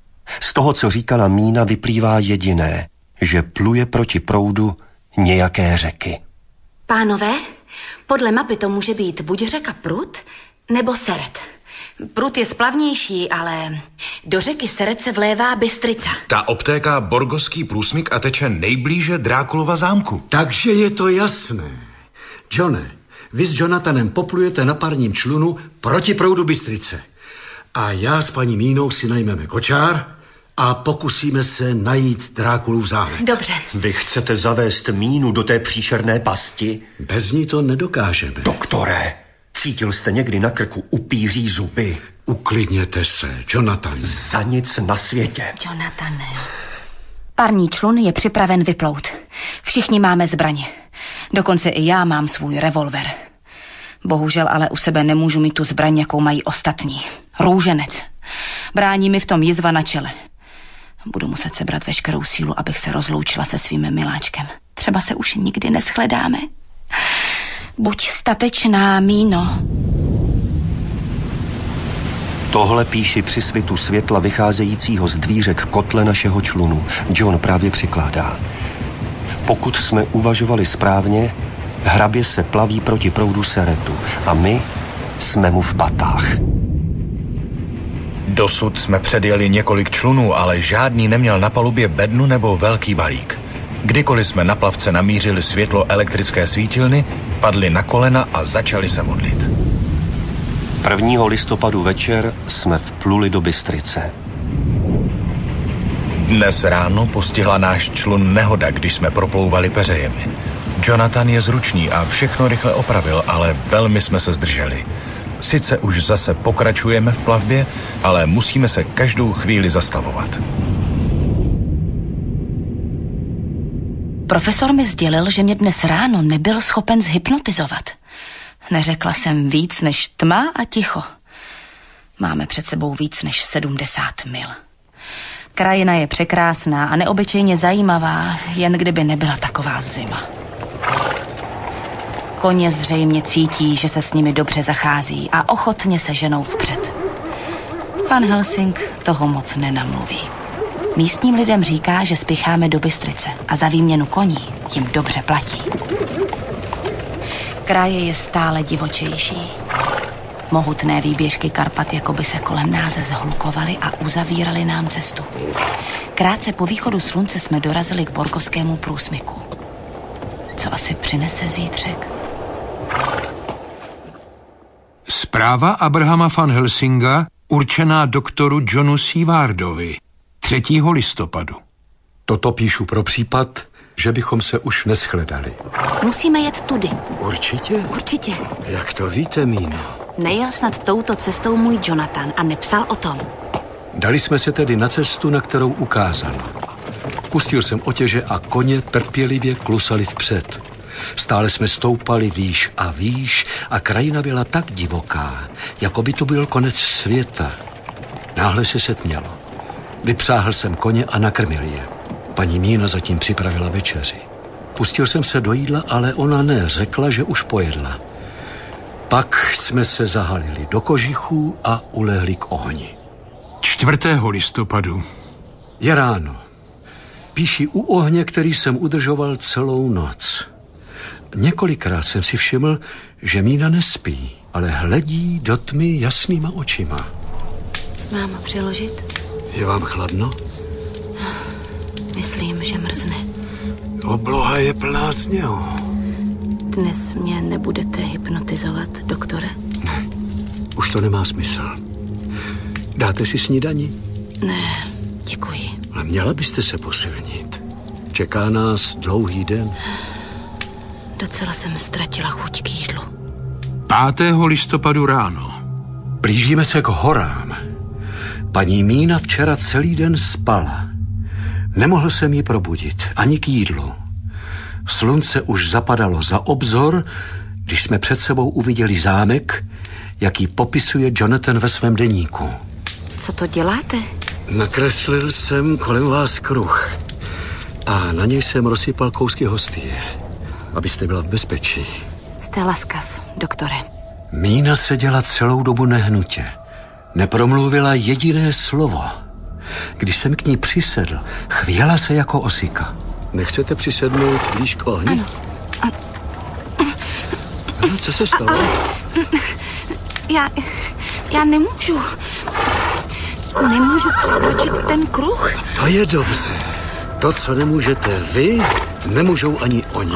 Z toho, co říkala Mína, vyplývá jediné, že pluje proti proudu nějaké řeky. Pánové, podle mapy to může být buď řeka Prut, nebo Seret. Prut je splavnější, ale do řeky Seret se vlévá Bystrica. Ta obtéká Borgoský průsmyk a teče nejblíže Drákulova zámku. Takže je to jasné. Johne, vy s Jonathanem poplujete na parním člunu proti proudu Bystrice. A já s paní Mínou si najmeme kočár a pokusíme se najít Drákulův zámek. Dobře. Vy chcete zavést Mínu do té příšerné pasti? Bez ní to nedokážeme. Doktore, cítil jste někdy na krku upíří zuby? Uklidněte se, Jonathan. Za nic na světě. Jonathane. Parní člun je připraven vyplout. Všichni máme zbraně. Dokonce i já mám svůj revolver. Bohužel ale u sebe nemůžu mít tu zbraň, jakou mají ostatní. Růženec. Brání mi v tom jizva na čele. Budu muset sebrat veškerou sílu, abych se rozloučila se svým miláčkem. Třeba se už nikdy neschledáme. Buď statečná, Míno. Tohle píši při svitu světla vycházejícího z dvířek kotle našeho člunu. John právě přikládá. Pokud jsme uvažovali správně, hrabě se plaví proti proudu Seretu a my jsme mu v patách. Dosud jsme předjeli několik člunů, ale žádný neměl na palubě bednu nebo velký balík. Kdykoliv jsme na plavce namířili světlo elektrické svítilny, padli na kolena a začali se modlit. prvního listopadu večer jsme vpluli do Bystrice. Dnes ráno postihla náš člun nehoda, když jsme proplouvali peřejemi. Jonathan je zručný a všechno rychle opravil, ale velmi jsme se zdrželi. Sice už zase pokračujeme v plavbě, ale musíme se každou chvíli zastavovat. Profesor mi sdělil, že mě dnes ráno nebyl schopen zhypnotizovat. Neřekla jsem víc než tma a ticho. Máme před sebou víc než sedmdesát mil. Krajina je překrásná a neobyčejně zajímavá, jen kdyby nebyla taková zima. Koně zřejmě cítí, že se s nimi dobře zachází a ochotně se ženou vpřed. Van Helsing toho moc nenamluví. Místním lidem říká, že spěcháme do Bystrice a za výměnu koní jim dobře platí. Kraje je stále divočejší. Mohutné výběžky Karpat jakoby se kolem nás zhlukovaly a uzavíraly nám cestu. Krátce po východu slunce jsme dorazili k Borgoskému průsmyku. Co asi přinese zítřek? Zpráva Abrahama van Helsinga určená doktoru Johnu Seawardovi třetího listopadu. Toto píšu pro případ, že bychom se už neschledali. Musíme jet tudy. Určitě? Určitě. Jak to víte, Míno? Nejel snad touto cestou můj Jonathan a nepsal o tom. Dali jsme se tedy na cestu, na kterou ukázal. Pustil jsem otěže a koně trpělivě klusali vpřed. Stále jsme stoupali výš a výš a krajina byla tak divoká, jako by to byl konec světa. Náhle se setmělo. Vypřáhl jsem koně a nakrmil je. Paní Mína zatím připravila večeři. Pustil jsem se do jídla, ale ona ne, řekla, že už pojedla. Pak jsme se zahalili do kožichů a ulehli k ohni. čtvrtého listopadu. Je ráno. Píši u ohně, který jsem udržoval celou noc. Několikrát jsem si všiml, že Mína nespí, ale hledí do tmy jasnýma očima. Mám přiložit? Je vám chladno? Myslím, že mrzne. Obloha je plná sněhu. Dnes mě nebudete hypnotizovat, doktore? Ne, už to nemá smysl. Dáte si snídani? Ne, děkuji. Ale měla byste se posilnit. Čeká nás dlouhý den. Docela jsem ztratila chuť k jídlu. pátého listopadu ráno. Blížíme se k horám. Paní Mína včera celý den spala. Nemohl jsem ji probudit, ani k jídlu. Slunce už zapadalo za obzor, když jsme před sebou uviděli zámek, jaký popisuje Jonathan ve svém deníku. Co to děláte? Nakreslil jsem kolem vás kruh a na něj jsem rozsypal kousky hostie, abyste byla v bezpečí. Jste laskav, doktore. Mína seděla celou dobu nehnutě. Nepromluvila jediné slovo. Když jsem k ní přisedl, chvěla se jako osika. Nechcete přisednout blíž k ohni? Ano. Ano. Ano, co se stalo? Ale já, já nemůžu. Nemůžu překročit ten kruh. To je dobře. To, co nemůžete vy, nemůžou ani oni.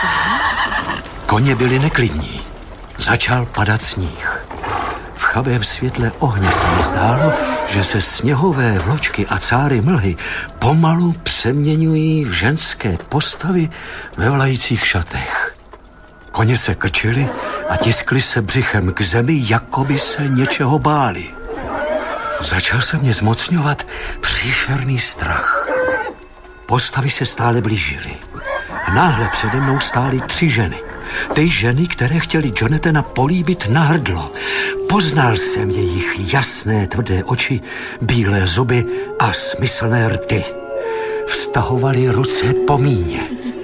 Koně byli neklidní. Začal padat sníh. V chabém světle ohně se mi zdálo, že se sněhové vločky a cáry mlhy pomalu přeměňují v ženské postavy ve vlajících šatech. Koně se krčili a tiskli se břichem k zemi, jako by se něčeho báli. Začal se mě zmocňovat příšerný strach. Postavy se stále blížily. Náhle přede mnou stály tři ženy. Ty ženy, které chtěly Jonathana políbit na hrdlo. Poznal jsem jejich jasné, tvrdé oči, bílé zuby a smyslné rty. Vztahovali ruce po Míně.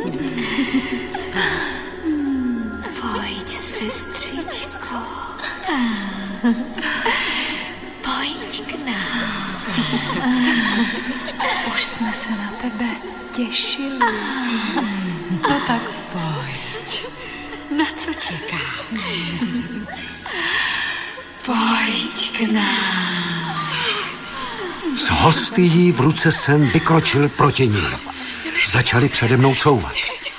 Pojď, sestřičko. Pojď k nám. Už jsme se na tebe těšili. No tak pojď. Na co čekáš? Pojď k nám. S hostií v ruce jsem vykročil proti ní. Začali přede mnou couvat.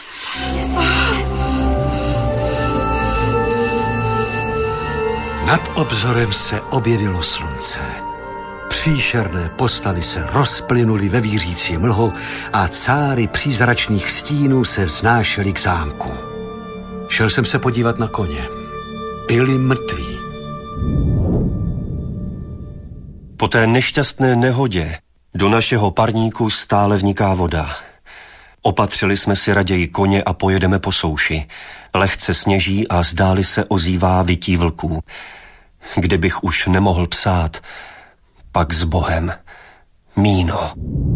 Nad obzorem se objevilo slunce. Příšerné postavy se rozplynuly ve vířící mlhu a cáry přízračných stínů se vznášely k zámku. Šel jsem se podívat na koně. Byli mrtví. Po té nešťastné nehodě do našeho parníku stále vniká voda. Opatřili jsme si raději koně a pojedeme po souši. Lehce sněží a zdáli se ozývá vytí vlků. Kdybych už nemohl psát, pak s Bohem. Míno.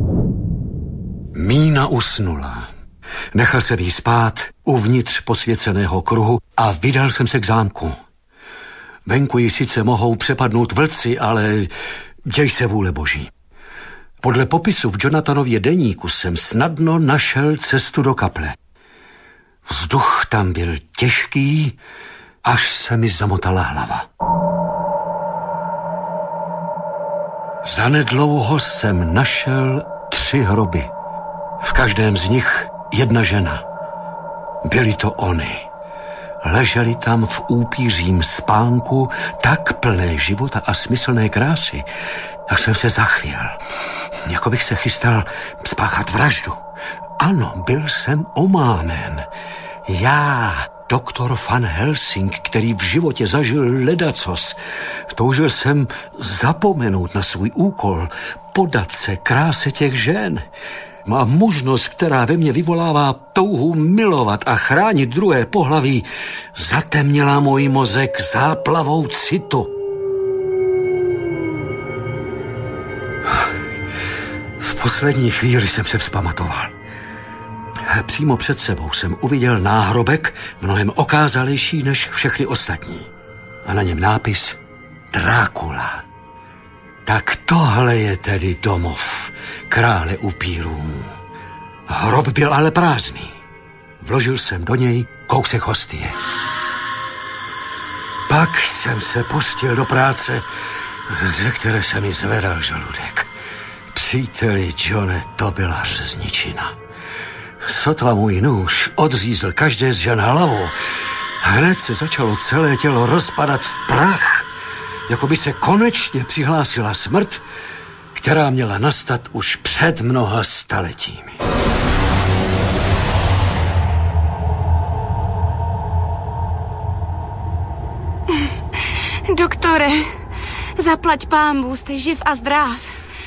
Mína usnula. Nechal jsem jí spát uvnitř posvěceného kruhu a vydal jsem se k zámku. Venku ji sice mohou přepadnout vlci, ale děj se vůle boží. Podle popisu v Jonathanově deníku jsem snadno našel cestu do kaple. Vzduch tam byl těžký, až se mi zamotala hlava. Zanedlouho jsem našel tři hroby. V každém z nich jedna žena. Byly to ony. Leželi tam v úpířím spánku tak plné života a smyslné krásy, tak jsem se zachvěl. Jako bych se chystal spáchat vraždu. Ano, byl jsem omámen. Já, doktor Van Helsing, který v životě zažil ledacos. Toužil jsem zapomenout na svůj úkol, podat se kráse těch žen. Má mužnost, která ve mně vyvolává touhu milovat a chránit druhé pohlaví, zatemnila můj mozek záplavou citu. V poslední chvíli jsem se vzpamatoval. Přímo před sebou jsem uviděl náhrobek mnohem okázalejší než všechny ostatní. A na něm nápis Drákula. Tak tohle je tedy domov krále upírů. Hrob byl ale prázdný. Vložil jsem do něj kousek hostie. Pak jsem se pustil do práce, ze které se mi zvedal žaludek. Příteli, Johne, to byla řezničina. Sotva můj nůž odřízl každé z žen hlavu. Hned se začalo celé tělo rozpadat v prach, jako by se konečně přihlásila smrt, která měla nastat už před mnoha staletími. Doktore, zaplať pánbů, jste živ a zdrav.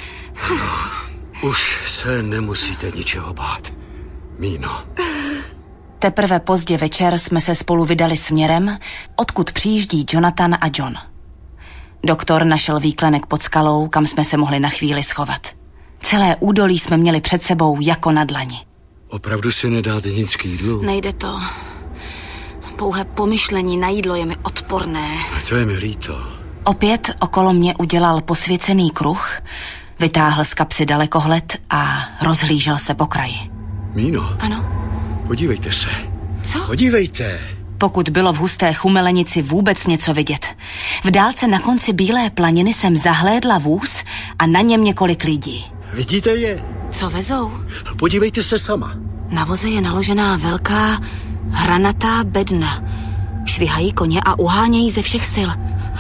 Už se nemusíte ničeho bát, Míno. Teprve pozdě večer jsme se spolu vydali směrem, odkud přijíždí Jonathan a John. Doktor našel výklenek pod skalou, kam jsme se mohli na chvíli schovat. Celé údolí jsme měli před sebou jako na dlani. Opravdu si nedáte nic k jídlu? Nejde to. Pouhé pomyšlení na jídlo je mi odporné. A to je mi líto. Opět okolo mě udělal posvěcený kruh, vytáhl z kapsy dalekohled a rozhlížel se po kraji. Míno? Ano? Podívejte se. Co? Podívejte. Pokud bylo v husté chumelenici vůbec něco vidět. V dálce na konci bílé planiny jsem zahlédla vůz a na něm několik lidí. Vidíte je? Co vezou? Podívejte se sama. Na voze je naložená velká hranatá bedna. Švihají koně a uhánějí ze všech sil.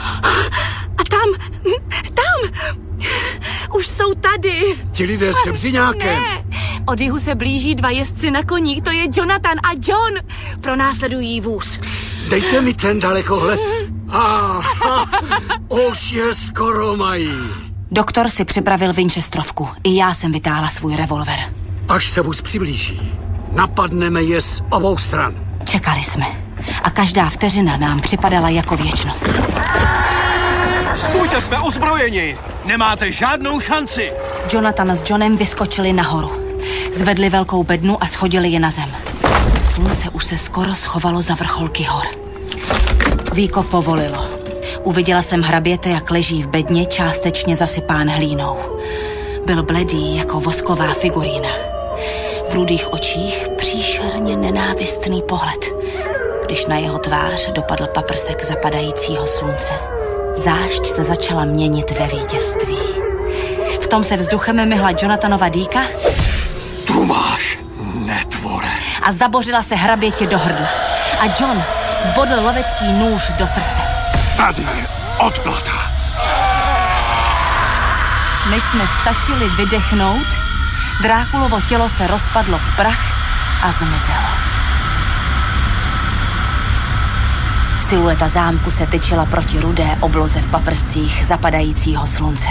A tam, tam, už jsou tady. Ti lidé s Břiňákem. Ne, od jihu se blíží dva jezdci na koních, to je Jonathan a John. Pronásledují vůz. Dejte mi ten dalekohled. Ah, už je skoro mají. Doktor si připravil Winchesterovku. I já jsem vytáhla svůj revolver. Až se vůz přiblíží, napadneme je z obou stran. Čekali jsme. A každá vteřina nám připadala jako věčnost. Stůjte, jsme ozbrojeni! Nemáte žádnou šanci! Jonathan s Johnem vyskočili nahoru. Zvedli velkou bednu a shodili je na zem. Slunce už se skoro schovalo za vrcholky hor. Víko povolilo. Uviděla jsem hraběte, jak leží v bedně, částečně zasypán hlínou. Byl bledý jako vosková figurína. V rudých očích příšerně nenávistný pohled, když na jeho tvář dopadl paprsek zapadajícího slunce. Zášť se začala měnit ve vítězství. V tom se vzduchem myhla Jonathanova dýka. Tu máš, netvore. A zabořila se hrabětě do hrdla. A John vbodl lovecký nůž do srdce. Tady je odplata. Než jsme stačili vydechnout, Drákulovo tělo se rozpadlo v prach a zmizelo. Silueta zámku se tyčila proti rudé obloze v paprscích zapadajícího slunce.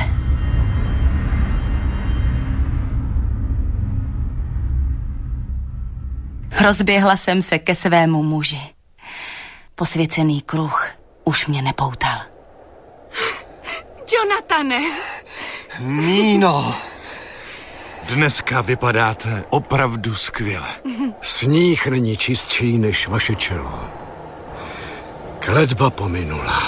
Rozběhla jsem se ke svému muži. Posvěcený kruh už mě nepoutal. Jonathane! Míno! Dneska vypadáte opravdu skvěle. Sníh není čistší než vaše čelo. Kletba pominula.